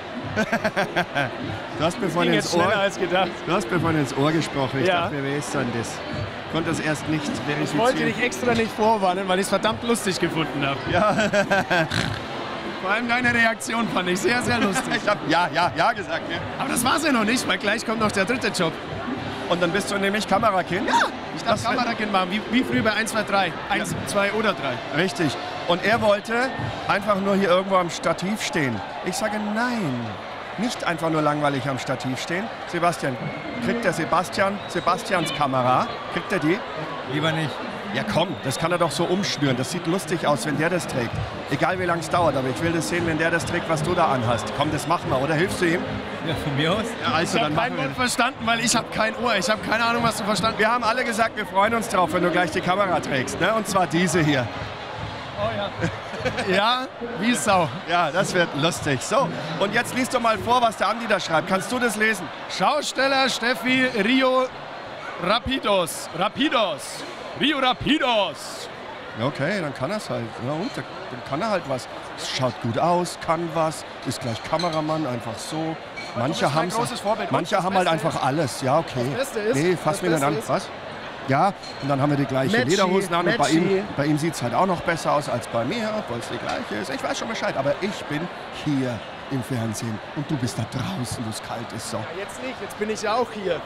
Du hast mir vorhin ins Ohr, als gedacht. Du hast mir vorhin ins Ohr gesprochen. Ich ja. dachte mir, wer ist denn das? Ich konnte das erst nicht verifizieren. Ich wollte dich extra nicht vorwarnen, weil ich es verdammt lustig gefunden habe. Ja. Vor allem deine Reaktion fand ich sehr, sehr lustig. Ich habe ja, ja, ja gesagt. Ja. Aber das war's ja noch nicht, weil gleich kommt noch der dritte Job. Und dann bist du nämlich Kamerakind? Ja, ich darf Kamerakind machen, wie, wie früher bei eins, zwei, drei. eins, ja. zwei oder drei. Richtig. Und er wollte einfach nur hier irgendwo am Stativ stehen. Ich sage nein. Nicht einfach nur langweilig am Stativ stehen. Sebastian, kriegt der Sebastian, Sebastians Kamera, kriegt er die? Lieber nicht. Ja komm, das kann er doch so umschnüren. Das sieht lustig aus, wenn der das trägt. Egal wie lange es dauert, aber ich will das sehen, wenn der das trägt, was du da anhast. Komm, das machen wir, oder? Hilfst du ihm? Ja, von mir aus. Ja, also, ich habe kein Wort verstanden, weil ich habe kein Ohr. Ich habe keine Ahnung, was du verstanden hast. Wir haben alle gesagt, wir freuen uns drauf, wenn du gleich die Kamera trägst. Ne? Und zwar diese hier. Oh ja. Ja, wie Sau. Ja, das wird lustig. So, und jetzt liest doch mal vor, was der Andi da schreibt. Kannst du das lesen? Schausteller Steffi Rio Rapidos. Rapidos. Rio Rapidos. Okay, dann kann er es halt. Ja, und dann kann er halt was. Schaut gut aus, kann was, ist gleich Kameramann, einfach so. Manche, haben's, manche haben halt einfach alles. Ja, okay. Das Beste ist, nee, fass mir dann an. Was? Ja, und dann haben wir die gleiche Matchy, Lederhosen an. Und bei ihm, Matchy. bei ihm sieht es halt auch noch besser aus als bei mir, obwohl es die gleiche ist. Ich weiß schon Bescheid, aber ich bin hier im Fernsehen und du bist da draußen, wo es kalt ist. So. Jetzt nicht, jetzt bin ich ja auch hier.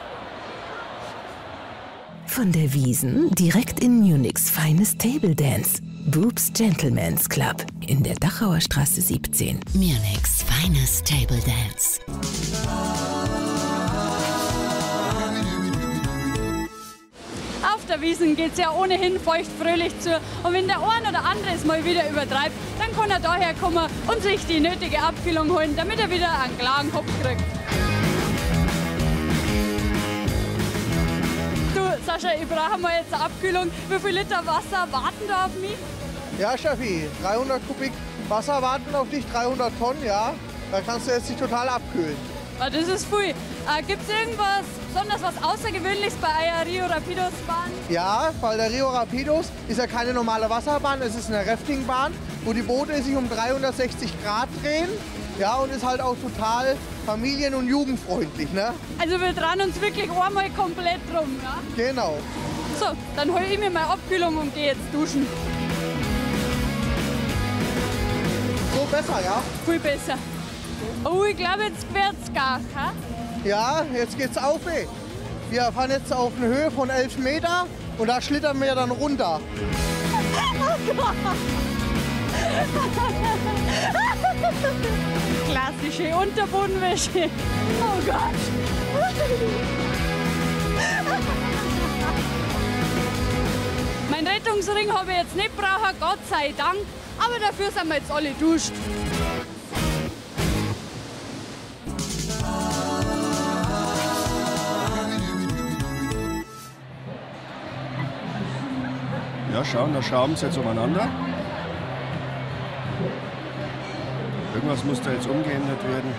Von der Wiesn direkt in Munichs feines Table Dance. Boobs Gentleman's Club in der Dachauer Straße siebzehn. Munichs feines Table Dance. Auf der Wiesn geht es ja ohnehin feuchtfröhlich zu. Und wenn der ein oder andere es mal wieder übertreibt, dann kann er daher kommen und sich die nötige Abkühlung holen, damit er wieder einen klaren Kopf kriegt. Du, Sascha, ich brauche mal jetzt eine Abkühlung. Wie viel Liter Wasser warten da auf mich? Ja, Steffi, dreihundert Kubik Wasser warten auf dich, dreihundert Tonnen, ja. Da kannst du jetzt dich total abkühlen. Ah, das ist viel. Äh, Gibt es irgendwas besonders was Außergewöhnliches bei eurer Rio Rapidos Bahn? Ja, weil der Rio Rapidos ist ja keine normale Wasserbahn, es ist eine Raftingbahn, wo die Boote sich um dreihundertsechzig Grad drehen. Ja, und ist halt auch total familien- und jugendfreundlich, ne? Also wir drehen uns wirklich einmal komplett rum, ja? Genau. So, dann hole ich mir mal Abkühlung und gehe jetzt duschen. So besser, ja? Viel besser. Oh, ich glaube, jetzt wird's gar, ha? Ja, jetzt geht's auf. Ey. Wir fahren jetzt auf eine Höhe von elf Meter und da schlittern wir dann runter. Oh Gott! Klassische Unterbodenwäsche. Oh Gott! Mein Rettungsring habe ich jetzt nicht brauchen, Gott sei Dank. Aber dafür sind wir jetzt alle duscht. Ja, schauen, da schrauben sie jetzt umeinander. Irgendwas muss da jetzt umgeändert werden.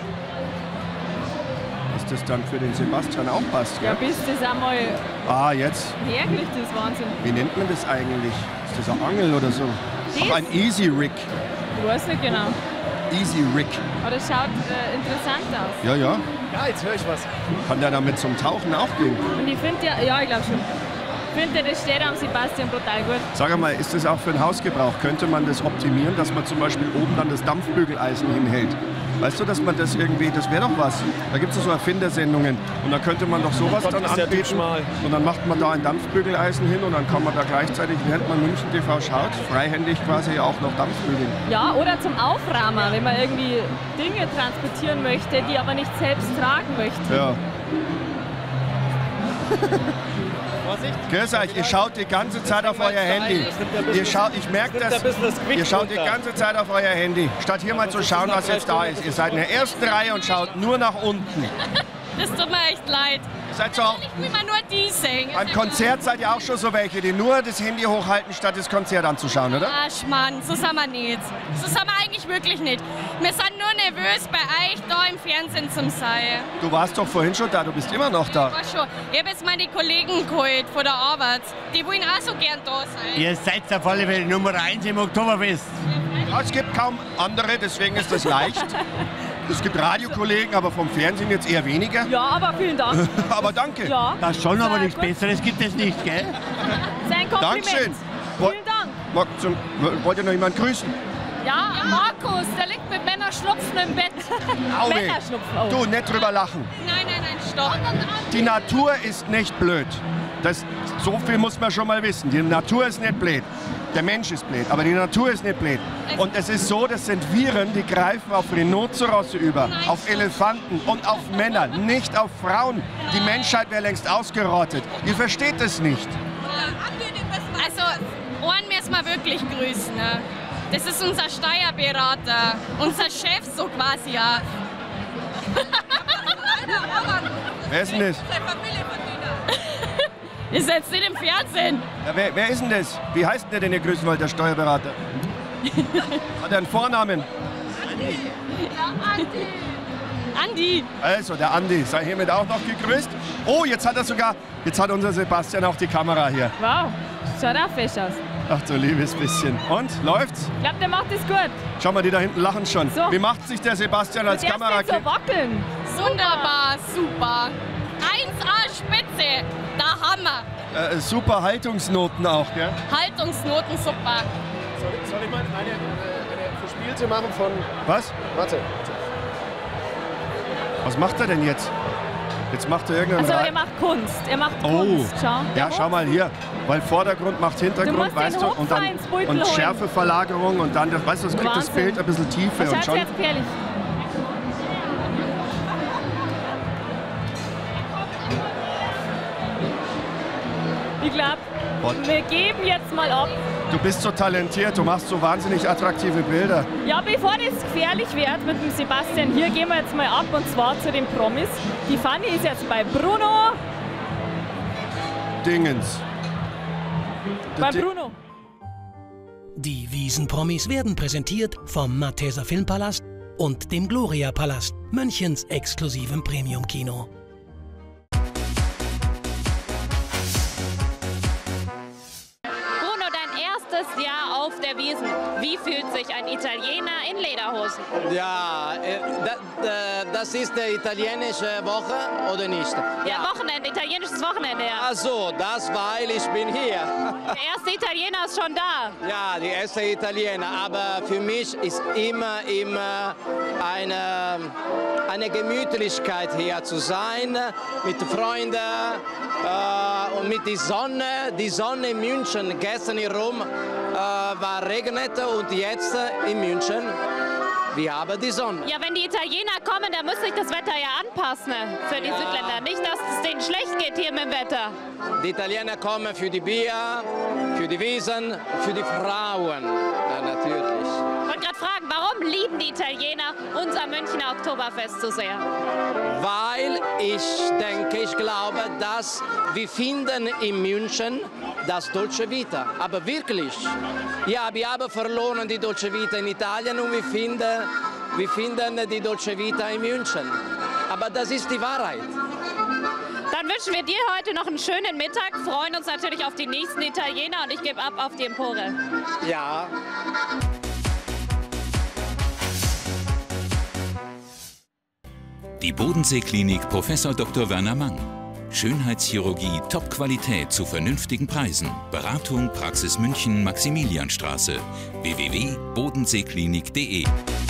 Dass das dann für den Sebastian auch passt, Ja, gell? bis das einmal Ah, jetzt. herkriegt, das ist Wahnsinn. Wie nennt man das eigentlich? Ist das eine Angel oder so? Ach, ein Easy Rig. Ich weiß nicht genau. Easy Rig. Aber das schaut äh, interessant aus. Ja, ja. Ja, jetzt höre ich was. Kann der damit zum Tauchen auch gehen? Und ich finde ja, ja, ich glaube schon. Ich finde, das steht am Sebastian brutal gut. Sag mal, ist das auch für den Hausgebrauch? Könnte man das optimieren, dass man zum Beispiel oben dann das Dampfbügeleisen hinhält? Weißt du, dass man das irgendwie, das wäre doch was. Da gibt es so Erfindersendungen und da könnte man doch sowas Gott, dann ist der anbieten. Typ schmal. Und dann macht man da ein Dampfbügeleisen hin und dann kann man da gleichzeitig, während man München T V schaut, freihändig quasi auch noch Dampfbügeln. Ja, oder zum Aufrahmen, wenn man irgendwie Dinge transportieren möchte, die aber nicht selbst tragen möchte. Ja. Vorsicht. Grüß euch, ihr schaut die ganze Zeit auf euer Handy. Ihr schaut, ich merke das, ihr schaut die ganze Zeit auf euer Handy, statt hier mal zu schauen, was jetzt da ist. Ihr seid in der ersten Reihe und schaut nur nach unten. Das tut mir echt leid. Ihr seid so auch, Ich will mal nur die singen. beim Konzert seid ihr auch schon so welche, die nur das Handy hochhalten, statt das Konzert anzuschauen, oder? Ach Mann, so sind wir nicht. So sind wir eigentlich wirklich nicht. Wir sind nur nervös, bei euch da im Fernsehen zum sein. Du warst doch vorhin schon da, du bist immer noch da. Ich war schon. Ich habe jetzt meine Kollegen geholt von der Arbeit. Die wollen auch so gern da sein. Ihr seid auf alle Fälle Nummer eins im Oktoberfest. Ja, es gibt kaum andere, deswegen ist das leicht. Es gibt Radiokollegen, aber vom Fernsehen jetzt eher weniger. Ja, aber vielen Dank. Aber danke. Ja. Das schon, aber Sehr nichts gut. Besseres gibt es nicht, gell? Sein Kompliment. Dankeschön. Vielen Dank. Mag zum, wollt ihr noch jemanden grüßen? Ja, Markus, der liegt mit Männerschnupfen im Bett. Auwe. Männerschnupfen auch. Du, nicht drüber lachen. Nein, nein, nein, stopp. Die Natur ist nicht blöd. Das, so viel muss man schon mal wissen. Die Natur ist nicht blöd. Der Mensch ist blöd, aber die Natur ist nicht blöd. Und es ist so, das sind Viren, die greifen auf Rhinozerosse über, auf Elefanten und auf Männer, nicht auf Frauen. Die Menschheit wäre längst ausgerottet. Ihr versteht es nicht. Also, einen müssen wir wirklich grüßen. Ne? Das ist unser Steuerberater, unser Chef so quasi, ja. Wer ist denn das? Ist jetzt nicht im Fernsehen. Ja, wer, wer ist denn das? Wie heißt denn der, den ihr grüßen wollt, der Steuerberater? Hat er einen Vornamen? Andi. Andi. Also, der Andi, sei hiermit auch noch gegrüßt. Oh, jetzt hat er sogar, jetzt hat unser Sebastian auch die Kamera hier. Wow, schaut auch fesch aus. Ach du liebes bisschen. Und, läuft's? Ich glaube, der macht das gut. Schau mal, die da hinten lachen schon. So. Wie macht sich der Sebastian als Du darfst Kamera? nicht so wackeln. Wunderbar, super. eins A Spitze, da haben wir. Äh, super Haltungsnoten auch, gell? Haltungsnoten super. Soll, soll ich mal eine, eine, eine verspielte machen von... Was? Warte. Was macht er denn jetzt? Jetzt macht er irgendeinen Also Ra- er macht Kunst, er macht Oh, Kunst. Schau. ja, schau mal hier. Weil Vordergrund macht Du Hintergrund, musst den weißt du? Und dann hochfahren ins Beutel und holen. Schärfeverlagerung und dann, das, weißt du, das kriegt das Wahnsinn. Bild ein bisschen Tiefe Das und schaut schon. jetzt gefährlich. Ich glaube, Und? wir geben jetzt mal ab. Du bist so talentiert, du machst so wahnsinnig attraktive Bilder. Ja, bevor das gefährlich wird mit dem Sebastian, hier gehen wir jetzt mal ab und zwar zu den Promis. Die Fanny ist jetzt bei Bruno. Dingens. Bei Bruno. Die Wiesenpromis werden präsentiert vom Malteser Filmpalast und dem Gloria Palast, Münchens exklusivem Premium-Kino. Bruno, dein erstes Jahr auf der Wiesn. Wie fühlt sich ein Italiener in Lederhosen? Ja, äh, da, da, das ist die italienische Woche oder nicht? Ja, Wochenende, italienisches Wochenende, ja. Ach so, das, weil ich bin hier. Der erste Italiener ist schon da. Ja, die erste Italiener, aber für mich ist immer, immer eine, eine Gemütlichkeit hier zu sein, mit Freunden äh, und mit der Sonne. Die Sonne in München, gestern in Rom äh, war regnet und jetzt in München, wir haben die Sonne. Ja, wenn die Italiener kommen, dann muss sich das Wetter ja anpassen für die Ja. Südländer. Nicht, dass es denen schlecht geht hier mit dem Wetter. Die Italiener kommen für die Bier, für die Wiesen, für die Frauen, ja, natürlich. Ich wollte gerade fragen, warum lieben die Italiener unser Münchner Oktoberfest so sehr? Weil ich denke, ich glaube, dass wir finden in München das Dolce Vita. Aber wirklich. Ja, wir haben verloren die Dolce Vita in Italien und wir finden, wir finden die Dolce Vita in München. Aber das ist die Wahrheit. Dann wünschen wir dir heute noch einen schönen Mittag, freuen uns natürlich auf die nächsten Italiener und ich gebe ab auf die Empore. Ja. Die Bodensee-Klinik Professor Doktor Werner Mang. Schönheitschirurgie Top-Qualität zu vernünftigen Preisen. Beratung Praxis München, Maximilianstraße. w w w punkt bodenseeklinik punkt de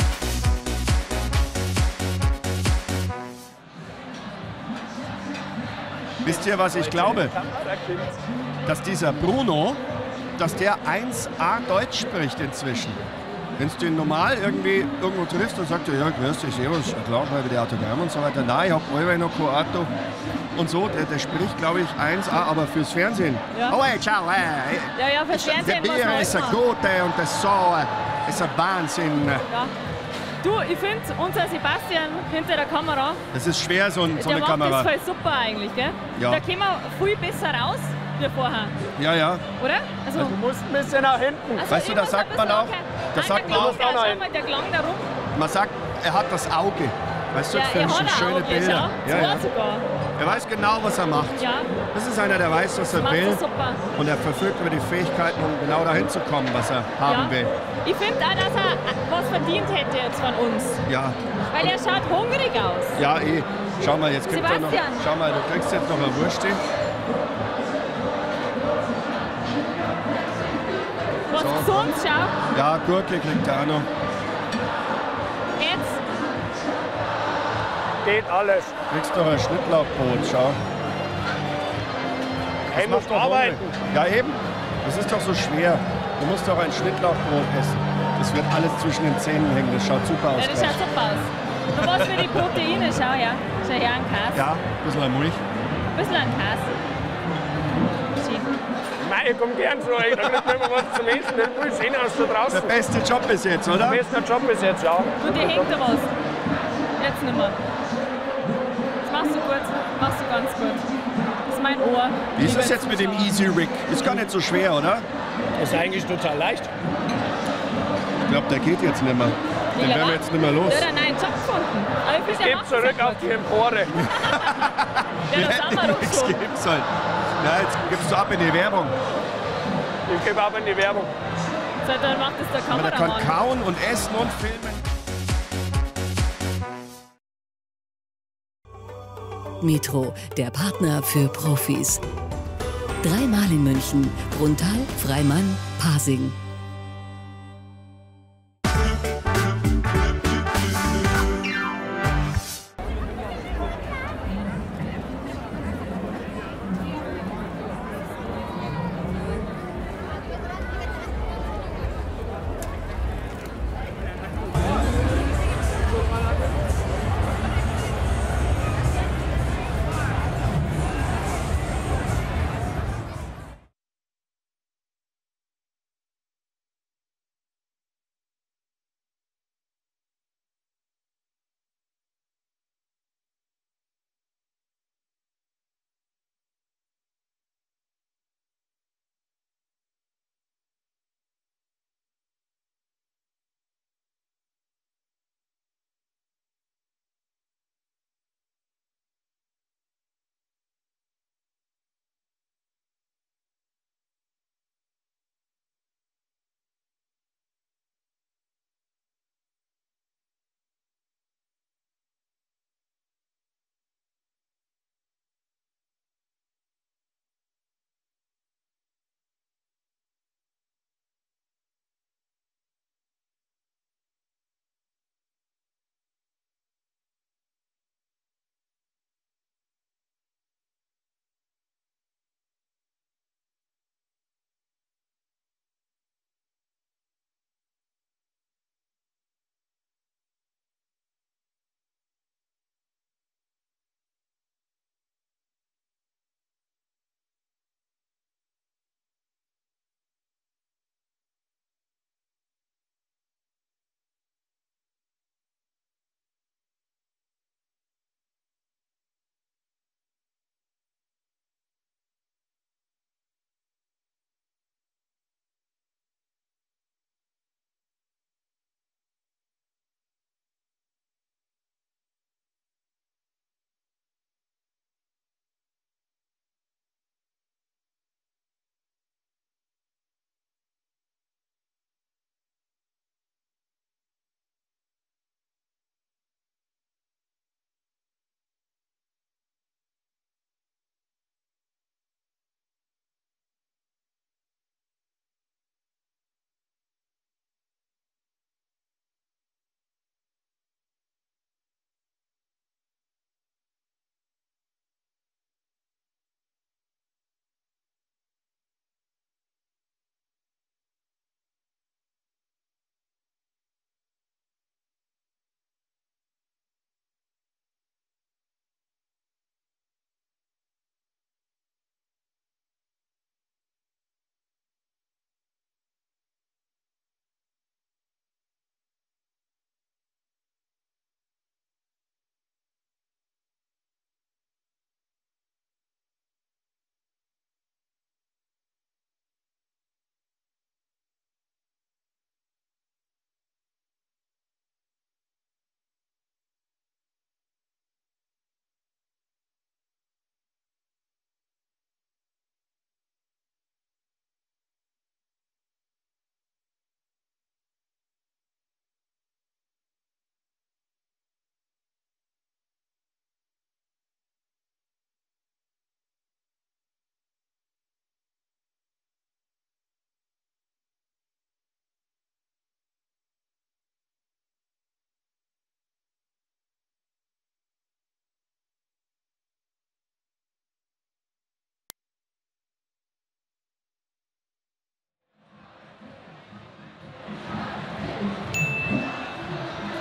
Wisst ihr, was ich glaube? Dass dieser Bruno, dass der eins A Deutsch spricht inzwischen. Wenn du ihn normal irgendwie irgendwo triffst und sagst, ja, grüß dich, servus, klar, habe ich die Autogramm und so weiter. Nein, ich habe allweil noch kein Auto. Und so, der, der spricht, glaube ich, eins A, aber fürs Fernsehen. Ja. Oh, hey, ciao, hey. Ja, ja, fürs Fernsehen Der muss Bier man ist ein machen. Gute und das so, ist ein Wahnsinn. Ja. Du, ich finde, unser Sebastian hinter der Kamera, Das ist schwer, so, ein, so der eine macht Kamera. das voll super eigentlich, gell? Ja. Da kommen wir viel besser raus wie vorher, Ja, ja. oder? Also, Du musst ein bisschen nach hinten. also Weißt du, ich da muss sagt ein man bisschen auch, locker. da Ah, sagt der man auch, Klang, da, schau mal, der Klang da rum. man sagt, er hat das Auge. Weißt du, Ja, für er hat schon ein schöne Auge, Bilder. schau. Ja, Zwei ja. sogar. Er weiß genau, was er macht. Ja. Das ist einer, der weiß, was er Macht er will. super. Und er verfügt über die Fähigkeiten, um genau dahin zu kommen, was er haben Ja. will. Ich finde auch, dass er was verdient hätte jetzt von uns. Ja. Weil er schaut hungrig aus. Ja, eh. Schau mal, jetzt kriegt er noch. Sebastian. Schau mal, du kriegst jetzt noch eine Wurst. Was So. gesund, schau. Ja, Gurke kriegt er auch noch. Jetzt. Geht alles. Kriegst noch ein Schnittlauchbrot, schau. Hey, Das musst macht doch arbeiten. Hunger. Ja, eben. Das ist doch so schwer. Du musst doch ein Schnittlauchbrot essen. Das wird alles zwischen den Zähnen hängen. Das schaut super aus. Ja, das gleich. schaut super aus. Und was für die Proteine, schau her. Schau her, ein Käse. Ja, ein bisschen an Milch. Ein bisschen ein Käse. Schön. Mei, ich komm gern zu euch. Da kriegt man immer was zum Essen. Den will sehen aus da draußen. Der beste Job bis jetzt, oder? Der beste Job bis jetzt, ja. Und dir hängt da was. Jetzt nicht mehr. Das machst du gut. Machst du ganz gut. Das ist mein Ohr. Wie ist liebe das jetzt mit dem Zuschauer. Easy Rig? Ist gar nicht so schwer, oder? Das ist eigentlich total leicht. Ich glaube, der geht jetzt nicht mehr. Den Lila, werden wir wa? jetzt nicht mehr los. Der hat einen neuen Job gefunden. Aber ich Ich finde, der gebe macht zurück das auf die Empore. Ja, das haben wir doch Jetzt so. gibt's halt. Ja, jetzt gibst du ab in die Werbung. Ich gebe ab in die Werbung. So, dann macht das der Aber der kann Kameramann. kauen und essen und filmen. Metro, der Partner für Profis. Dreimal in München. Bruntal, Freimann, Pasing.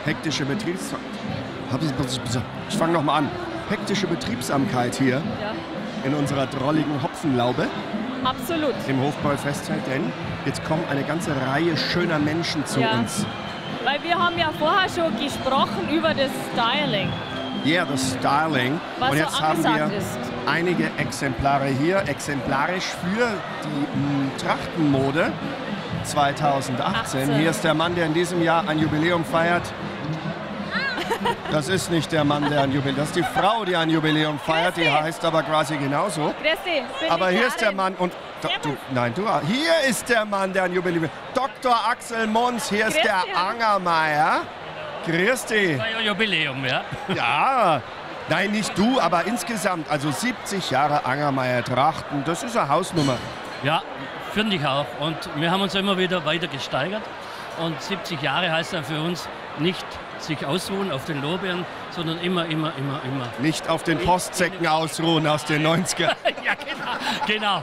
Hektische Betriebs... Ich fange noch mal an. Hektische Betriebsamkeit hier Ja. in unserer drolligen Hopfenlaube Absolut. im Hofbräu-Festzelt, denn jetzt kommen eine ganze Reihe schöner Menschen zu Ja. uns. Weil wir haben ja vorher schon gesprochen über das Styling. Yeah, das Styling. Was Und so jetzt haben angesagt wir ist. einige Exemplare hier, exemplarisch für die m, Trachtenmode zweitausendachtzehn. achtzehn. Hier ist der Mann, der in diesem Jahr ein Jubiläum feiert. Das ist nicht der Mann, der ein Jubiläum, das ist die Frau, die ein Jubiläum feiert. Die heißt aber quasi genauso. Christi, bin Aber ich hier ist der Karin. Mann und Do, du, nein, du, hier ist der Mann, der ein Jubiläum. Doktor Axel Mons, hier ist Grüß der dich. Angermeier. Grüß dich. War ja Jubiläum, ja? Ja, nein, nicht du, aber insgesamt, also siebzig Jahre Angermeier Trachten, das ist eine Hausnummer. Ja, finde ich auch. Und wir haben uns immer wieder weiter gesteigert. Und siebzig Jahre heißt dann für uns nicht sich ausruhen auf den Lorbeeren, sondern immer, immer, immer, immer. Nicht auf den Postsäcken ausruhen aus den neunziger. Ja, genau. genau.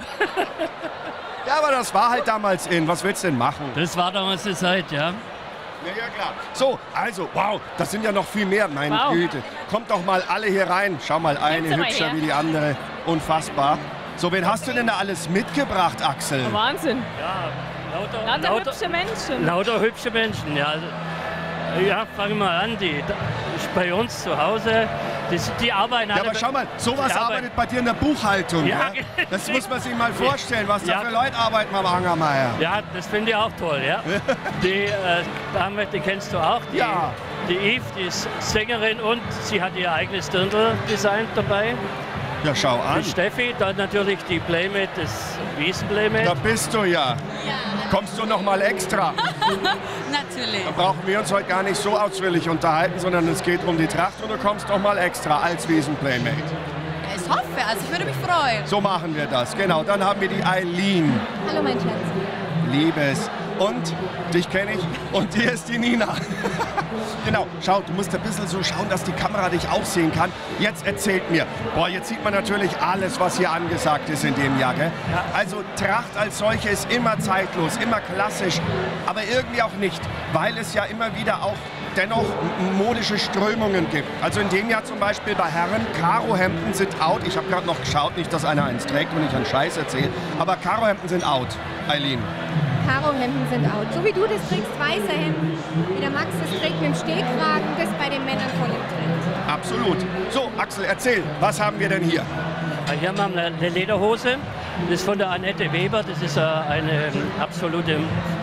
Ja, aber das war halt damals in. Was willst du denn machen? Das war damals die Zeit, ja. Ja, ja, klar. So, also, wow, das sind ja noch viel mehr, meine Wow. Güte. Kommt doch mal alle hier rein. Schau mal, eine Nimm's mal hübscher her. wie die andere. Unfassbar. So, wen hast du denn da alles mitgebracht, Axel? Wahnsinn. Ja, lauter, Lauter lauter, hübsche Menschen. lauter hübsche Menschen, ja. Ja, fangen wir mal an. Die, ist bei uns zu Hause, die, die arbeiten Ja, alle... aber schau mal, sowas die arbeitet bei dir in der Buchhaltung. Ja, Ja? Das muss man sich mal vorstellen, was da Ja. für Leute arbeiten am Angermeier. Ja, das finde ich auch toll, ja. Die äh, Dame, die kennst du auch, die, Ja. die Eve, die ist Sängerin und sie hat ihr eigenes Dirndl designt dabei. Ja, schau an. Die Steffi, dann natürlich die Playmate, das Wiesen-Playmate. Da bist du ja. Kommst du noch mal extra? Natürlich. Da brauchen wir uns heute gar nicht so ausführlich unterhalten, sondern es geht um die Tracht und du kommst noch mal extra als Wiesen-Playmate. Ich hoffe, also ich würde mich freuen. So machen wir das, genau. Dann haben wir die Eileen. Hallo mein Schatz. Liebes. Und dich kenne ich. Und hier ist die Nina. Genau, schau, du musst ein bisschen so schauen, dass die Kamera dich auch sehen kann. Jetzt erzählt mir. Boah, jetzt sieht man natürlich alles, was hier angesagt ist in dem Jahr, gell? Also Tracht als solche ist immer zeitlos, immer klassisch, aber irgendwie auch nicht, weil es ja immer wieder auch dennoch m- modische Strömungen gibt. Also in dem Jahr zum Beispiel bei Herren, Karohemden sind out. Ich habe gerade noch geschaut, nicht, dass einer eins trägt und ich einen Scheiß erzähle, aber Karohemden sind out, Eileen. Karohemden sind out. So wie du das trägst, weiße Hemden. Wie der Max das trägt mit dem Stehkragen, das bei den Männern voll im Trend. Absolut. So, Axel, erzähl, was haben wir denn hier? Hier haben wir eine Lederhose, das ist von der Annette Weber, das ist äh, eine absolute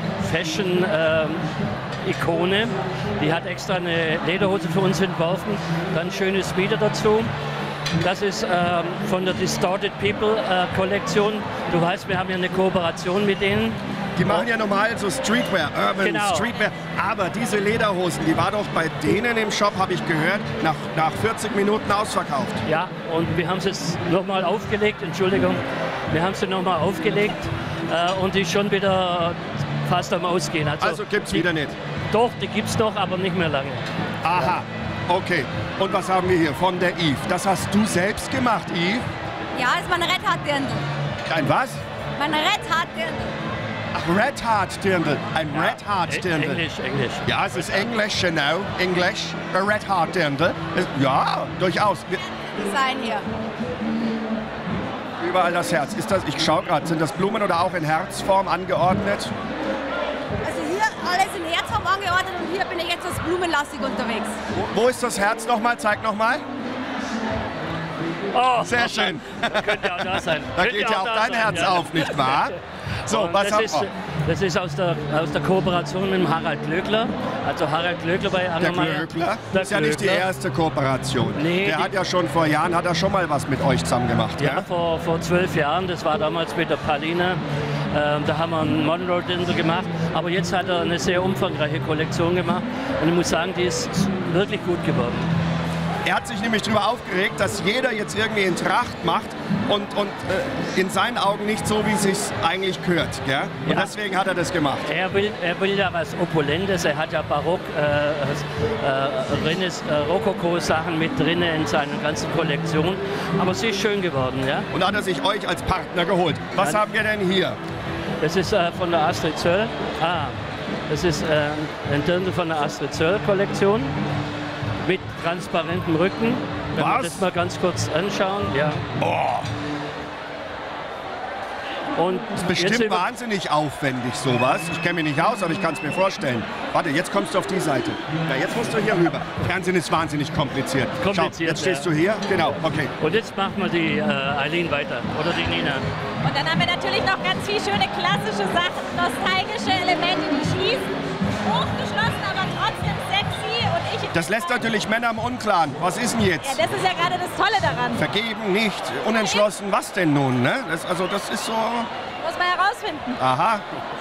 Fashion-Ikone. Die hat extra eine Lederhose für uns entworfen, dann schönes Speeder dazu. Das ist ähm, von der Distorted People äh, Kollektion. Du weißt, wir haben ja eine Kooperation mit denen. Die machen ja normal so Streetwear, Urban Genau. Streetwear. Aber diese Lederhosen, die war doch bei denen im Shop, habe ich gehört, nach, nach vierzig Minuten ausverkauft. Ja, und wir haben es jetzt nochmal aufgelegt, Entschuldigung, wir haben sie nochmal aufgelegt äh, und die ist schon wieder fast am Ausgehen. Also, Also gibt's wieder nicht? Doch, die gibt es noch, aber nicht mehr lange. Aha, okay. Und was haben wir hier von der Eve? Das hast du selbst gemacht, Eve? Ja, ist meine Red Hot Dirndl. Ein was? Meine Red Hot Dirndl. Ach, Red Heart Dirndl. Ein Red Heart Dirndl. Englisch, Englisch. Ja, es ist Englisch, genau. Englisch. A Red Heart Dirndl. Es- Ja, durchaus. Wir- Design hier. Überall das Herz. Ist das, ich schaue gerade, sind das Blumen oder auch in Herzform angeordnet? Also hier alles in Herzform angeordnet und hier bin ich jetzt als blumenlastig unterwegs. Wo, wo ist das Herz nochmal? Zeig nochmal. Oh, sehr schön. Könnte auch da sein. Da Könnte geht ja auch da dein sein, Herz ja. auf, nicht wahr? So, Und was das haben ist, wir? Das ist aus der, aus der Kooperation mit dem Harald Glöckler. Also Harald Glöckler bei Der Angermeier. Glöckler? Der Das ist ja nicht die Glöckler. erste Kooperation. Nee, der die- hat ja schon vor Jahren, hat er schon mal was mit euch zusammen gemacht. Ja, Ja? vor, vor zwölf Jahren, das war damals mit der Paulina. Ähm, da haben wir einen Monroe Dirndl gemacht. Aber jetzt hat er eine sehr umfangreiche Kollektion gemacht. Und ich muss sagen, die ist wirklich gut geworden. Er hat sich nämlich darüber aufgeregt, dass jeder jetzt irgendwie in Tracht macht und, und äh, in seinen Augen nicht so, wie es sich eigentlich gehört. Gell? Und Ja. deswegen hat er das gemacht. Er will, er will ja was Opulentes. Er hat ja Barock, äh, äh, Renes- äh, Rokoko-Sachen mit drin in seiner ganzen Kollektion. Aber sie ist schön geworden, ja. Und hat er sich euch als Partner geholt. Was Ja. haben wir denn hier? Das ist äh, von der Astrid Zöll. Ah, Das ist äh, ein Dirndl von der Astrid Söll-Kollektion mit transparentem Rücken. Wenn Was? wir das mal ganz kurz anschauen. Ja. Oh. Und das ist bestimmt wahnsinnig aufwendig, sowas. Ich kenne mich nicht aus, aber ich kann es mir vorstellen. Warte, jetzt kommst du auf die Seite. Ja, jetzt musst du hier rüber. Fernsehen ist wahnsinnig kompliziert. Kompliziert, Schau, jetzt stehst ja. du hier. Genau, okay. Und jetzt machen wir die äh, Eileen weiter. Oder die Nina. Und dann haben wir natürlich noch ganz viele schöne klassische Sachen, nostalgische Elemente, die schließen. Hochgeschlossen, aber trotzdem sexy. Und ich Das lässt natürlich Männer im Unklaren. Was ist denn jetzt? Ja, das ist ja gerade das Tolle daran. Vergeben, nicht, unentschlossen, was denn nun? Ne? Das, also das ist so... Muss man herausfinden. Aha.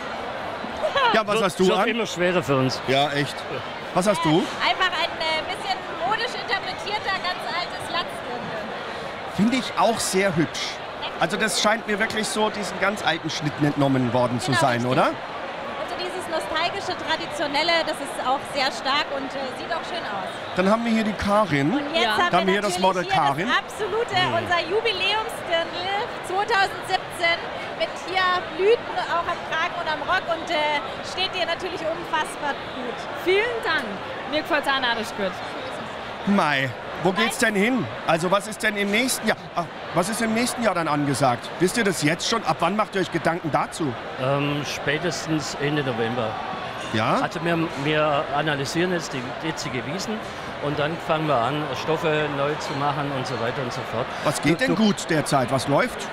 Ja, was wird, hast du wird an? immer schwerer für uns. Ja, echt. Was hast du? Einfach ein äh, bisschen modisch interpretierter, ganz altes Latzdirndl. Finde ich auch sehr hübsch. Also das scheint mir wirklich so diesen ganz alten Schnitten entnommen worden zu Genau, sein, richtig. oder? Also dieses nostalgische, traditionelle, das ist auch sehr stark und äh, sieht auch schön aus. Dann haben wir hier die Karin. Und jetzt ja. haben Dann wir hier das natürlich Model hier Karin. das absolute, unser Jubiläumsdirndl zweitausendsiebzehn mit hier Blüten auch am Kragen und am Rock und äh, steht dir natürlich unfassbar gut. Vielen Dank. Mir gefällt es auch narrisch gut. Mai, wo geht's denn hin? Also was ist denn im nächsten Jahr? Ach, was ist im nächsten Jahr dann angesagt? Wisst ihr das jetzt schon? Ab wann macht ihr euch Gedanken dazu? Ähm, spätestens Ende November. Ja? Also wir, wir analysieren jetzt die jetzige Wiesen und dann fangen wir an, Stoffe neu zu machen und so weiter und so fort. Was geht denn gut derzeit? Was läuft?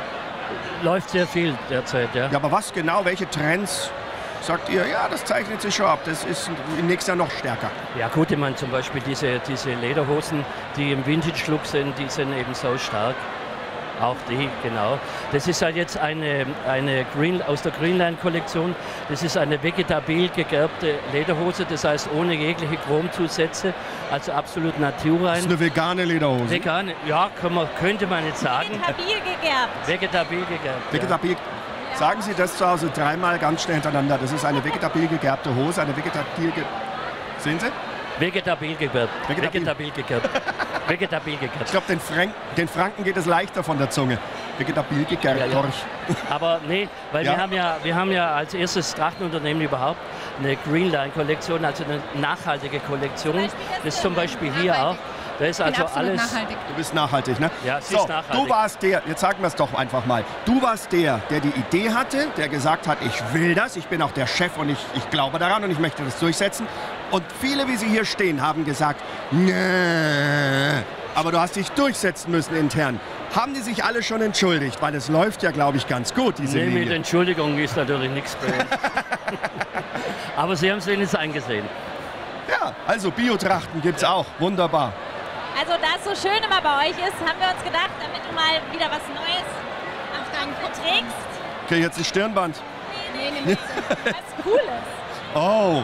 Läuft sehr viel derzeit, ja. Ja, aber was genau? Welche Trends? Sagt ihr, ja, das zeichnet sich schon ab. Das ist im nächsten Jahr noch stärker. Ja gut, ich meine zum Beispiel diese, diese Lederhosen, die im Vintage-Look sind, die sind eben so stark. Auch die, genau. Das ist halt jetzt eine, eine Green, aus der Greenline-Kollektion. Das ist eine vegetabil gegerbte Lederhose, das heißt ohne jegliche Chromzusätze, also absolut naturrein. Das ist eine vegane Lederhose. Vegane, ja, kann man, könnte man jetzt sagen. Vegetabil gegerbt. Vegetabil gegerbt. Vegetabil. Ja. Sagen Sie das zu Hause dreimal ganz schnell hintereinander. Das ist eine vegetabil gegerbte Hose, eine vegetabil ge Sehen Sie? Vegetabil gegerbt. Vegetabil, Vegetabil gegerbt. Vegetabil gegerbt. Ich glaube, den, Frank den Franken geht es leichter von der Zunge. Vegetabil gegerbt. Ja, ja. Aber nee, weil ja. wir, haben ja, wir haben ja als erstes Trachtenunternehmen überhaupt eine Greenline-Kollektion, also eine nachhaltige Kollektion. Das ist zum Beispiel hier auch. Da ist also alles. Nachhaltig. Du bist nachhaltig, ne? Ja, sie so, ist nachhaltig. Du warst der, jetzt sagen wir es doch einfach mal. Du warst der, der die Idee hatte, der gesagt hat, ich will das, ich bin auch der Chef und ich, ich glaube daran und ich möchte das durchsetzen. Und viele, wie sie hier stehen, haben gesagt, nee. Aber du hast dich durchsetzen müssen intern. Haben die sich alle schon entschuldigt? Weil es läuft ja, glaube ich, ganz gut, diese nee, Linie. mit Entschuldigung ist natürlich nichts bei uns. Aber sie haben es wenigstens eingesehen. Ja, also Biotrachten gibt es auch. Wunderbar. Also da es so schön immer bei euch ist, haben wir uns gedacht, damit du mal wieder was Neues auf deinen Kopf trägst. Okay, jetzt ein Stirnband. Nee, nee, nee, was Cooles. Oh.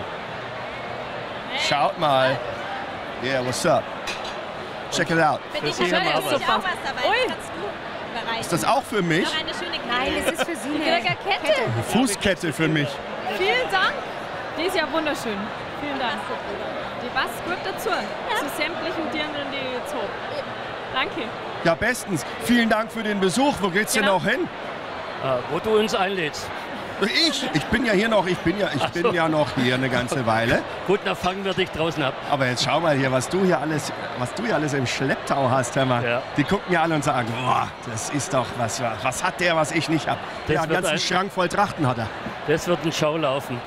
Schaut mal. Yeah, what's up? Check it out. Für die Schöne ist auch was dabei. Ui. Kannst du bereichen. Ist das auch für mich? Noch eine schöne Kette. Nein, es ist für Sie eine eine Kette. Eine Fußkette für mich. Vielen Dank. Die ist ja wunderschön. Vielen Dank. Die passt gut dazu. Ja. Zu sämtlichen Dirndln, die ich jetzt habe. Danke. Ja, bestens. Vielen Dank für den Besuch. Wo geht's Genau. denn noch hin? Äh, wo du uns einlädst. Ich? Ich bin ja hier noch, ich bin ja, ich Ach so. bin ja noch hier eine ganze Weile. Gut, dann fangen wir dich draußen ab. Aber jetzt schau mal hier, was du hier alles, was du hier alles im Schlepptau hast, hör mal. Ja. Die gucken ja alle und sagen, boah, das ist doch was, was hat der, was ich nicht hab. Das Ja, einen wird ganzen ein- Schrank voll Trachten hat er. Das wird ein Show laufen.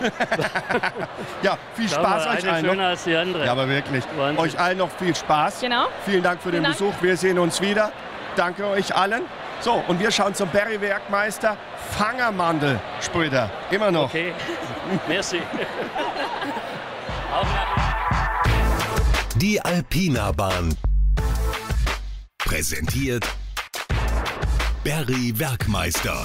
Ja, viel Schau Spaß mal, euch eine allen schöner noch. als die andere. Ja, aber wirklich. Wahnsinn. Euch allen noch viel Spaß. Genau. Vielen Dank für den Vielen Dank. Besuch. Wir sehen uns wieder. Danke euch allen. So, und wir schauen zum Berry-Werkmeister Fangermandel, Sprüder. Immer noch. Okay, merci. Die Alpina Bahn. Präsentiert Berry Werkmeister.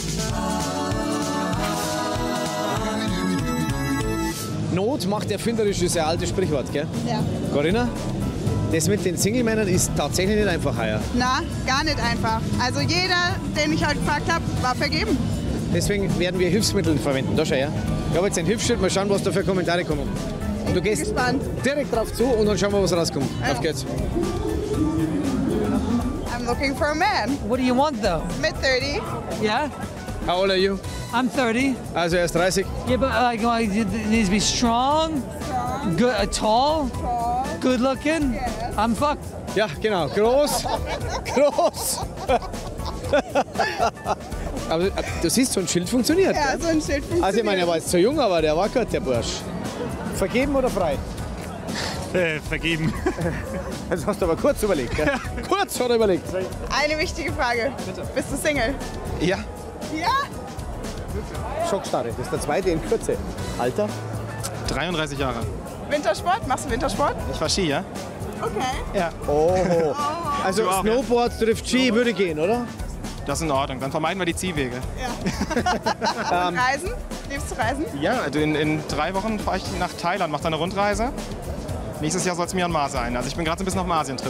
Not macht erfinderisch, ist ein altes Sprichwort, gell? Ja. Corinna? Das mit den Single-Männern ist tatsächlich nicht einfach heuer. Na, gar nicht einfach. Also jeder, den ich heute gefragt habe, war vergeben. Deswegen werden wir Hilfsmittel verwenden. Da schau her. Ich habe jetzt ein Hilfsschild, mal schauen, was da für Kommentare kommen. Und du gehst gespannt. direkt drauf zu und dann schauen wir, was rauskommt. Ja. Auf geht's. I'm looking for a man. What do you want though? Mid thirty. Yeah? How old are you? I'm thirty. Also er ist dreißig. Yeah, but like, like it needs to be strong, good, uh, tall, good looking. I'm fucked. Ja, genau. Groß. Groß. Aber du siehst, so ein Schild funktioniert. Ja, so ein Schild funktioniert. Also ich meine, er war jetzt zu jung, aber der war gut, der Bursch. Vergeben oder frei? Äh, vergeben. Das hast du aber kurz überlegt, gell? Kurz hat er überlegt. Eine wichtige Frage. Bitte. Bist du Single? Ja. Ja? Schockstarre, das ist der zweite in Kürze. Alter? dreiunddreißig Jahre. Wintersport? Machst du Wintersport? Ich fahr Ski, ja? Okay. Ja. Oh. Also Du auch, Snowboard trifft Ski würde gehen, oder? Das ist in Ordnung, dann vermeiden wir die Ziehwege. Ja. Und Reisen? Liebst du Reisen? Ja, also in, in drei Wochen fahre ich nach Thailand, mache da eine Rundreise. Nächstes Jahr soll es Myanmar sein. Also ich bin gerade so ein bisschen auf dem Asientrip.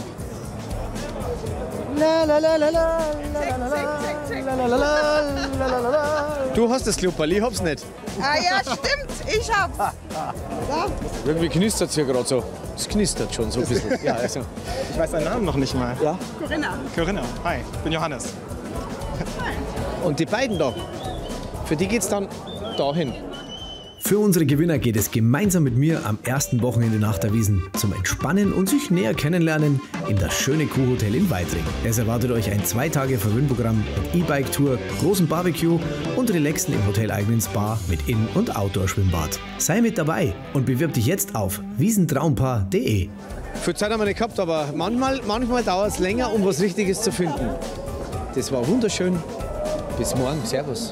Du hast das Klupperl, ich hab's nicht. Ah ja, stimmt, ich hab's. Ja. Irgendwie knistert es hier gerade so. Es knistert schon so ein bisschen. Ja, also. Ich weiß deinen Namen noch nicht mal. Ja? Corinna. Corinna, hi, ich bin Johannes. Und die beiden da, für die geht's dann dahin. Für unsere Gewinner geht es gemeinsam mit mir am ersten Wochenende nach der Wiesn zum Entspannen und sich näher kennenlernen in das schöne Kuhhotel in Weitring. Es erwartet euch ein zwei Tage Verwöhnprogramm mit E-Bike-Tour, großem Barbecue und relaxen im hoteleigenen Spa mit In- und Outdoor-Schwimmbad. Sei mit dabei und bewirb dich jetzt auf wiesentraumpaar punkt de. Viel Zeit haben wir nicht gehabt, aber manchmal, manchmal dauert es länger, um was Richtiges zu finden. Das war wunderschön. Bis morgen. Servus.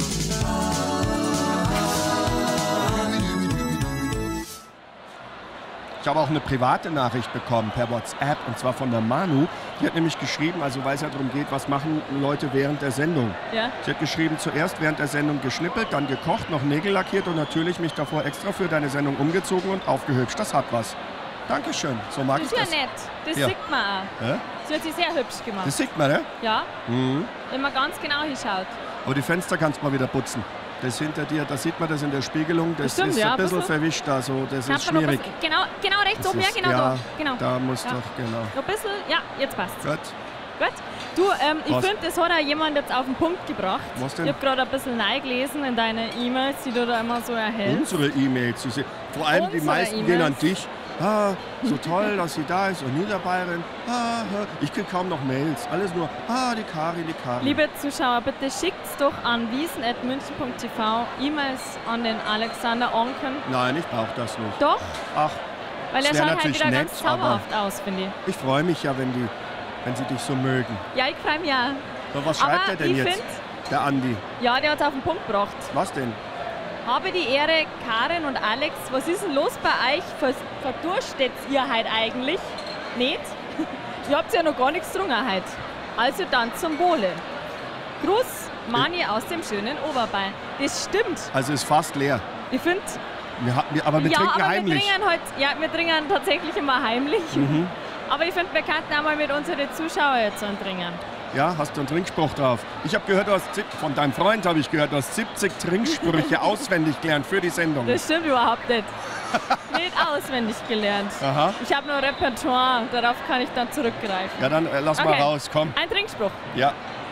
Ich habe auch eine private Nachricht bekommen per WhatsApp, und zwar von der Manu. Die hat nämlich geschrieben, also weil es ja darum geht, was machen Leute während der Sendung. Ja. Sie hat geschrieben, zuerst während der Sendung geschnippelt, dann gekocht, noch Nägel lackiert und natürlich mich davor extra für deine Sendung umgezogen und aufgehübscht. Das hat was. Dankeschön, so mag Das ich ist ja das. nett. Das Ja. sieht man auch. Ja? Sie hat sich sehr hübsch gemacht. Das sieht man, ne? Ja, Mhm. wenn man ganz genau hinschaut. Aber die Fenster kannst du mal wieder putzen. Das hinter dir, da sieht man das in der Spiegelung, das Stimmt, ist ja, ein bisschen, bisschen. verwischt da so, das Kann ist man noch schwierig. ein bisschen- Genau, genau rechts Das oben, ja ist- genau ja, da. Genau. da muss ja. doch, genau. Noch ein bisschen, ja, jetzt passt. Gut. Gut. Du, ähm, ich Was? finde, das hat auch jemand jetzt auf den Punkt gebracht. Was denn? Ich habe gerade ein bisschen reingelesen in deine E-Mails, die du da immer so erhältst. Unsere E-Mails, sie sind- vor allem die Unsere meisten gehen an E-Mails. dich. Ah, so toll, dass sie da ist und Niederbayern. Ah, ah. Ich kriege kaum noch Mails, alles nur, ah, die Karin, die Karin. Liebe Zuschauer, bitte schickt's doch an wiesen at münchen punkt t v E-Mails an den Alexander Onken. Nein, ich brauche das nicht. Doch, Ach, weil das er wär schaut halt natürlich wieder nett, ganz zauberhaft aus, finde ich. ich freue mich ja, wenn, die, wenn sie dich so mögen. Ja, ich freue mich auch. So, was schreibt Aber er denn ich jetzt, find- der Andi? Ja, der hat es auf den Punkt gebracht. Was denn? Habe die Ehre, Karin und Alex, was ist denn los bei euch? Vers- Verdurstet ihr heute eigentlich? Nicht? Ihr habt ja noch gar nichts getrunken heute. Also dann zum Wohle. Gruß, Mani aus dem schönen Oberbayern. Das stimmt. Also ist fast leer. Ich finde... Wir, ha- wir, aber wir ja, trinken aber heimlich. wir trinken, halt, ja, wir trinken tatsächlich immer heimlich. Mhm. Aber ich finde, wir könnten auch mal mit unseren Zuschauern jetzt trinken. Ja, hast du einen Trinkspruch drauf? Ich habe gehört, du hast, sieb- von deinem Freund habe ich gehört, du hast siebzig Trinksprüche auswendig gelernt für die Sendung. Das stimmt überhaupt nicht. Nicht auswendig gelernt. Aha. Ich habe nur Repertoire, darauf kann ich dann zurückgreifen. Ja, dann äh, lass mal Okay. raus, komm. Ein Trinkspruch. Ja.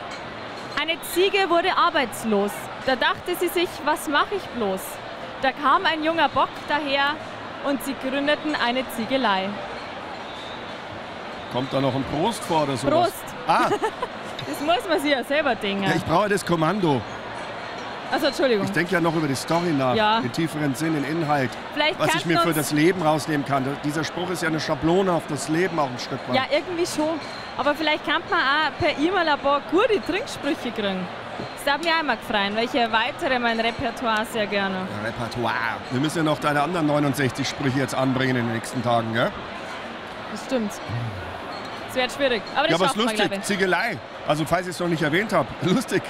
Eine Ziege wurde arbeitslos. Da dachte sie sich, was mache ich bloß? Da kam ein junger Bock daher und sie gründeten eine Ziegelei. Kommt da noch ein Prost vor oder sowas? Prost! Ah, Das muss man sich ja selber denken. ja, ich brauche das Kommando. Also Entschuldigung. Ich denke ja noch über die Story nach, Ja. den tieferen Sinn, den Inhalt, Vielleicht was ich kannst mir du für uns- das Leben rausnehmen kann. Dieser Spruch ist ja eine Schablone auf das Leben auch ein Stück weit. Ja, irgendwie schon. Aber vielleicht kann man auch per E-Mail ein paar gute Trinksprüche kriegen. Das hat mich auch mal gefreut, weil ich erweitere mein Repertoire sehr gerne. Ja, Repertoire. Wir müssen ja noch deine anderen neunundsechzig Sprüche jetzt anbringen in den nächsten Tagen, gell? Das stimmt. Das wird schwierig. Aber das Ja, aber es ist schaffen wir, glaube lustig. ich. Ziegelei. Also, falls ich es noch nicht erwähnt habe. Lustig.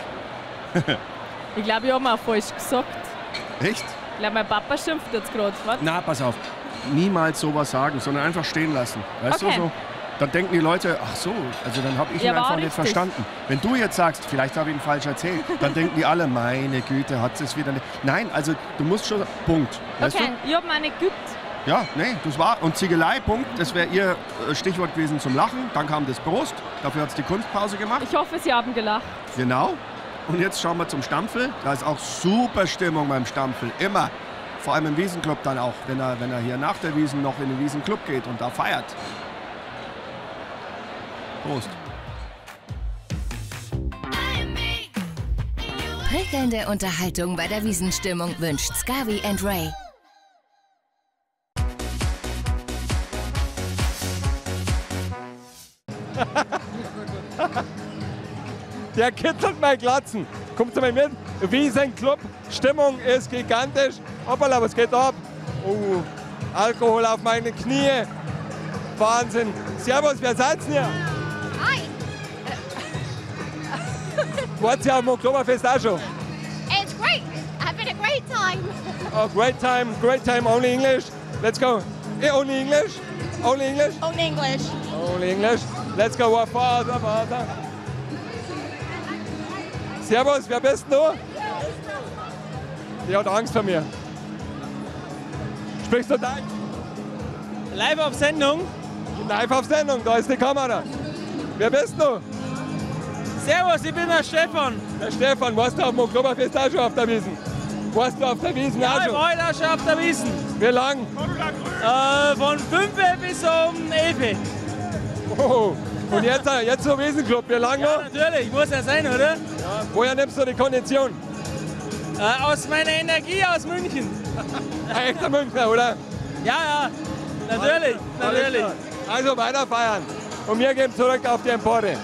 Ich glaube, ich habe mal falsch gesagt. Echt? Ich glaube, mein Papa schimpft jetzt gerade. Na, pass auf. Niemals sowas sagen, sondern einfach stehen lassen. Weißt Okay. du so? Dann denken die Leute, ach so, also dann habe ich ihn Ja, war einfach nicht richtig. verstanden. Wenn du jetzt sagst, vielleicht habe ich ihn falsch erzählt, dann denken die alle, meine Güte, hat es wieder nicht. Nein, also du musst schon, Punkt. Weißt Okay, ich habe mal nicht geübt. du? Ja, nee, das war. Und Ziegelei, Punkt, das wäre ihr äh, Stichwort gewesen zum Lachen. Dann kam das Prost, dafür hat es die Kunstpause gemacht. Ich hoffe, Sie haben gelacht. Genau. Und jetzt schauen wir zum Stampfel. Da ist auch super Stimmung beim Stampfel. Immer. Vor allem im Wiesenclub dann auch, wenn er, wenn er hier nach der Wiesn noch in den Wiesenclub geht und da feiert. Prost. Prickelnde Unterhaltung bei der Wiesenstimmung wünscht Scavi and Ray. Der kitzelt mein Glatzen. Kommt mal mit. Wiesenclub. Stimmung ist gigantisch. Hoppala, was geht ab? Oh, Alkohol auf meine Knie. Wahnsinn. Servus, wer seid's denn hier? Hi. Wart ihr am Oktoberfest auch schon? It's great. Having a great time. Oh, great time, great time. Only English. Let's go. Hey, only English? Only English? Only English. Only English. Let's go. What father, father. Servus, wer bist du? Die hat Angst vor mir. Sprichst du Deutsch? Live auf Sendung? Live auf Sendung, da ist die Kamera. Wer bist du? Servus, ich bin der Stefan. Der Stefan, warst du auf dem Oktoberfest auch schon auf der Wiesn? Warst du auf der Wiesn ja, auch schon? ich war heute auch schon auf der Wiesn. Wie lang? Äh, von fünf bis um elf. Oh. Und jetzt, jetzt zum Wiesenclub, wie lange ja, noch? Natürlich, muss ja sein, oder? Ja. Woher nimmst du die Kondition? Äh, aus meiner Energie aus München. Ein echter Münchner, oder? Ja, ja, natürlich, Alles, natürlich. alles also weiter feiern. Und wir gehen zurück auf die Empore.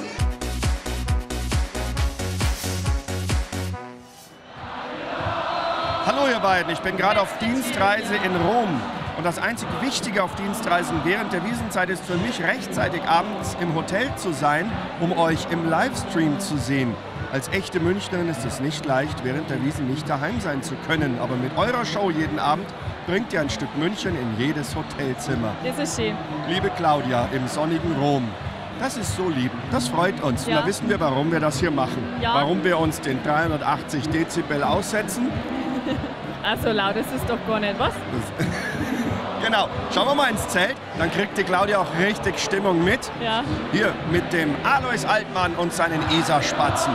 Hallo ihr beiden, ich bin gerade auf Dienstreise in Rom. Und das einzig Wichtige auf Dienstreisen während der Wiesenzeit ist für mich, rechtzeitig abends im Hotel zu sein, um euch im Livestream zu sehen. Als echte Münchnerin ist es nicht leicht, während der Wiesn nicht daheim sein zu können. Aber mit eurer Show jeden Abend bringt ihr ein Stück München in jedes Hotelzimmer. Das ist schön. Liebe Claudia im sonnigen Rom. Das ist so lieb, das freut uns. Ja. Und da wissen wir, warum wir das hier machen. Ja. Warum wir uns den dreihundertachtzig Dezibel aussetzen. Also laut ist es doch gar nicht, was? Genau, schauen wir mal ins Zelt, dann kriegt die Claudia auch richtig Stimmung mit. Ja. Hier mit dem Alois Altmann und seinen Isar-Spatzen.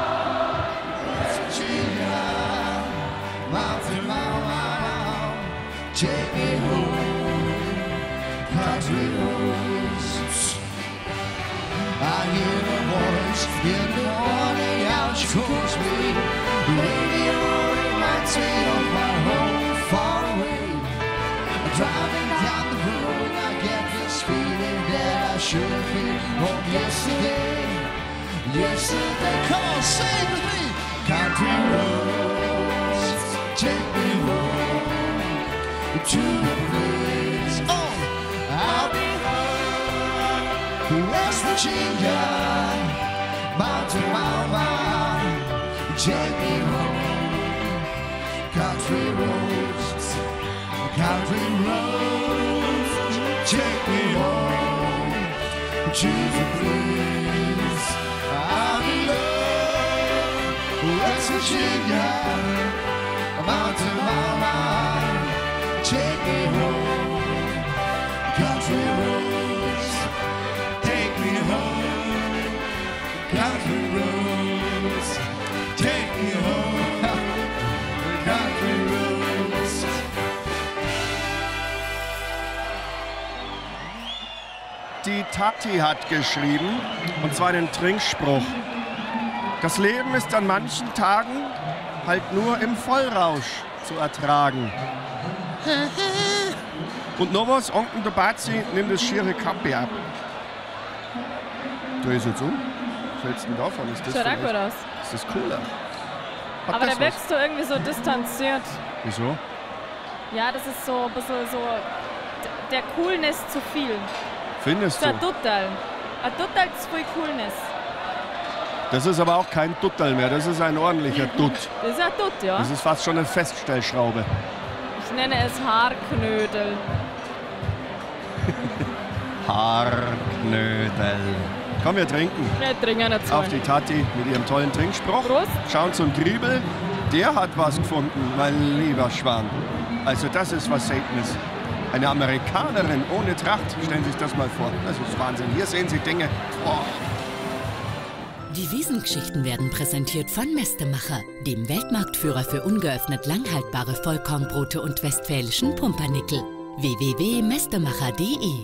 Driving down the road, I get this feeling that I should have been home yesterday. Yesterday, come on, sing with me. Country roads, take me home to the place. Oh, I'll be home. West Virginia, mountain mama, take me home. Country roads. Country roads, take me home to the place I'm in love. West Virginia, mountain mama, take me home. Country roads, take me home. Country roads, take me home. Country roads. Die Tati hat geschrieben, und zwar den Trinkspruch. Das Leben ist an manchen Tagen halt nur im Vollrausch zu ertragen. Und noch was, Onkel der Bazi nimmt das schiere Kappe ab. Dreh es jetzt um. Was hältst du denn davon? Ist das Schaut auch gut aus. Ist das cooler? Hat Aber das da wirkst du irgendwie so distanziert. Wieso? Ja, das ist so ein bisschen so der Coolness zu viel. Findest so du? ein Duttel. Ein Duttel zu viel Coolness. Das ist aber auch kein Duttel mehr, das ist ein ordentlicher Dutt. Das ist ein Dutt, ja. Das ist fast schon eine Feststellschraube. Ich nenne es Haarknödel. Haarknödel. Komm, wir trinken. Wir trinken jetzt Auf die Tati mit ihrem tollen Trinkspruch. Prost. Schauen zum Griebel. Der hat was gefunden, mein lieber Schwan. Also das ist was Seltenes. Eine Amerikanerin ohne Tracht. Stellen Sie sich das mal vor. Das ist Wahnsinn. Hier sehen Sie Dinge. Oh. Die Wiesengeschichten werden präsentiert von Mestemacher, dem Weltmarktführer für ungeöffnet langhaltbare Vollkornbrote und westfälischen Pumpernickel. w w w punkt mestemacher punkt de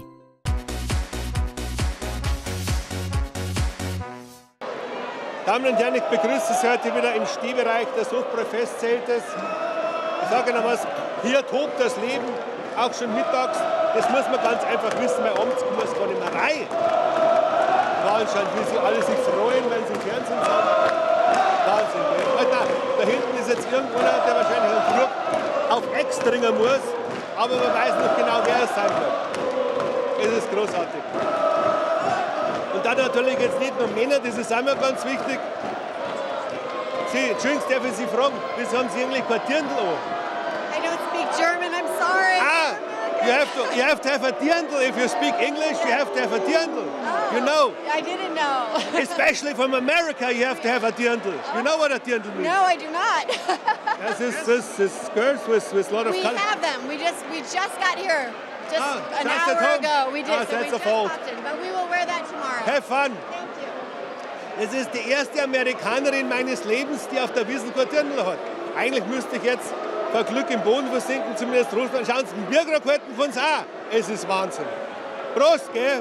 Damen und Herren, ich begrüße Sie heute wieder im Stehbereich des Hochbräu-Festzeltes. Ich sage Ihnen was, hier tobt das Leben, auch schon mittags. Das muss man ganz einfach wissen, bei abends muss gar nicht mehr rein. Anschauen, wie sie alle sich freuen, wenn sie im Fernsehen sind. Wahnsinn, gell? Alter, da hinten ist jetzt irgendwo einer, der wahrscheinlich einen Flug auf Ex dringen muss, aber man weiß noch genau, wer es sein wird. Es ist großartig. Und dann natürlich jetzt nicht nur Männer, das ist auch mal ganz wichtig. Sie, Entschuldigung, darf ich Sie fragen, wieso haben Sie eigentlich kein Dirndl an? I don't speak German, I'm sorry. Ah, you have to, you have to have a dirndl. If you speak English, you have to have a dirndl. You know. I didn't know. Especially from America, you have to have a dirndl. You know what a dirndl means? No, I do not. Yes, this, this, this skirts with, with a lot of we color. have them. We just we just got here. Just Ah, an just hour at home? ago. We did. Ah, so that's we a just fault. popped in, but we will wear that tomorrow. Have fun. Thank you. Das ist die erste Amerikanerin meines Lebens, die auf der Wiesn kein Dirndl hat. Eigentlich müsste ich jetzt vor Glück im Boden versinken, zumindest Russland. Schauen Sie, ein Biergrad halten von uns auch. Es ist Wahnsinn. Prost, gell?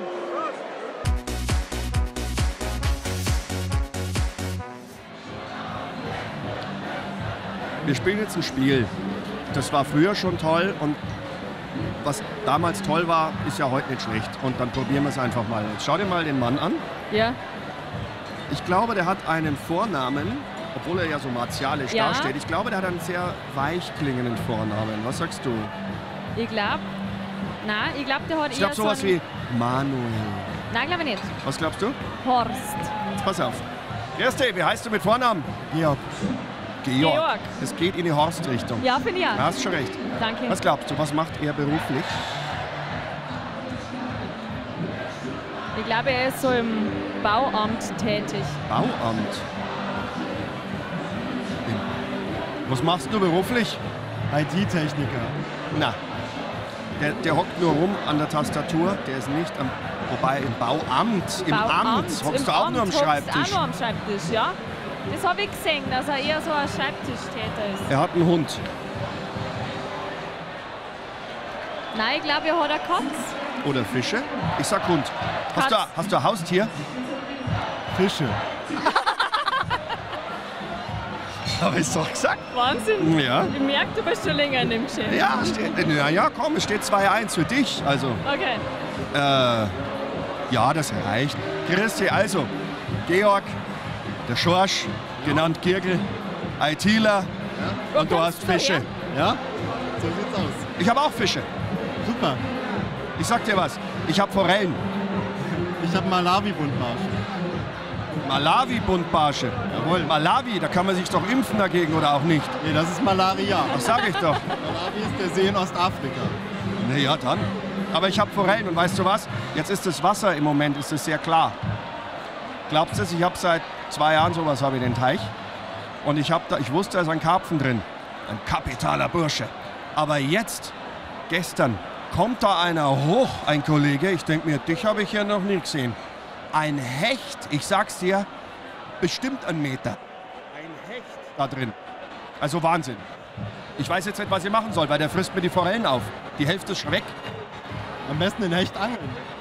Wir spielen jetzt ein Spiel. Das war früher schon toll und was damals toll war, ist ja heute nicht schlecht. Und dann probieren wir es einfach mal. Jetzt schau dir mal den Mann an. Ja. Ich glaube, der hat einen Vornamen, obwohl er ja so martialisch Ja. dasteht. Ich glaube, der hat einen sehr weich klingenden Vornamen. Was sagst du? Ich glaube, nein, ich glaube, der hat Ich eher glaube so sowas einen... wie Manuel. Nein, glaube ich nicht. Was glaubst du? Horst. Jetzt pass auf. Erste, wie heißt du mit Vornamen? Georg. Georg. Georg. Es geht in die Horst-Richtung. Ja, finde ich auch. Du hast schon recht. Danke. Was glaubst du, was macht er beruflich? Ich glaube, er ist so im Bauamt tätig. Bauamt. Was machst du beruflich? I T-Techniker. Na, der, der hockt nur rum an der Tastatur, der ist nicht am... Wobei im Bauamt, im Bauamt. Amt hockst Im du auch Amt nur am hockst Schreibtisch. auch nur am Schreibtisch, ja. Das habe ich gesehen, dass er eher so ein Schreibtischtäter ist. Er hat einen Hund. Nein, ich glaube, er hat eine Katz. Oder Fische. Ich sag Hund. Hast du, Katz. hast du ein Haustier? Fische. Habe ich doch gesagt. Wahnsinn. Ja. Ich merke, du bist schon länger in dem Geschäft. Ja, steht, na ja, komm, es steht zwei eins für dich. Also, Okay. äh, ja, das reicht. Christi, also, Georg, der Schorsch, genannt Girgel, ITler und du hast Fische. Ja? So sieht's aus. Ich habe auch Fische. Super. Ich sag dir was, ich habe Forellen. Ich habe Malawi-Buntbarsche. Malawi-Buntbarsche? Jawohl. Malawi, da kann man sich doch impfen dagegen oder auch nicht? Nee, das ist Malaria. Das sag ich doch. Malawi ist der See in Ostafrika. Na ja, dann. Aber ich habe Forellen und weißt du was? Jetzt ist das Wasser im Moment ist es sehr klar. Glaubst du es? Ich habe seit zwei Jahren sowas habe ich den Teich. Und ich, hab da, ich wusste, da ist ein Karpfen drin. Ein kapitaler Bursche. Aber jetzt, gestern, kommt da einer hoch, ein Kollege. Ich denke mir, dich habe ich ja noch nie gesehen. Ein Hecht, ich sag's dir, bestimmt ein Meter. Ein Hecht da drin. Also Wahnsinn. Ich weiß jetzt nicht, was ich machen soll, weil der frisst mir die Forellen auf. Die Hälfte ist schon weg. Am besten den Hecht angeln.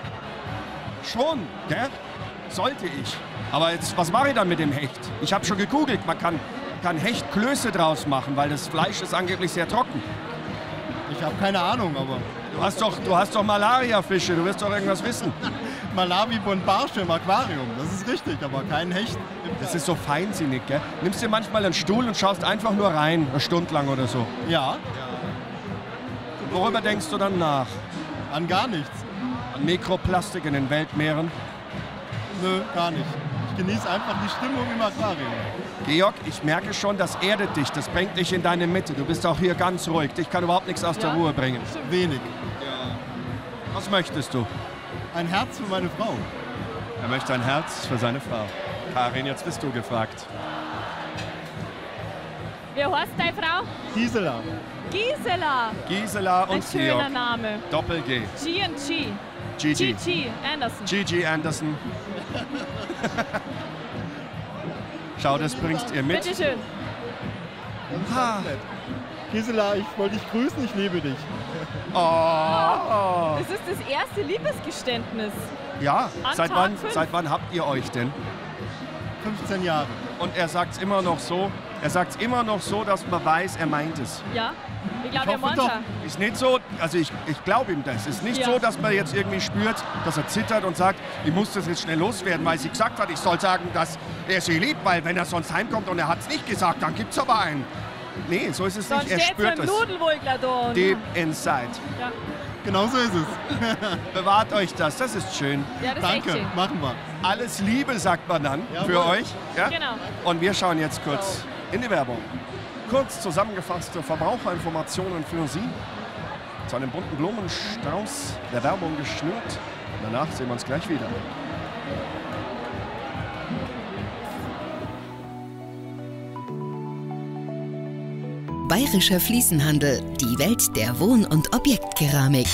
Schon, gell? Sollte ich. Aber jetzt, was mache ich dann mit dem Hecht? Ich habe schon gegoogelt, man kann, kann Hechtklöße draus machen, weil das Fleisch ist angeblich sehr trocken. Ich habe keine Ahnung, aber... Du hast doch, du hast doch Malaria-Fische, du wirst doch irgendwas wissen. Malawi-Buntbarsche im Aquarium, das ist richtig, aber kein Hecht. Das ist so feinsinnig, gell? Nimmst dir manchmal einen Stuhl und schaust einfach nur rein, eine Stunde lang oder so. Ja. Worüber denkst du dann nach? An gar nichts. An Mikroplastik in den Weltmeeren? Nö, gar nicht. Ich genieße einfach die Stimmung im Aquarium. Georg, ich merke schon, das erdet dich, das bringt dich in deine Mitte. Du bist auch hier ganz ruhig, dich kann überhaupt nichts aus der Ja, Ruhe bringen. Wenig. Was möchtest du? Ein Herz für meine Frau. Er möchte ein Herz für seine Frau. Karin, jetzt bist du gefragt. Wie heißt deine Frau? Gisela. Gisela. Gisela und Ein schöner Georg. Name. Doppel-G. G und G. Gigi. Gigi Anderson. Gigi Anderson. Schau, das bringst ihr mit. Bitte schön. Ha. Gisela, ich wollte dich grüßen, ich liebe dich. Oh. Das ist das erste Liebesgeständnis. Ja, Anton, seit wann, fünf. seit wann habt ihr euch denn? fünfzehn Jahre. Und er sagt es immer noch so, er sagt immer noch so, dass man weiß, er meint es. Ja, ich glaube, er hoffe meint doch. schon. Ist nicht so, also ich, ich glaube ihm das. Ist nicht Ja. so, dass man jetzt irgendwie spürt, dass er zittert und sagt, ich muss das jetzt schnell loswerden, weil sie gesagt hat, ich soll sagen, dass er sie liebt, weil wenn er sonst heimkommt und er hat es nicht gesagt, dann gibt es aber einen. Nee, so ist es Sonst nicht. Er steht spürt beim es. Nudel wohl gleich da. und- Deep inside. Ja. Genau so ist es. Bewahrt euch das, das ist schön. Ja, das ist Danke, echt schön. machen wir. Alles Liebe, sagt man dann, Jawohl. für euch. Ja? Genau. Und wir schauen jetzt kurz in die Werbung. Kurz zusammengefasste Verbraucherinformationen für Sie. Zu einem bunten Blumenstrauß der Werbung geschnürt. Danach sehen wir uns gleich wieder. Bayerischer Fliesenhandel, die Welt der Wohn- und Objektkeramik.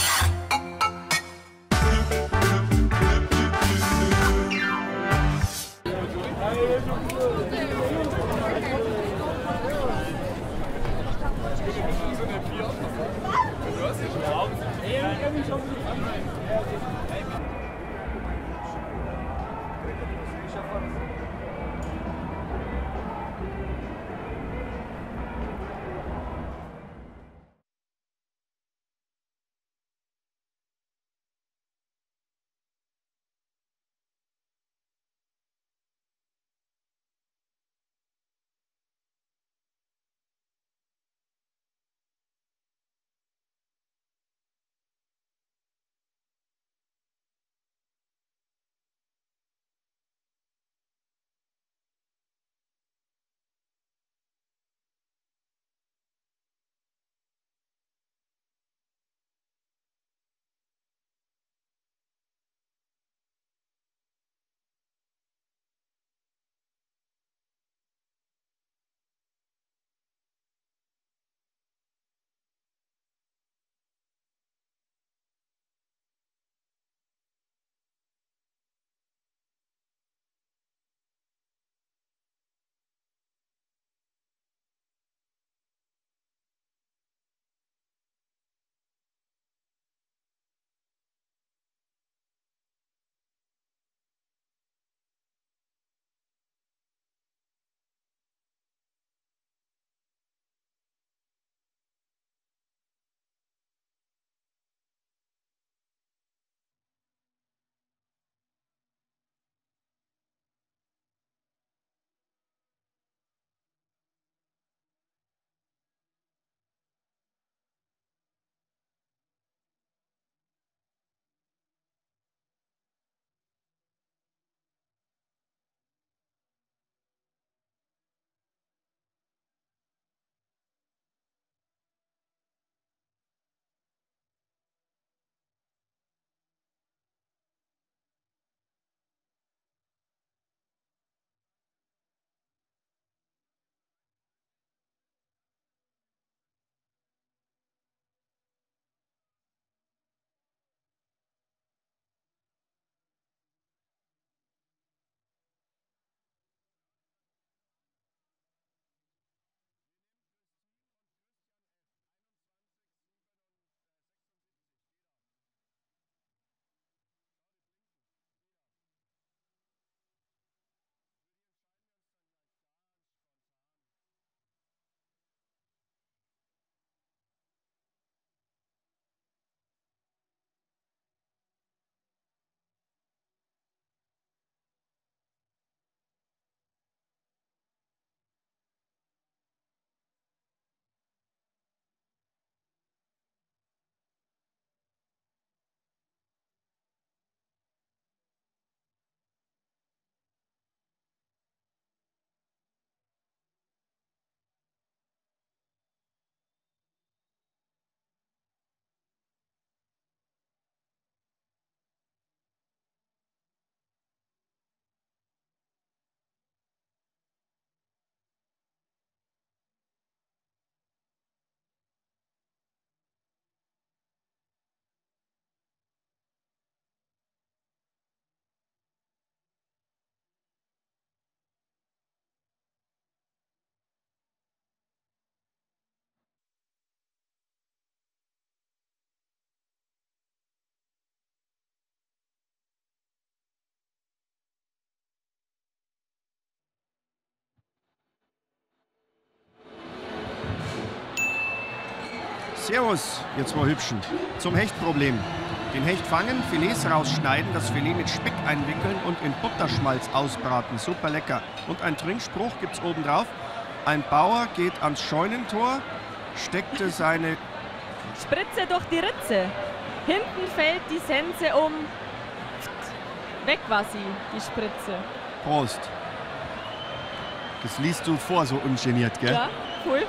Servus, ihr zwei Hübschen. Zum Hechtproblem. Den Hecht fangen, Filets rausschneiden, das Filet mit Speck einwickeln und in Butterschmalz ausbraten. Super lecker. Und ein Trinkspruch gibt's obendrauf. Ein Bauer geht ans Scheunentor, steckte seine... Spritze durch die Ritze. Hinten fällt die Sense um. Weg war sie, die Spritze. Prost. Das liest du vor, so ungeniert, gell? Ja, cool.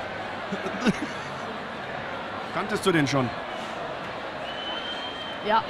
Kanntest du den schon? Ja.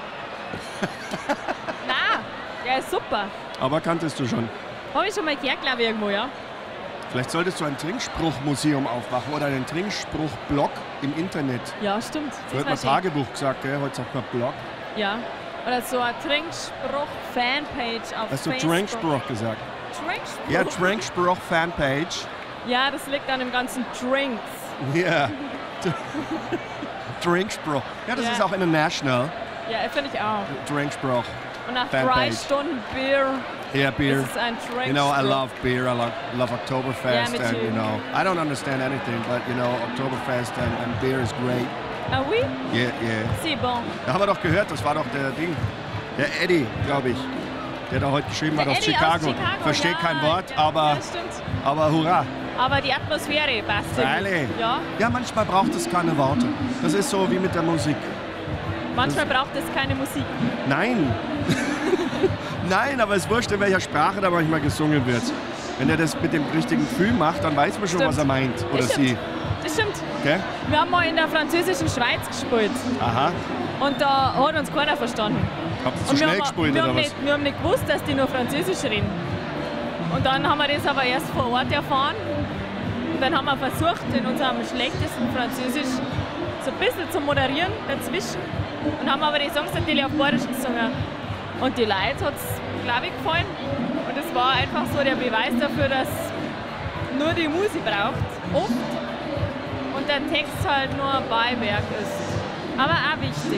Na, der ist super. Aber kanntest du schon? Habe ich schon mal gehört, glaube ich, irgendwo, ja. Vielleicht solltest du ein Trinkspruchmuseum aufmachen oder einen Trinkspruchblog im Internet. Ja, stimmt. Früher hat man Tagebuch gesagt, gell? Heute sagt man Blog. Ja. Oder so ein Trinkspruch-Fanpage auf Hast du Facebook. Trinkspruch gesagt? Trinkspruch? Ja, Trinkspruch-Fanpage. Ja, das liegt an dem ganzen Drinks. Ja. Trinkspruch. Ja, das Ja. ist auch international. Ja, finde ich auch. Trinkspruch. Und nach Fanpage. drei Stunden Bier Yeah, beer. ist es ein Trinkspruch. You know, I love beer. I love, love Oktoberfest. Yeah, me and, too. you know, I don't understand anything, but, you know, Oktoberfest and, and beer is great. Ah oui? Yeah, yeah. C'est bon. Da haben wir doch gehört, das war doch der Ding. Der Eddie, glaube ich. Der da heute geschrieben Der hat aus Eddie aus Chicago. Chicago, Versteht ja, kein Wort, ja, aber, ja, stimmt. aber hurra. Aber die Atmosphäre passt. Freilich. Ja. Ja, manchmal braucht es keine Worte. Das ist so wie mit der Musik. Manchmal braucht es keine Musik. Nein. Nein, aber es ist wurscht, in welcher Sprache da manchmal gesungen wird. Wenn er das mit dem richtigen Gefühl macht, dann weiß man schon, Stimmt. was er meint. Oder Das sie. stimmt. Das stimmt. Gell? Wir haben mal in der französischen Schweiz gespielt. Aha. Und da hat uns keiner verstanden. Habt ihr zu Und wir schnell haben, gespielt wir oder haben was? nicht, wir haben nicht gewusst, dass die nur Französisch reden. Und dann haben wir das aber erst vor Ort erfahren. Und dann haben wir versucht, in unserem schlechtesten Französisch so ein bisschen zu moderieren dazwischen. Und haben aber die Songs natürlich auf Bayerisch gesungen. Und die Leute hat es, glaube ich, gefallen. Und es war einfach so der Beweis dafür, dass nur die Musik braucht, oft. Und der Text halt nur ein Beiwerk ist. Aber auch wichtig.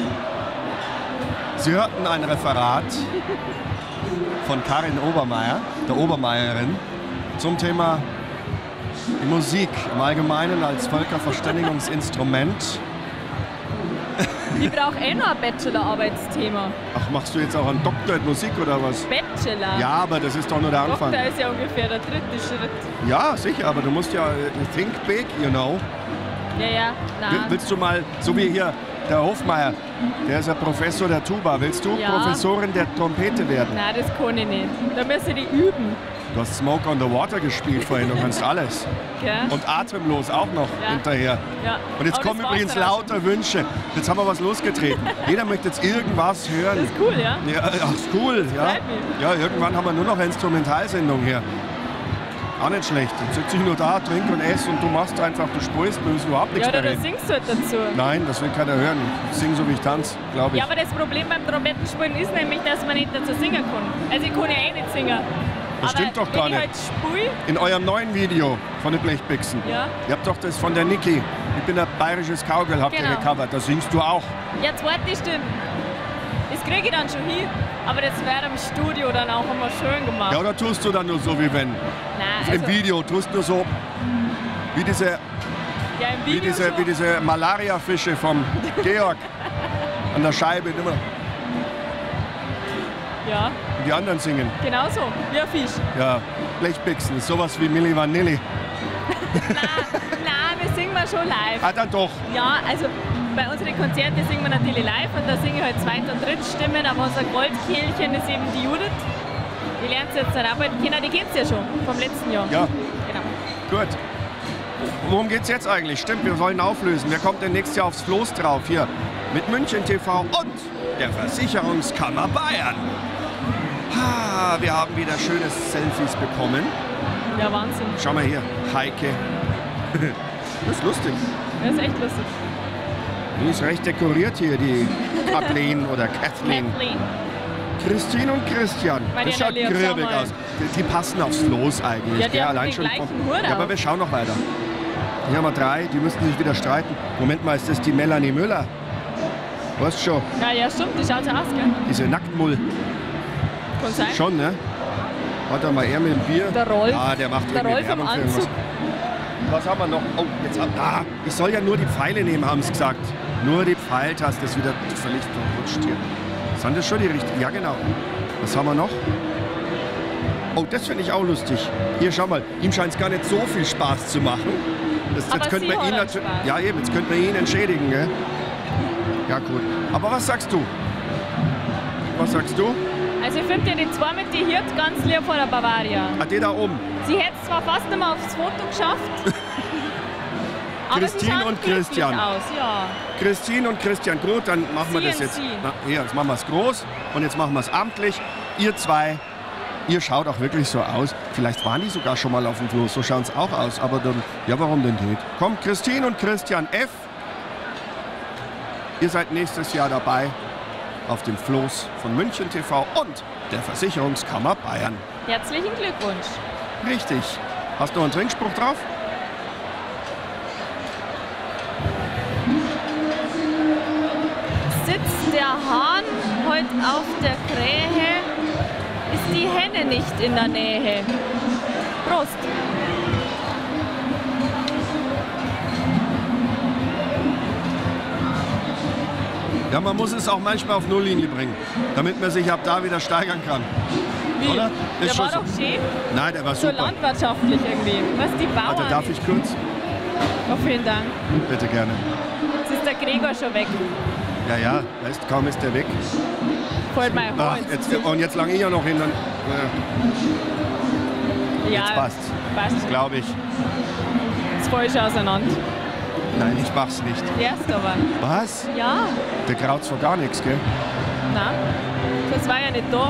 Sie hörten ein Referat von Karin Obermeier, der Obermeierin, zum Thema Musik im Allgemeinen als Völkerverständigungsinstrument. Ich brauche eh noch ein Bachelorarbeitsthema. Ach, machst du jetzt auch einen Doktor in Musik oder was? Bachelor. Ja, aber das ist doch nur der Anfang. Doktor ist ja ungefähr der dritte Schritt. Ja, sicher, aber du musst ja äh, think big, you know. Ja, ja, nein. Will- Willst du mal, so wie hier der Hofmeier, der ist ja Professor der Tuba, willst du Ja. Professorin der Trompete werden? Nein, das kann ich nicht. Da müssen die üben. Du hast Smoke on the Water gespielt vorhin, du kannst alles. Gell? Und atemlos auch noch Ja. hinterher. Ja. Und jetzt Aber kommen das war's übrigens dann auch lauter Wünsche. Jetzt haben wir was losgetreten. Jeder möchte jetzt irgendwas hören. Das ist cool, ja? Ja, ach, ist cool. Ja. freut mich. Ja, irgendwann haben wir nur noch eine Instrumentalsendung hier. Auch nicht schlecht. Dann sitze ich nur da, trinke und esse und du machst einfach, du spielst, du musst überhaupt nichts Ja, oder mehr du reden. singst halt dazu. Nein, das will keiner hören. Ich singe so wie ich tanze, glaube ich. Ja, aber das Problem beim Trompetenspielen ist nämlich, dass man nicht dazu singen kann. Also ich kann ja eh nicht singen. Das aber stimmt doch wenn gar ich nicht. halt spiele, In eurem neuen Video von den Blechbixen. Ja. Ihr habt doch das von der Niki. Ich bin ein bayerisches Cowgirl, habt Genau. ihr gecovert. Da singst du auch. ja, zweite Stimme. Das kriege ich dann schon hin, aber das wäre im Studio dann auch immer schön gemacht. Ja, oder tust du dann nur so wie wenn? Nein, Im also, Video tust du so wie diese, ja, im wie Video diese, schon. wie diese Malaria-Fische vom Georg an der Scheibe. Immer. Ja, Und die anderen singen. genau so, wie ein Fisch. Ja, Blechbixen ist sowas wie Milli Vanilli. Nein, wir singen mal schon live. Ah, dann doch. Ja, also bei unseren Konzerten singen wir natürlich live und da singen halt Zweit- und Drittstimmen, aber unser Goldkehlchen ist eben die Judith. Die lernt sie jetzt dann arbeiten kennen, die kennt sie ja schon vom letzten Jahr. Ja. Genau. Gut. Worum geht's jetzt eigentlich? Stimmt, wir wollen auflösen. Wer kommt denn nächstes Jahr aufs Floß drauf? Hier mit München T V und der Versicherungskammer Bayern. Ha, wir haben wieder schöne Selfies bekommen. Ja, Wahnsinn. Schau mal hier, Heike. Das ist lustig. Das ist echt lustig. Die ist recht dekoriert hier, die Kathleen oder Kathleen. Kathleen. Christine und Christian. Mariana Das schaut Leon, schau grübig mal. aus. Die, die passen aufs Floß eigentlich. Ja, die gell? haben Allein den schon gleichen vom- Hut Ja, aber auf. wir schauen noch weiter. Hier haben wir drei, die müssten sich wieder streiten. Moment mal, ist das die Melanie Müller? Weißt schon, Ja, ja, stimmt, die schaut so aus, gell? diese Nacktmull. Kann sein. Schon, ne? Warte mal, er mit dem Bier. Der Rolf. Ah, der macht Der irgendwie Rolf im Werbung für Anzug. irgendwas. Was haben wir noch? Oh, jetzt ab. Ah, ich soll ja nur die Pfeile nehmen, haben sie gesagt. Nur die Pfeiltaste ist wieder völlig verrutscht hier. Sind das schon die richtigen? Ja, genau. Was haben wir noch? Oh, das finde ich auch lustig. Hier, schau mal. Ihm scheint es gar nicht so viel Spaß zu machen. Das, Aber jetzt könnten Sie wir ihn hat natürlich. Spaß. Ja, eben. Jetzt könnten wir ihn entschädigen, gell? Ja, gut. Aber was sagst du? Was sagst du? Also ich finde ja die zwei mit die Hirt ganz lieb von der Bavaria. Ah, die da oben. Sie hätte es zwar fast nicht mehr aufs Foto geschafft. aber sie Christine schauen und glücklich Christian. Aus, ja. Christine und Christian, gut, dann machen wir Sie das und jetzt. Sie. Na, ja, jetzt machen wir es groß und jetzt machen wir es amtlich. Ihr zwei, ihr schaut auch wirklich so aus. Vielleicht waren die sogar schon mal auf dem Floß, so schauen es auch aus. Aber dann, ja, warum denn nicht? Komm, Christine und Christian F. Ihr seid nächstes Jahr dabei auf dem Floß von München T V und der Versicherungskammer Bayern. Herzlichen Glückwunsch. Richtig. Hast du einen Trinkspruch drauf? Sitzt der Hahn heute auf der Krähe, ist die Henne nicht in der Nähe. Prost. Ja, man muss es auch manchmal auf Nulllinie bringen, damit man sich ab da wieder steigern kann. Wie? Oder? Der Ist war schon doch so. schön. Nein, der war So super. landwirtschaftlich irgendwie. Was, die Bauern? Warte, darf ich kurz? Oh, vielen Dank. Bitte gerne. Jetzt ist der Gregor schon weg. Ja, ja, weißt, kaum ist der weg. Voll mein Ach, Hals. jetzt, und jetzt lang ich ja noch hin. Dann, äh, Ja, jetzt passt's. passt. Glaube ich. Ist falsch auseinander. Nein, ich mach's nicht. Erst aber. Was? Ja, Der kraut's vor gar nichts, gell? nein. Das war ja nicht da.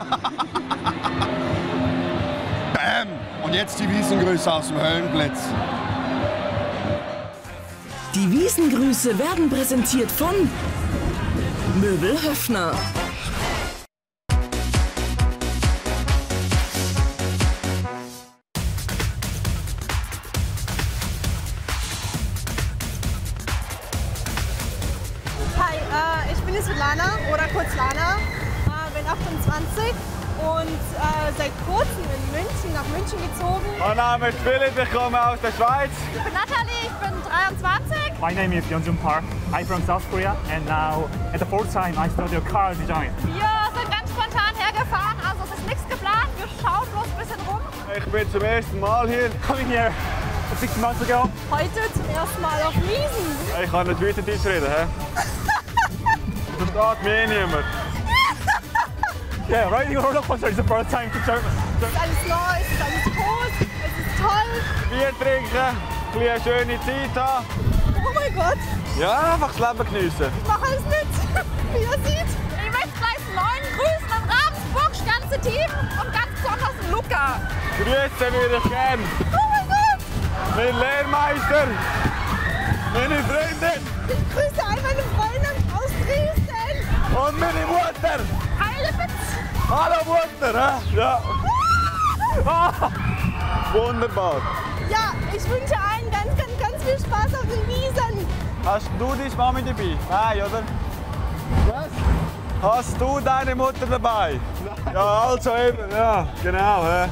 Bam! Und jetzt die Wiesengrüße aus dem Höllenplatz. Die Wiesengrüße werden präsentiert von Möbel Höffner. Hi, äh, ich bin die Svetlana oder kurz Lana, äh, bin achtundzwanzig und äh, seit kurzem in München, nach München gezogen. Mein Name ist Philipp, ich komme aus der Schweiz. Ich bin Nathalie, ich bin dreiundzwanzig. My name is Yeonjun Park. I'm from South Korea and now at the fourth time I study car design. Wir sind ganz spontan hergefahren, also es ist nichts geplant, wir schauen bloß ein bisschen rum. Ich bin zum ersten Mal hier. Coming here six months ago. Heute zum ersten Mal auf Wiesen. Ich kann nicht Schweizerdeutsch reden, hä? Versteht mich eh niemand. Yeah, riding a roller coaster is the first time to German. Es ist alles neu, es ist alles groß, es ist toll. Bier trinken, ein bisschen eine schöne Zeit haben. Oh mein Gott, Ja, einfach das Leben geniessen. ich mache alles mit, wie ihr seht. Ich möchte gleich neuen grüßen an Ravensburg, das ganze Team und ganz besonders Luca. Grüßen würde ich gern. Oh mein Gott. Mein Lehrmeister, meine Freundin Ich grüße all meine Freunde aus Dresden. und meine Mutter. Heilewitz. Hallo Mutter, hä? Ja. Ah, wunderbar. Ja, ich wünsche allen ganz, ganz, ganz viel Spaß auf den Wiesen. Hast du deine Mami dabei? Nein, oder? Was? Hast du deine Mutter dabei? Nein. Ja, also eben, ja, genau. Hä?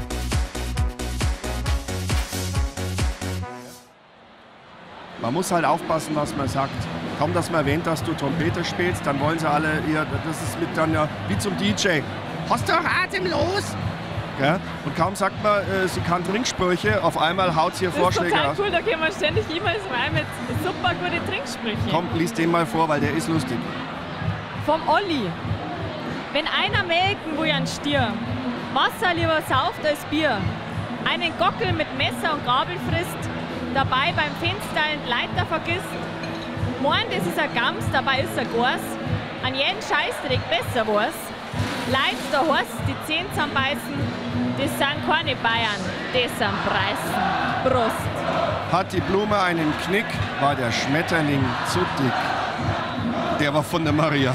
Man muss halt aufpassen, was man sagt. Kaum, dass man erwähnt, dass du Trompete spielst, dann wollen sie alle, ihr, das ist mit dann ja wie zum D J. Hast du atemlos? Ja? Und kaum sagt man, äh, sie kann Trinksprüche, auf einmal haut sie ihr Das ist Vorschläge total raus. cool, da können wir ständig E-Mails rein mit super guten Trinksprüchen. Komm, lies den mal vor, weil der ist lustig. Vom Olli. Wenn einer melken will ein Stier, Wasser lieber sauft als Bier, einen Gockel mit Messer und Gabel frisst, dabei beim Fenster einen Leiter vergisst, meint, das ist ein Gams, dabei ist ein Gors, an jeden Scheißdreck besser war's. Leid der Horst, die Zähne zusammenbeißen, das sind keine Bayern, das sind Preisen. Prost. Hat die Blume einen Knick, war der Schmetterling zu dick. Der war von der Maria.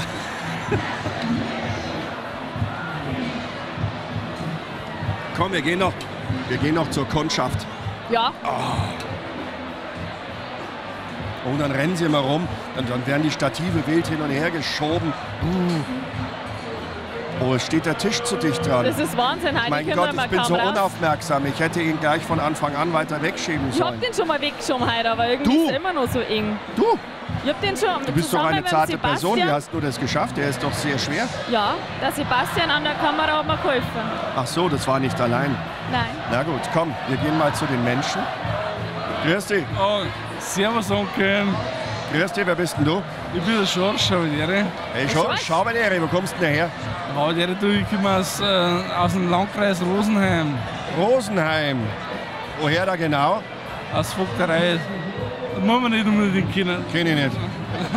Komm, wir gehen noch, wir gehen noch zur Kundschaft. Ja. Und dann rennen sie immer rum und dann werden die Stative wild hin und her geschoben. Uh. Oh, es steht der Tisch zu dicht dran. Das ist Wahnsinn, Heidi. Mein Können Gott, wir mal ich bin kaum so raus. unaufmerksam. Ich hätte ihn gleich von Anfang an weiter wegschieben Ich hab sollen. den schon mal weggeschoben heute, aber irgendwie Du? ist er immer noch so eng. Du? Ich hab den schon Du bist doch zusammen eine mit dem zarte Person, wie Sebastian- hast du das geschafft? Der ist doch sehr schwer. Ja, der Sebastian an der Kamera hat mir geholfen. Ach so, das war nicht allein. Nein. Na gut, komm, wir gehen mal zu den Menschen. Grüß dich. Oh, servus Onkel. Grüß dich, wer bist denn du? Ich bin der Schorsch, Schauberlehre. Hey, Schorsch, Schauberlehre, wo kommst du denn her? Schauberlehre, du, ich komme aus, äh, aus dem Landkreis Rosenheim. Rosenheim. Woher da genau? Aus Vogterei. Das muss man nicht unbedingt kennen. Kenn ich nicht.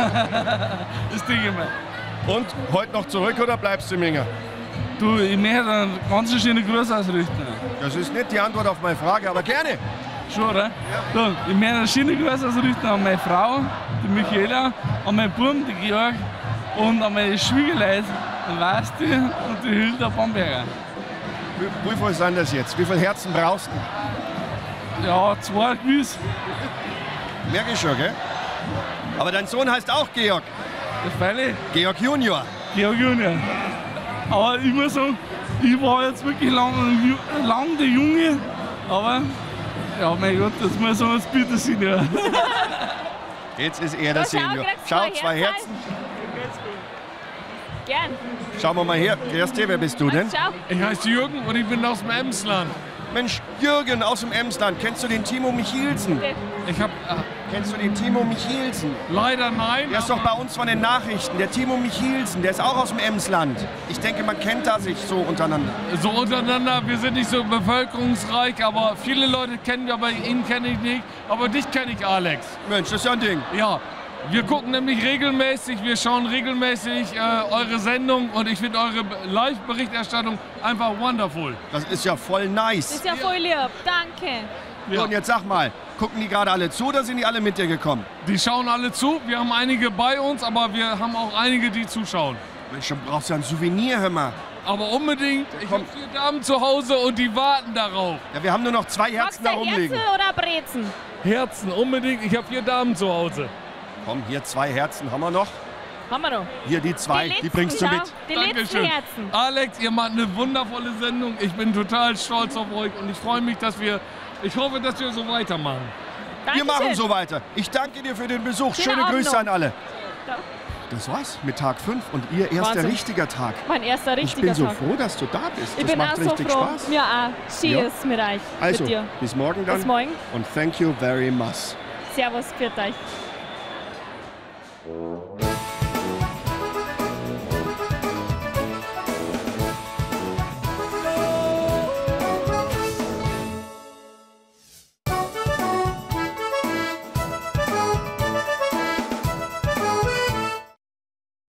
Das denke ich mal. Und, heute noch zurück oder bleibst du im Minger? Du, ich möchte einen ganz schönen Gruß ausrichten. Das ist nicht die Antwort auf meine Frage, aber gerne. Schon, oder? Ja. Du, ich möchte einen schönen Gruß ausrichten an meine Frau, die Michaela, an meinen Buben, die Georg, und an meine Schwiegerleute, den Basti und die Hilda Bamberger. Wie, wie viel sind das jetzt? Wie viele Herzen brauchst du? Ja, zwei gewiss. Merke ich schon, gell? Aber dein Sohn heißt auch Georg. Das Feile? Georg Junior. Georg Junior. Aber ich muss sagen, ich war jetzt wirklich lang, lang der Junge, aber ja, mein Gott, das muss so ein Bitte sein. Ja. Jetzt ist er der So, schau, Senior. kriegst Schau, zwei zwei Herzen. Herzen. Gern. Schauen wir mal her. Grüß dich, wer bist du denn? Schau. Ich heiße Jürgen und ich bin aus dem Emsland. Mensch, Jürgen aus dem Emsland. Kennst du den Timo Michielsen? Ich hab. Äh, Kennst du den Timo Michielsen? Leider nein. Der ist doch bei uns von den Nachrichten. Der Timo Michielsen, der ist auch aus dem Emsland. Ich denke, man kennt da sich so untereinander. So untereinander, wir sind nicht so bevölkerungsreich, aber viele Leute kennen wir, aber ihn kenne ich nicht. Aber dich kenne ich, Alex. Mensch, das ist ja ein Ding. Ja, wir gucken nämlich regelmäßig, wir schauen regelmäßig äh, eure Sendung und ich finde eure Live-Berichterstattung einfach wonderful. Das ist ja voll nice. Das ist ja voll lieb. Danke. Ja. Und jetzt sag mal, gucken die gerade alle zu oder sind die alle mit dir gekommen? Die schauen alle zu, wir haben einige bei uns, aber wir haben auch einige, die zuschauen. Mensch, du brauchst ja ein Souvenir, hör mal. Aber unbedingt, ich habe vier Damen zu Hause und die warten darauf. Ja, wir haben nur noch zwei Herzen da rumliegen. Herzen oder Brezen? Herzen, unbedingt, ich habe vier Damen zu Hause. Komm, hier zwei Herzen haben wir noch. Haben wir noch. Hier die zwei, die, letzten, die bringst du schau. mit. Die Dankeschön. letzten Herzen. Alex, ihr macht eine wundervolle Sendung. Ich bin total stolz auf euch und ich freue mich, dass wir, ich hoffe, dass wir so weitermachen. Wir Dankeschön. machen so weiter. Ich danke dir für den Besuch. Schönen Schöne Abend Grüße noch. an alle. Ja. Das war's mit Tag fünf und ihr erster Wahnsinn. richtiger Tag. Mein erster Ich richtiger bin so Tag. froh, dass du da bist. Ich das bin macht auch so richtig froh. Spaß. Mir auch. Cheers Ja. mit euch. Also, mit dir. bis morgen dann. Bis morgen. Und thank you very much. Servus, für euch.